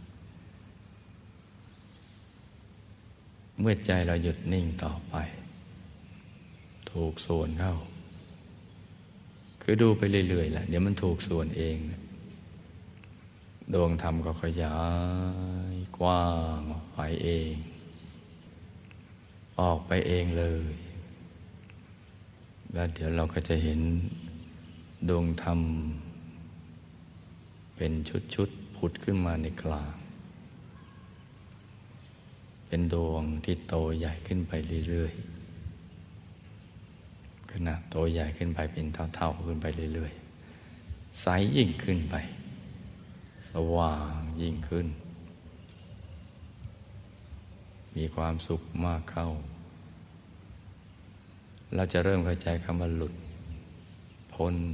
ๆเมื่อใจเราหยุดนิ่งต่อไปถูกส่วนเข้าคือดูไปเรื่อยๆแหละเดี๋ยวมันถูกส่วนเองดวงธรรมก็ขยายกว้างออกไปเองออกไปเองเลยแล้วเดี๋ยวเราก็จะเห็นดวงธรรมเป็นชุดๆผุดขึ้นมาในกลางเป็นดวงที่โตใหญ่ขึ้นไปเรื่อยๆขนาดโตใหญ่ขึ้นไปเป็นเท่าๆขึ้นไปเรื่อยๆใสยิ่งขึ้นไปสว่างยิ่งขึ้นมีความสุขมากเข้าเราจะเริ่มเข้าใจคำว่าหลุดพ้น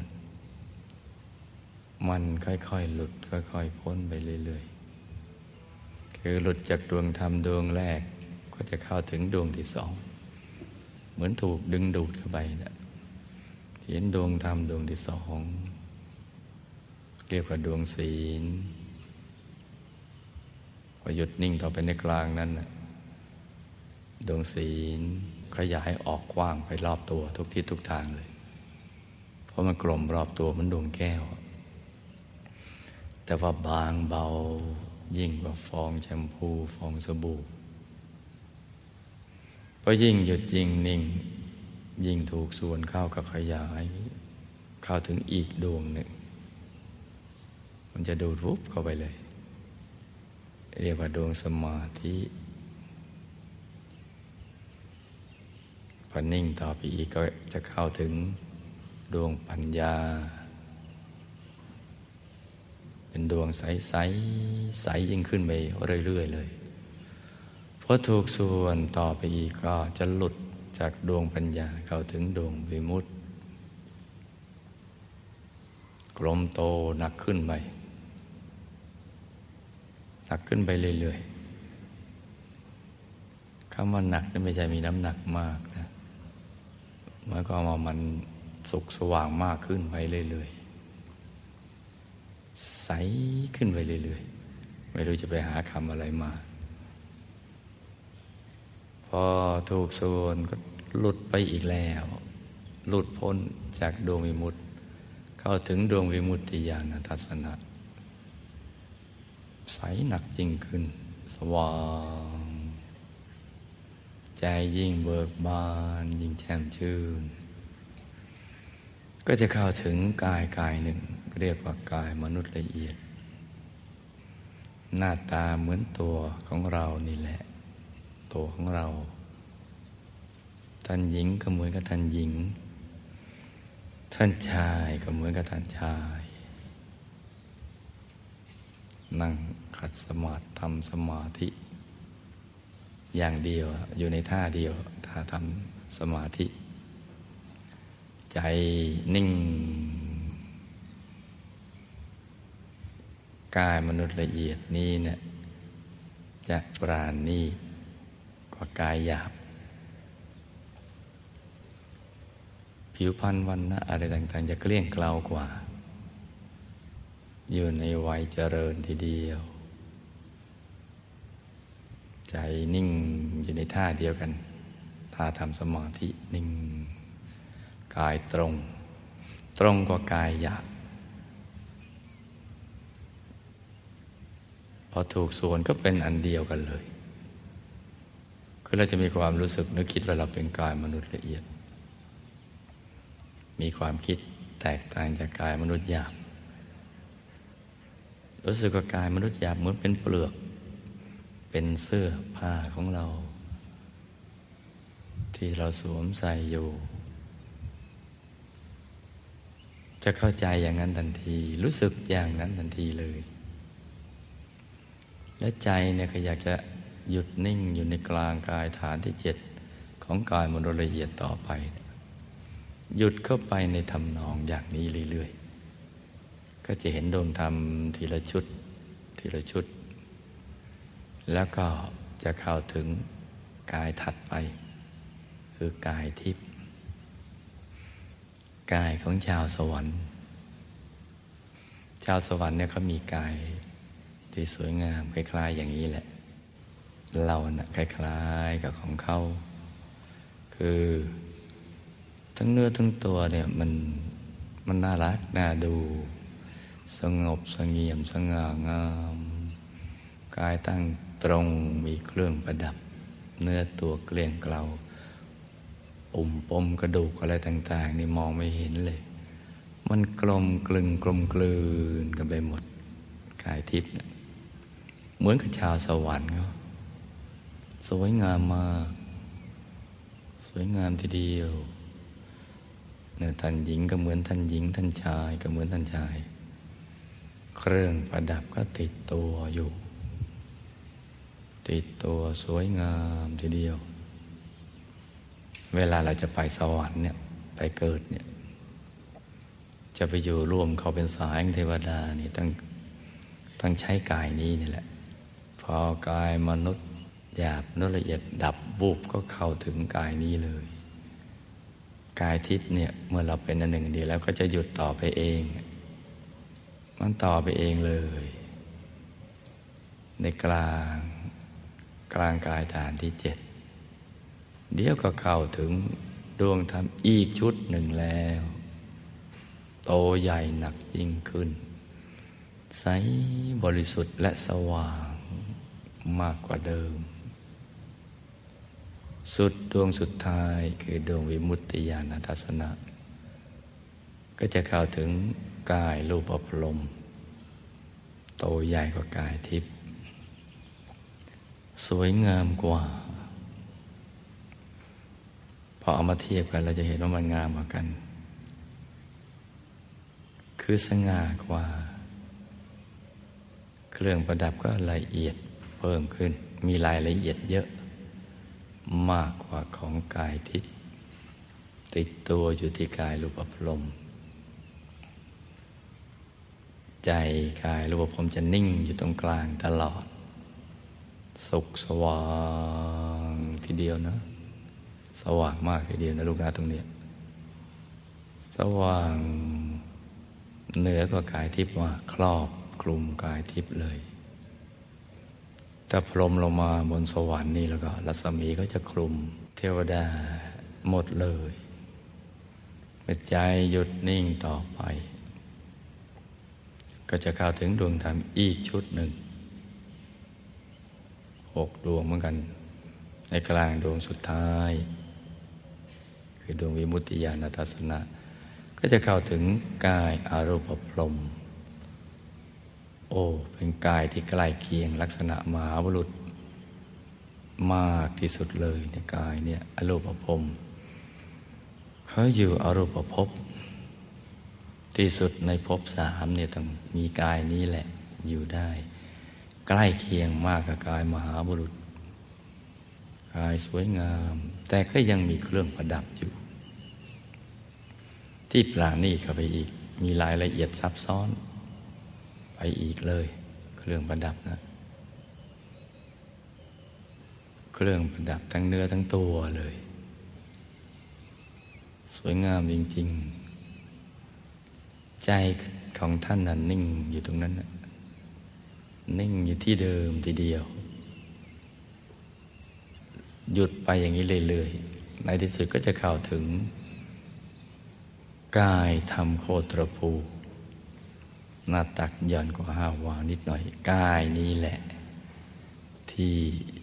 มันค่อยๆหลุดค่อยๆพ้นไปเรื่อยๆคือหลุดจากดวงธรรมดวงแรกก็จะเข้าถึงดวงที่สองเหมือนถูกดึงดูดเข้าไปนะเห็นดวงธรรมดวงที่สองเรียกว่าดวงศีลพอหยุดนิ่งต่อไปในกลางนั้นนะดวงศีลขยายออกกว้างไปรอบตัวทุกทิศทุกทางเลยเพราะมันกลมรอบตัวมันดวงแก้วแต่ว่าบางเบายิ่งกว่าฟองแชมพูฟองสบู่พอยิ่งหยุดยิ่งนิ่งยิ่งถูกส่วนเข้ากับขยายเข้าถึงอีกดวงหนึ่งมันจะดูดวุบเข้าไปเลยเรียกว่าดวงสมาธิพอนิ่งต่อไปอีกก็จะเข้าถึงดวงปัญญาเป็นดวงใสใสใสยิ่งขึ้นไปเรื่อยๆเลยพอถูกส่วนต่อไปอีกก็จะหลุดจากดวงปัญญาเข้าถึงดวงวิมุตติกลมโตหนักขึ้นไปหนักขึ้นไปเรื่อยๆคำว่าหนักนี่ไม่ใช่มีน้ำหนักมากนะหมายความว่ามันสุขสว่างมากขึ้นไปเรื่อยๆใสขึ้นไปเรื่อยๆไม่รู้จะไปหาคำอะไรมาพอถูกส่วนก็หลุดไปอีกแล้วหลุดพ้นจากดวงวิมุตติเข้าถึงดวงวิมุตติญาณทัศนะใสหนักยิ่งขึ้นสว่างใจยิ่งเบิกบานยิ่งแจ่มชื่นก็จะเข้าถึงกายกายหนึ่งเรียกว่ากายมนุษย์ละเอียดหน้าตาเหมือนตัวของเรานี่แหละตัวของเราท่านหญิงก็เหมือนกับท่านหญิงท่านชายก็เหมือนกับท่านชายนั่งขัดสมาธิทำสมาธิอย่างเดียวอยู่ในท่าเดียวท่าทำสมาธิใจนิ่งกายมนุษย์ละเอียดนี้เนี่ยจะปราณีตกว่ากายหยาบผิวพรรณวรรณะอะไรต่างๆจะเกลี้ยงเกลากว่าอยู่ในวัยเจริญทีเดียวใจนิ่งอยู่ในท่าเดียวกันท่าทำสมาธินิ่งกายตรงตรงกว่ากายหยาบพอถูกส่วนก็เป็นอันเดียวกันเลยคือเราจะมีความรู้สึกนึกคิดว่าเราเป็นกายมนุษย์ละเอียดมีความคิดแตกต่างจากกายมนุษย์หยาบรู้สึกว่ากายมนุษย์หยาบเหมือนเป็นเปลือกเป็นเสื้อผ้าของเราที่เราสวมใส่อยู่จะเข้าใจอย่างนั้นทันทีรู้สึกอย่างนั้นทันทีเลยและใจเนี่ยก็อยากจะหยุดนิ่งอยู่ในกลางกายฐานที่เจ็ดของกายมโนละเอียดต่อไปหยุดเข้าไปในทำนองอย่างนี้เรื่อยๆก็จะเห็นดวงธรรมทีละชุดทีละชุดแล้วก็จะเข้าถึงกายถัดไปคือกายทิพย์กายของชาวสวรรค์ชาวสวรรค์เนี่ยเขามีกายที่สวยงามคล้ายๆอย่างนี้แหละเราน่ะคล้ายๆกับของเขาคือทั้งเนื้อทั้งตัวเนี่ยมันมันน่ารักน่าดูสงบเสงี่ยมสง่างามกายตั้งตรงมีเครื่องประดับเนื้อตัวเกลี้ยงเกลาอุ่มปมกระดูกอะไรต่างๆนี่มองไม่เห็นเลยมันกลมกลึงกลมกลืนกันไปหมดกายทิพย์เหมือนกับชาวสวรรค์เขาสวยงามมากสวยงามทีเดียวเนี่ยท่านหญิงก็เหมือนท่านหญิงท่านชายก็เหมือนท่านชายเครื่องประดับก็ติดตัวอยู่ติดตัวสวยงามทีเดียวเวลาเราจะไปสวรรค์เนี่ยไปเกิดเนี่ยจะไปอยู่ร่วมเขาเป็นสายเทวดานี่ต้องต้องใช้กายนี้นี่แหละพอกายมนุษย์หยาบมนุษย์ละเอียดดับบุบก็เข้าถึงกายนี้เลยกายทิพย์เนี่ยเมื่อเราเป็นอันหนึ่งดีแล้วก็จะหยุดต่อไปเองมันต่อไปเองเลยในกลางกลางกายฐานที่เจ็ดเดี๋ยวก็เข้าถึงดวงธรรมอีกชุดหนึ่งแล้วโตใหญ่หนักยิ่งขึ้นใสบริสุทธิ์และสว่างมากกว่าเดิมสุดดวงสุดท้ายคือดวงวิมุตติญาณทัศนะก็จะเข้าถึงกายรูปพรหมโตใหญ่กว่ากายทิพย์สวยงามกว่าพอเอามาเทียบกันเราจะเห็นว่ามันงามกว่ากันคือสง่ากว่าเครื่องประดับก็ละเอียดเพิ่มขึ้นมีรายละเอียดเยอะมากกว่าของกายทิพย์ติดตัวอยู่ที่กายรูปพรหมใจกายรูปพรหมจะนิ่งอยู่ตรงกลางตลอดสุขสว่างทีเดียวนะสว่างมากทีเดียวนะลูกนะตรงนี้สว่างเหนือกว่ากายทิพย์ว่าครอบคลุมกายทิพย์เลยถ้าพรหมลงมาบนสวรรค์นี่แล้วก็รัศมีก็จะคลุมเทวดาหมดเลยเมื่อใจหยุดนิ่งต่อไปก็จะเข้าถึงดวงธรรมอีกชุดหนึ่งหกดวงเหมือนกันในกลางดวงสุดท้ายคือดวงวิมุตติญาณทัศนะก็จะเข้าถึงกายอารูปพรหมโอ้เป็นกายที่ใกล้เคียงลักษณะมหาบุรุษมากที่สุดเลยในกายเนี่ยอารูปพรหมเขาอยู่อารูปภพที่สุดในภพสามเนี่ยต้องมีกายนี้แหละอยู่ได้ใกล้เคียงมากกับกายมหาบุรุษกายสวยงามแต่ก็ยังมีเครื่องประดับอยู่ที่ปราณีตเข้าไปอีกมีรายละเอียดซับซ้อนไปอีกเลยเครื่องประดับนะเครื่องประดับทั้งเนื้อทั้งตัวเลยสวยงามจริงๆใจของท่านนั้นนิ่งอยู่ตรงนั้นนะนิ่งอยู่ที่เดิมทีเดียวหยุดไปอย่างนี้เรื่อยๆในที่สุดก็จะเข้าถึงกายธรรมโคตรภูหน้าตักหย่อนกว่าห้าวานิดหน่อยกายนี้แหละที่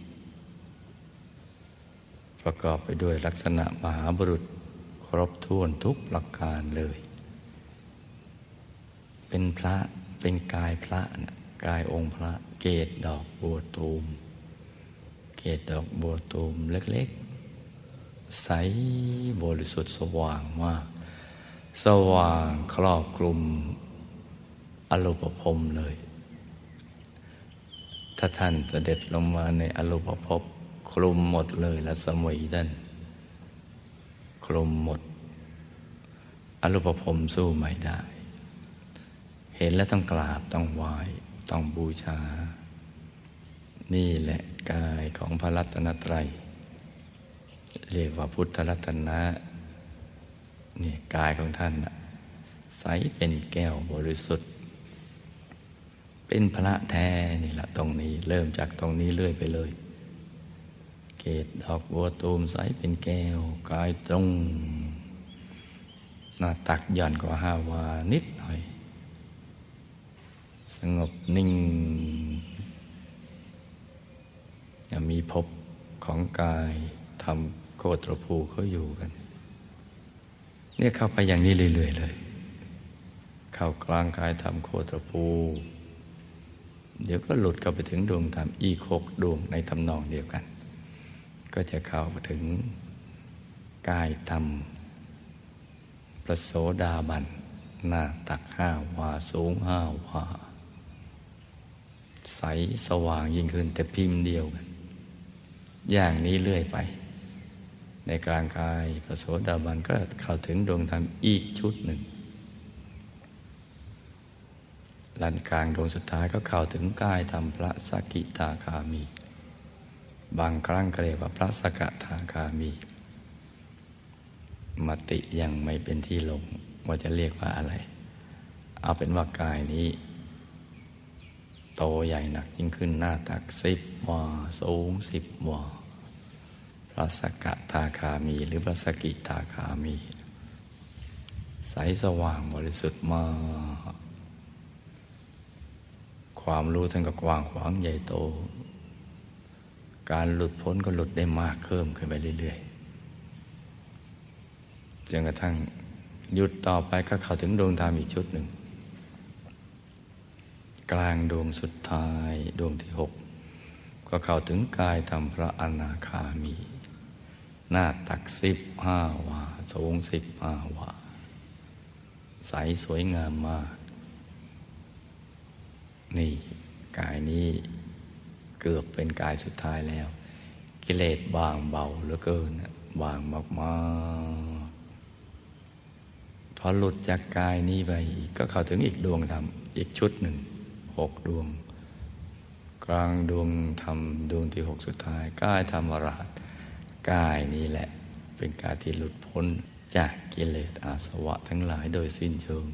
ประกอบไปด้วยลักษณะมหาบุรุษครบถ้วนทุกประการเลยเป็นพระเป็นกายพระนะกายองค์พระเกศดอกบัวตูมเกศดอกบัวตูมเล็กใสบริสุทธิ์สว่างมากสว่างครอบคลุมอรูปภพเลย ถ้าท่านเสด็จลงมาในอรูปภพคลุมหมดเลยรัศมีท่านคลุมหมดอรูปภพสู้ไม่ได้ เห็นแล้วต้องกราบต้องไหว้ต้องบูชานี่แหละกายของพระรัตนตรัยเรียกว่าพุทธรัตนะนี่กายของท่านน่ะใสเป็นแก้วบริสุทธิ์เป็นพระแท้นี่แหละตรงนี้เริ่มจากตรงนี้เรื่อยไปเลยเกศดอกบัวตูมใสเป็นแก้วกายตรงหน้าตักหย่อนกว่าห้าวานิดหน่อยสงบนิ่งยังมีภพของกายทำโคตรภูเขาอยู่กันเนี่ยเข้าไปอย่างนี้เรื่อยๆเลยเข้ากลางกายทำโคตรภูเดี๋ยวก็หลุดเข้าไปถึงดวงธรรมอีกหกดวงในทำนองเดียวกันก็จะเข้าไปถึงกายธรรมพระโสดาบันหน้าตักห้าวาสูงห้าวาใสสว่างยิ่งขึ้นแต่พิมพ์เดียวกันอย่างนี้เรื่อยไปในกลางกายพระโสดาบันก็เข้าถึงดวงธรรมอีกชุดหนึ่งลันกลางดวงสุดท้ายก็เข้าถึงกายธรรมพระสกิทาคามีบางครั้งก็เรียกว่าพระสกทาคามีมติยังไม่เป็นที่ลงว่าจะเรียกว่าอะไรเอาเป็นว่ากายนี้โตใหญ่หนักยิ่งขึ้นหน้าตักสิบวาสูงสิบวาพระสกทาคามีหรือพระสกิทาคามีใสสว่างบริสุทธิ์มากความรู้ท่านก็กว้างขวางใหญ่โตการหลุดพ้นก็หลุดได้มากเพิ่มขึ้นไปเรื่อยๆจนกระทั่งหยุดต่อไปก็เข้าถึงดวงธรรมอีกชุดหนึ่งกลางดวงสุดท้ายดวงที่หกก็เข้าถึงกายธรรมพระอนาคามีหน้าตักสิบห้าวาสูงสิบห้าวาใสสวยงามมากนี่กายนี้เกือบเป็นกายสุดท้ายแล้วกิเลสบางเบาเหลือเกินบางมากๆพอหลุดจากกายนี้ไปก็เข้าถึงอีกดวงธรรมอีกชุดหนึ่งหกดวงกลางดวงธรรมดวงที่หกสุดท้ายกายธรรมอรหัตกายนี้แหละเป็นกายที่หลุดพ้นจากกิเลสอาสวะทั้งหลายโดยสิ้นเชิง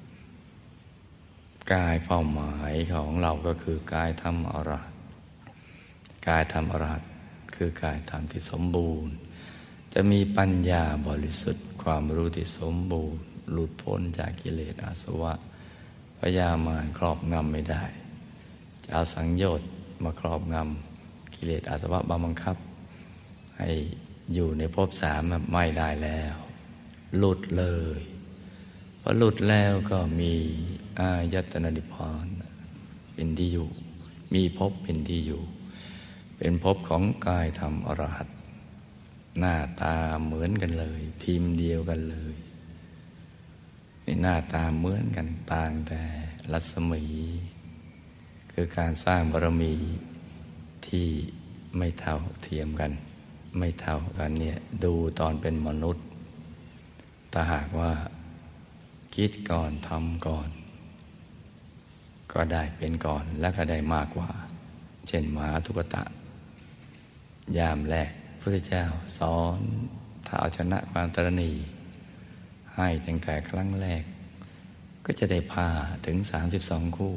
กายเป้าหมายของเราก็คือกายธรรมอรหัตกายธรรมอรหัตคือกายธรรมที่สมบูรณ์จะมีปัญญาบริสุทธิ์ความรู้ที่สมบูรณ์หลุดพ้นจากกิเลสอาสวะพยามารครอบงำไม่ได้จะเอาสังโยชน์มาครอบงำกิเลสอาสวะบังคับให้อยู่ในภพสามไม่ได้แล้วหลุดเลยพอหลุดแล้วก็มีอายตนะนิพพานเป็นที่อยู่มีภพเป็นที่อยู่เป็นภพของกายธรรมอรหัตหน้าตาเหมือนกันเลยพิมพ์เดียวกันเลยหน้าตาเหมือนกันต่างแต่รัศมีคือการสร้างบารมีที่ไม่เท่าเทียมกันไม่เท่ากันเนี่ยดูตอนเป็นมนุษย์ถ้าหากว่าคิดก่อนทำก่อนก็ได้เป็นก่อนแล้วก็ได้มากกว่าเช่นหมาตุ๊กตะยามแรกพระพุทธเจ้าสอนถ้าเอาชนะความตระหนี่ให้ตั้งแต่ครั้งแรกก็จะได้ผ้าถึงสามสิบสองคู่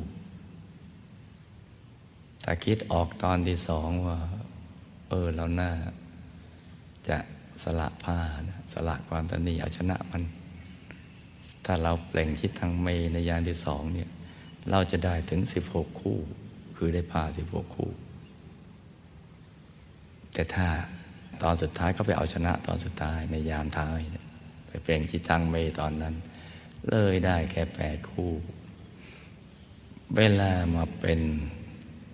แต่คิดออกตอนที่สองว่าเออเราน่าจะสละผ้านะสละความตระหนี่เอาชนะมันถ้าเราเปล่งจิตทางเมตในยานที่สองเนี่ยเราจะได้ถึงสิบหกคู่คือได้ผ้าสิบหกคู่แต่ถ้าตอนสุดท้ายเขาไปเอาชนะตอนสุดท้ายในยามท้ายไปเปล่งจิตทางเมตตอนนั้นเลยได้แค่แปดคู่เวลามาเป็น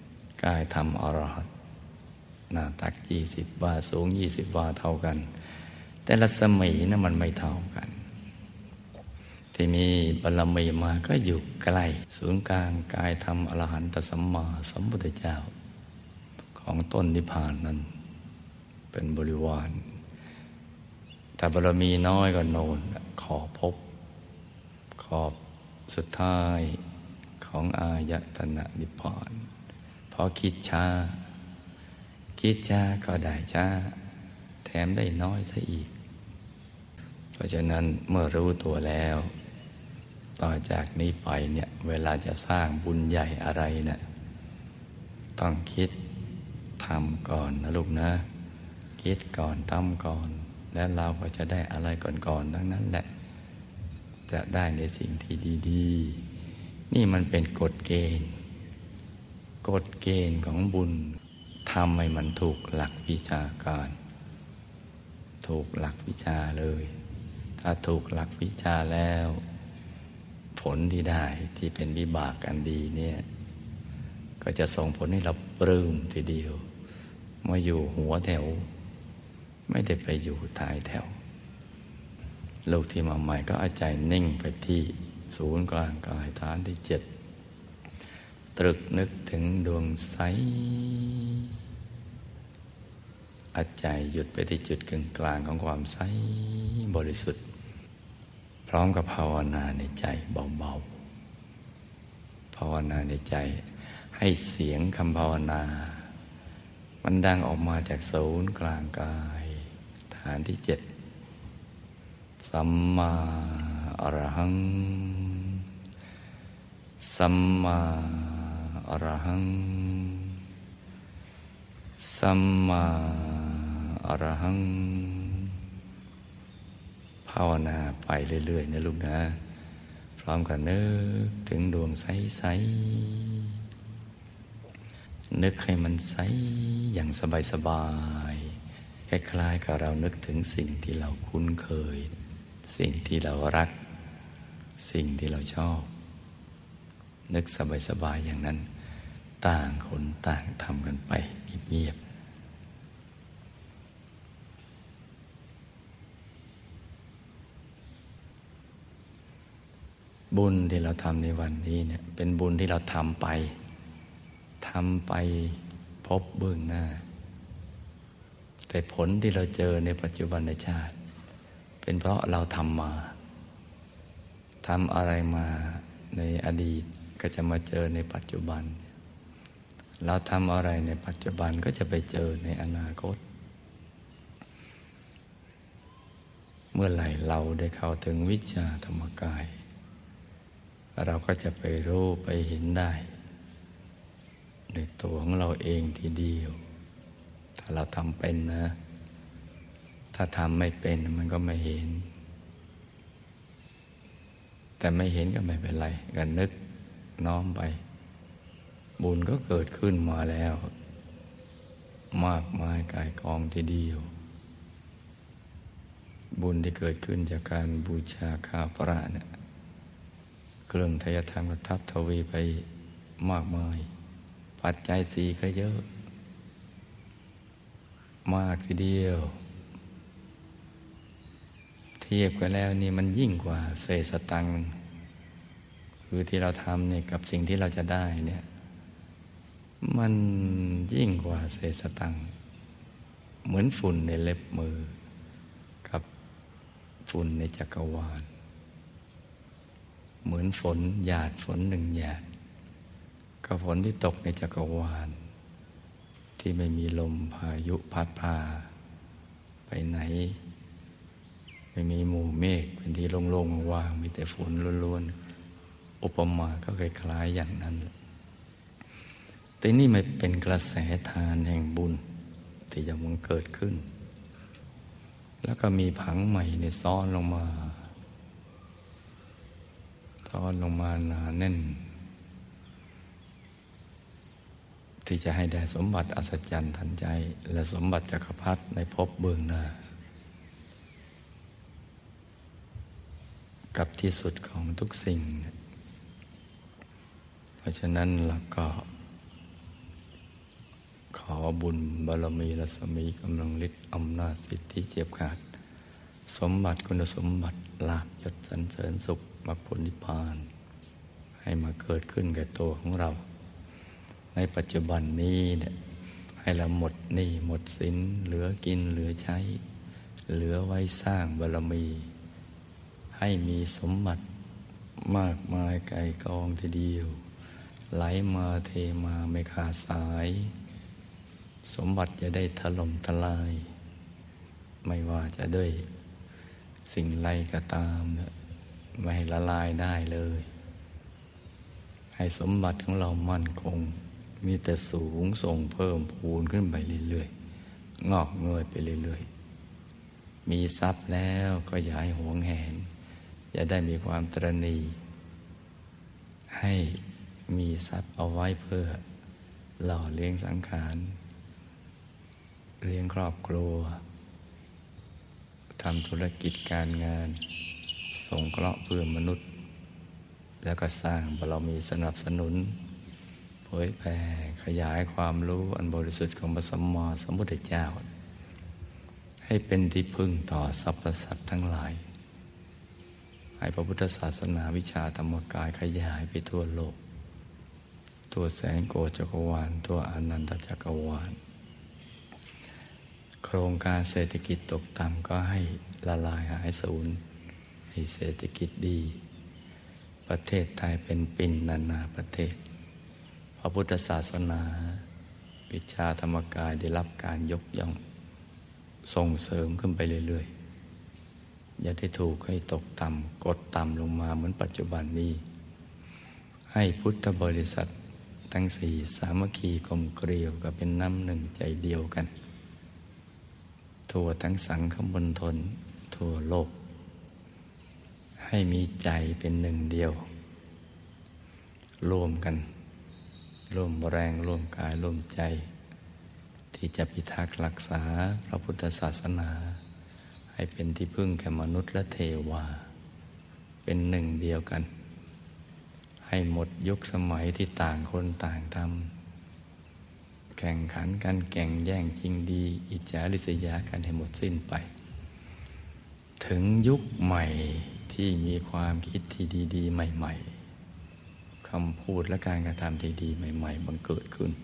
กายธรรมอรหัตหน้าตักยี่สิบวาสูงยี่สิบวาเท่ากันแต่รัศมีนะมันไม่เท่ากันที่มีบารมีมาก็อยู่ใกล้ศูนย์กลางกายธรรมอรหันตสัมมาสัมพุทธเจ้าของต้นนิพพานนั้นเป็นบริวารแต่บารมีน้อยก็โน่นขอพบขอบสุดท้ายของอายตนะนิพพานพอคิดช้าคิดช้าก็ได้ช้าแถมได้น้อยซะอีกเพราะฉะนั้นเมื่อรู้ตัวแล้วต่อจากนี้ไปเนี่ยเวลาจะสร้างบุญใหญ่อะไรเนี่ยต้องคิดทำก่อนนะลูกนะคิดก่อนทำก่อนแล้วเราก็จะได้อะไรก่อนๆทั้งนั้นแหละจะได้ในสิ่งที่ดีๆนี่มันเป็นกฎเกณฑ์กฎเกณฑ์ของบุญทำให้มันถูกหลักวิชาการถูกหลักวิชาเลยถ้าถูกหลักวิชาแล้วผลที่ได้ที่เป็นวิบากอันดีเนี่ยก็จะส่งผลให้เราปลื้มทีเดียวมาอยู่หัวแถวไม่ได้ไปอยู่ท้ายแถวลูกที่มาใหม่ก็เอาใจนิ่งไปที่ศูนย์กลางกายฐานที่เจ็ดตรึกนึกถึงดวงใสเอาใจหยุดไปที่จุดกึ่งกลางของความใสบริสุทธิ์พร้อมกับภาวนาในใจเบาๆภาวนาในใจให้เสียงคำภาวนามันดังออกมาจากศูนย์กลางกายฐานที่เจ็ดสัมมาอรหังสัมมาอรหังสัมมาอรหังภาวนาไปเรื่อยๆนะลูกนะพร้อมกับนึกถึงดวงใสๆนึกให้มันใสอย่างสบายๆคล้ายๆกับเรานึกถึงสิ่งที่เราคุ้นเคยสิ่งที่เรารักสิ่งที่เราชอบนึกสบายๆอย่างนั้นต่างคนต่างทำกันไปเงียบๆบุญที่เราทำในวันนี้เนี่ยเป็นบุญที่เราทำไปทำไปพบเบื้องหน้าแต่ผลที่เราเจอในปัจจุบันชาติเป็นเพราะเราทำมาทำอะไรมาในอดีตก็จะมาเจอในปัจจุบันเราทำอะไรในปัจจุบันก็จะไปเจอในอนาคตเมื่อไหร่เราได้เข้าถึงวิชาธรรมกายเราก็จะไปรู้ไปเห็นได้ในตัวของเราเองทีเดียวถ้าเราทำเป็นนะถ้าทำไม่เป็นมันก็ไม่เห็นแต่ไม่เห็นก็ไม่เป็นไรก็นึกน้อมไปบุญก็เกิดขึ้นมาแล้วมากมายกายกองทีเดียวบุญที่เกิดขึ้นจากการบูชาข้าพระเนี่ยเครื่องไตรธรรมก็ทับทวีไปมากมายปัจจัยสี่ก็เยอะมากทีเดียวเทียบกันแล้วนี่มันยิ่งกว่าเศษสตังค์คือที่เราทำเนี่ยกับสิ่งที่เราจะได้เนี่ยมันยิ่งกว่าเศษสตังค์เหมือนฝุ่นในเล็บมือกับฝุ่นในจักรวาลเหมือนฝนหยาดฝนหนึ่งหยาดกับฝนที่ตกในจักรวาลที่ไม่มีลมพายุพัดพาไปไหนไม่มีหมู่เมฆเป็นที่โล่งๆว่างมีแต่ฝนล้วนๆอุปมาก็คล้ายๆอย่างนั้นแต่นี่มันเป็นกระแสทานแห่งบุญที่จะมันเกิดขึ้นแล้วก็มีผังใหม่ในซ้อนลงมาซ้อนลงมาหนาแน่นที่จะให้ได้สมบัติอัศจรรย์ทันใจและสมบัติจักรพรรดิในภพเบื้องหน้ากับที่สุดของทุกสิ่งเพราะฉะนั้นเราก็ขอบุญบารมีรัศมีกำลังฤทธิ์อำนาจสิทธิเจียบขาดสมบัติคุณสมบัติลาภยศสรรเสริญสุขมรรคผลนิพพานให้มาเกิดขึ้นกับตัวของเราในปัจจุบันนี้เนี่ยให้เราหมดหนี้หมดสินเหลือกินเหลือใช้เหลือไว้สร้างบารมีให้มีสมบัติมากมายไกลกองทีเดียวไหลมาเทมาไม่ขาดสายสมบัติจะได้ถล่มทลายไม่ว่าจะด้วยสิ่งไรก็ตามไม่ให้ละลายได้เลยให้สมบัติของเรามั่นคงมีแต่สูงส่งเพิ่มพูนขึ้นไปเรื่อยๆงอกเงยไปเรื่อยๆมีทรัพย์แล้วก็อย่าให้หวงแหนจะได้มีความตระหนี่ให้มีทรัพย์เอาไว้เพื่อหล่อเลี้ยงสังขารเลี้ยงครอบครัวทำธุรกิจการงานสงเคราะห์เพื่อมนุษย์แล้วก็สร้างบารมีสนับสนุนเผยแผ่ขยายความรู้อันบริสุทธิ์ของพระสัมมาสัมพุทธเจ้าให้เป็นที่พึ่งต่อสรรพสัตว์ทั้งหลายให้พระพุทธศาสนาวิชาธรรมกายขยายไปทั่วโลกทั่วแสงโกฏจักรวาลทั่วอนันตจักรวาลโครงการเศรษฐกิจตกต่ำก็ให้ละลายหายสูญให้เศรษฐกิจดีประเทศไทยเป็นปิ่นนานาประเทศพระพุทธศาสนาวิชาธรรมกายได้รับการยกย่องส่งเสริมขึ้นไปเรื่อยๆอย่าได้ถูกให้ตกต่ำกดต่ำลงมาเหมือนปัจจุบันนี้ให้พุทธบริษัททั้งสี่สามัคคีกลมเกลียวก็เป็นน้ำหนึ่งใจเดียวกันทั่วทั้งสังคมณฑลทั่วโลกให้มีใจเป็นหนึ่งเดียวร่วมกันร่วมแรงร่วมกายร่วมใจที่จะพิทักษ์รักษาพระพุทธศาสนาให้เป็นที่พึ่งแก่มนุษย์และเทวาเป็นหนึ่งเดียวกันให้หมดยุคสมัยที่ต่างคนต่างทำแข่งขันกันแข่งแย่งชิงดีอิจฉาริษยากันให้หมดสิ้นไปถึงยุคใหม่ที่มีความคิดที่ดีๆใหม่ๆคำพูดและการกระทำที่ดีใหม่ๆบังเกิดขึ้น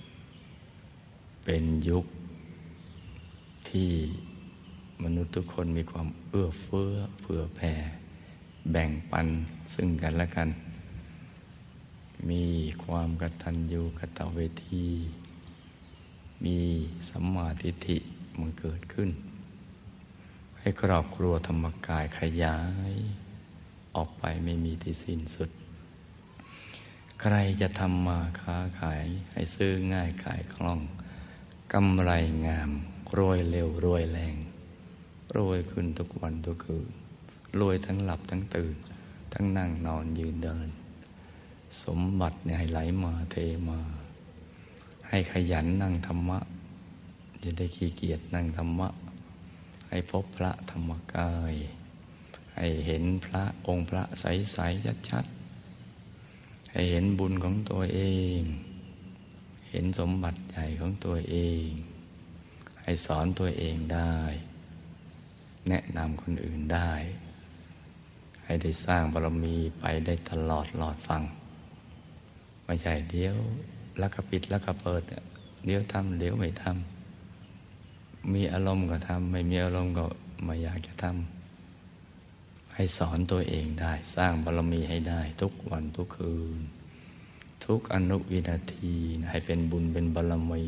เป็นยุคที่มนุษย์ทุกคนมีความเอื้อเฟื้อเผื่อแผ่แบ่งปันซึ่งกันและกันมีความกตัญญูกตเวทีมีสัมมาทิฏฐิมันเกิดขึ้นให้ครอบครัวธรรมกายขยายออกไปไม่มีที่สิ้นสุดใครจะทำมาค้าขายให้ซื้อง่ายขายคล่องกำไรงามรวยเร็วรวยแรงรวยขึ้นทุกวันทุกคืนรวยทั้งหลับทั้งตื่นทั้งนั่งนอนยืนเดินสมบัติเนี่ยให้ไหลมาเทมาให้ขยันนั่งธรรมะจะได้ขี้เกียจนั่งธรรมะให้พบพระธรรมกายให้เห็นพระองค์พระใสๆชัดๆให้เห็นบุญของตัวเองเห็นสมบัติใหญ่ของตัวเองให้สอนตัวเองได้แนะนำคนอื่นได้ให้ได้สร้างบารมีไปได้ตลอดหลอดฟังไม่ใช่เดี๋ยวแล้วก็ปิดแล้วก็เปิดเดี๋ยวทำเดี๋ยวไม่ทำมีอารมณ์ก็ทำไม่มีอารมณ์ก็ไม่อยากจะทำให้สอนตัวเองได้สร้างบารมีให้ได้ทุกวันทุกคืนทุกอนุวินาทีให้เป็นบุญเป็นบารมี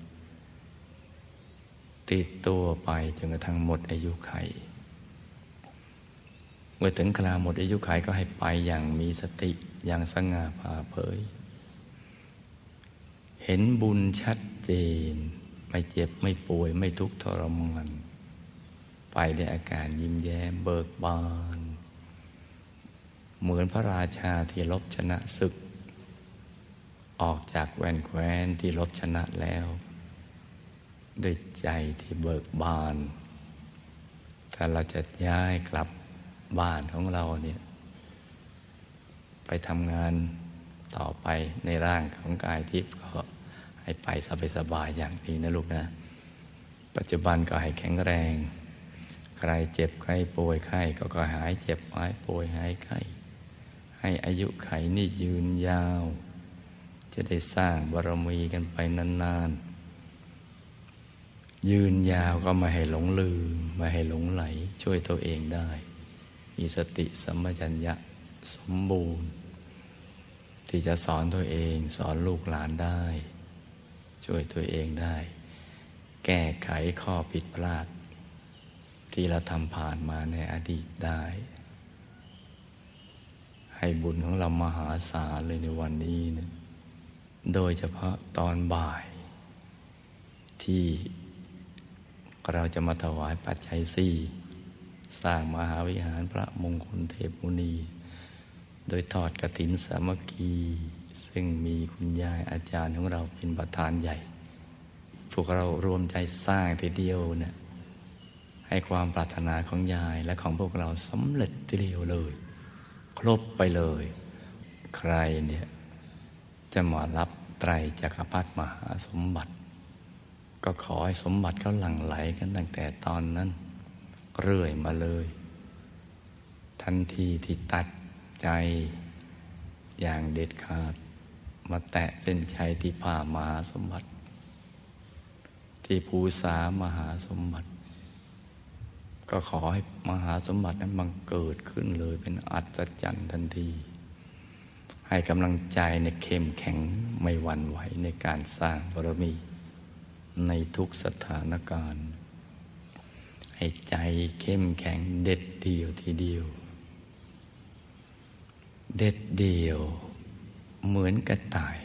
ติดตัวไปจนกระทั่งหมดอายุไขเมื่อถึงคราวหมดอายุไขก็ให้ไปอย่างมีสติอย่างสง่าผ่าเผยเห็นบุญชัดเจนไม่เจ็บไม่ป่วยไม่ทุกข์ทรมานไปด้วยอาการยิ้มแย้มเบิกบานเหมือนพระราชาที่รบชนะศึกออกจากแว่นแคว้นที่รบชนะแล้วด้วยใจที่เบิกบานถ้าเราจะย้ายกลับบ้านของเราเนี่ยไปทำงานต่อไปในร่างของกายทิพย์ก็ให้ไปสบายๆอย่างนี้นะลูกนะปัจจุบันก็ให้แข็งแรงใครเจ็บใครป่วยไข้ก็ก็หายเจ็บหายป่วยหายไข้ให้อายุไขนี่ยืนยาวจะได้สร้างบารมีกันไปนานๆยืนยาวก็ไม่ให้หลงลืมไม่ให้หลงไหลช่วยตัวเองได้มีสติสัมปชัญญะสมบูรณ์ที่จะสอนตัวเองสอนลูกหลานได้ช่วยตัวเองได้แก้ไขข้อผิดพลาดที่เราทำผ่านมาในอดีตได้ให้บุญของเรามหาศาลเลยในวันนี้นะโดยเฉพาะตอนบ่ายที่เราจะมาถวายปัจจัยสี่สร้างมหาวิหารพระมงคลเทพมุนีโดยทอดกฐินสามัคคีซึ่งมีคุณยายอาจารย์ของเราเป็นประธานใหญ่พวกเรารวมใจสร้างทีเดียวเนี่ยให้ความปรารถนาของยายและของพวกเราสำเร็จทีเดียวเลยครบไปเลยใครเนี่ยจะมารับไตรจักรพรรดิมหาสมบัติก็ขอให้สมบัติเขาหลั่งไหลกันตั้งแต่ตอนนั้นเรื่อยมาเลยทันทีที่ตัดใจอย่างเด็ดขาดมาแตะเส้นชัยที่ผ่ามหาสมบัติที่ภูษามหาสมบัติก็ขอให้มหาสมบัตินั้นบังเกิดขึ้นเลยเป็นอัศจรรย์ทันทีให้กำลังใจในเข้มแข็งไม่หวั่นไหวในการสร้างบารมีในทุกสถานการณ์ให้ใจเข้มแข็งเด็ดเดี่ยวทีเดียวเด็ดเดี่ยวเหมือนกระต่าย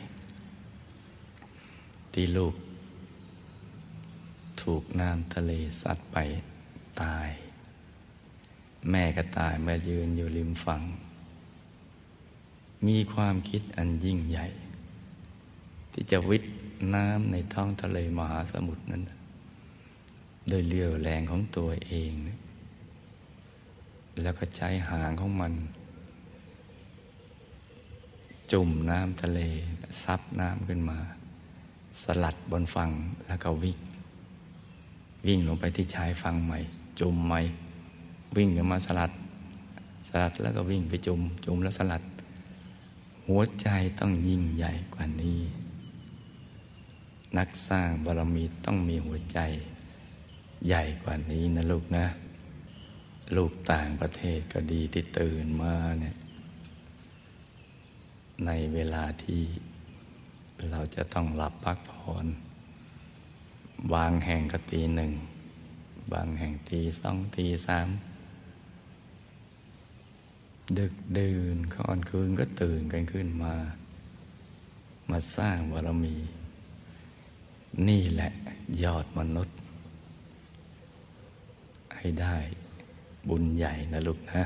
ที่ลูกถูกน้ำทะเลซัดไปตายแม่กระต่ายมายืนอยู่ริมฝั่งมีความคิดอันยิ่งใหญ่ที่จะวิทย์น้ำในท้องทะเลมหาสมุทรนั้นโดยเรี่ยวแรงของตัวเองแล้วก็ใช้หางของมันจุ่มน้ำทะเลซับน้ำขึ้นมาสลัดบนฝั่งแล้วก็วิ่งวิ่งลงไปที่ชายฝั่งใหม่จุ่มใหม่วิ่งขึ้นมาสลัดสลัดแล้วก็วิ่งไปจุ่มจุ่มแล้วสลัดหัวใจต้องยิ่งใหญ่กว่านี้นักสร้างบารมีต้องมีหัวใจใหญ่กว่านี้นะลูกนะลูกต่างประเทศก็ดีที่ตื่นมาเนี่ยในเวลาที่เราจะต้องหลับพักผ่อนบางแห่งก็ตีหนึ่งบางแห่งตีสองตีสามดึกดื่นค่อนคืนก็ตื่นกันขึ้นมามาสร้างบารมีนี่แหละยอดมนุษย์ให้ได้บุญใหญ่นะลูกนะ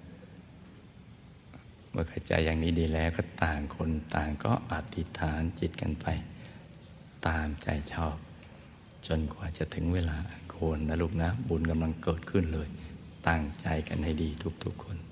เมื่อเข้าใจอย่างนี้ดีแล้วก็ต่างคนต่างก็อธิษฐานจิตกันไปตามใจชอบจนกว่าจะถึงเวลาควรนะลูกนะบุญกำลังเกิดขึ้นเลยตั้งใจกันให้ดีทุกๆคน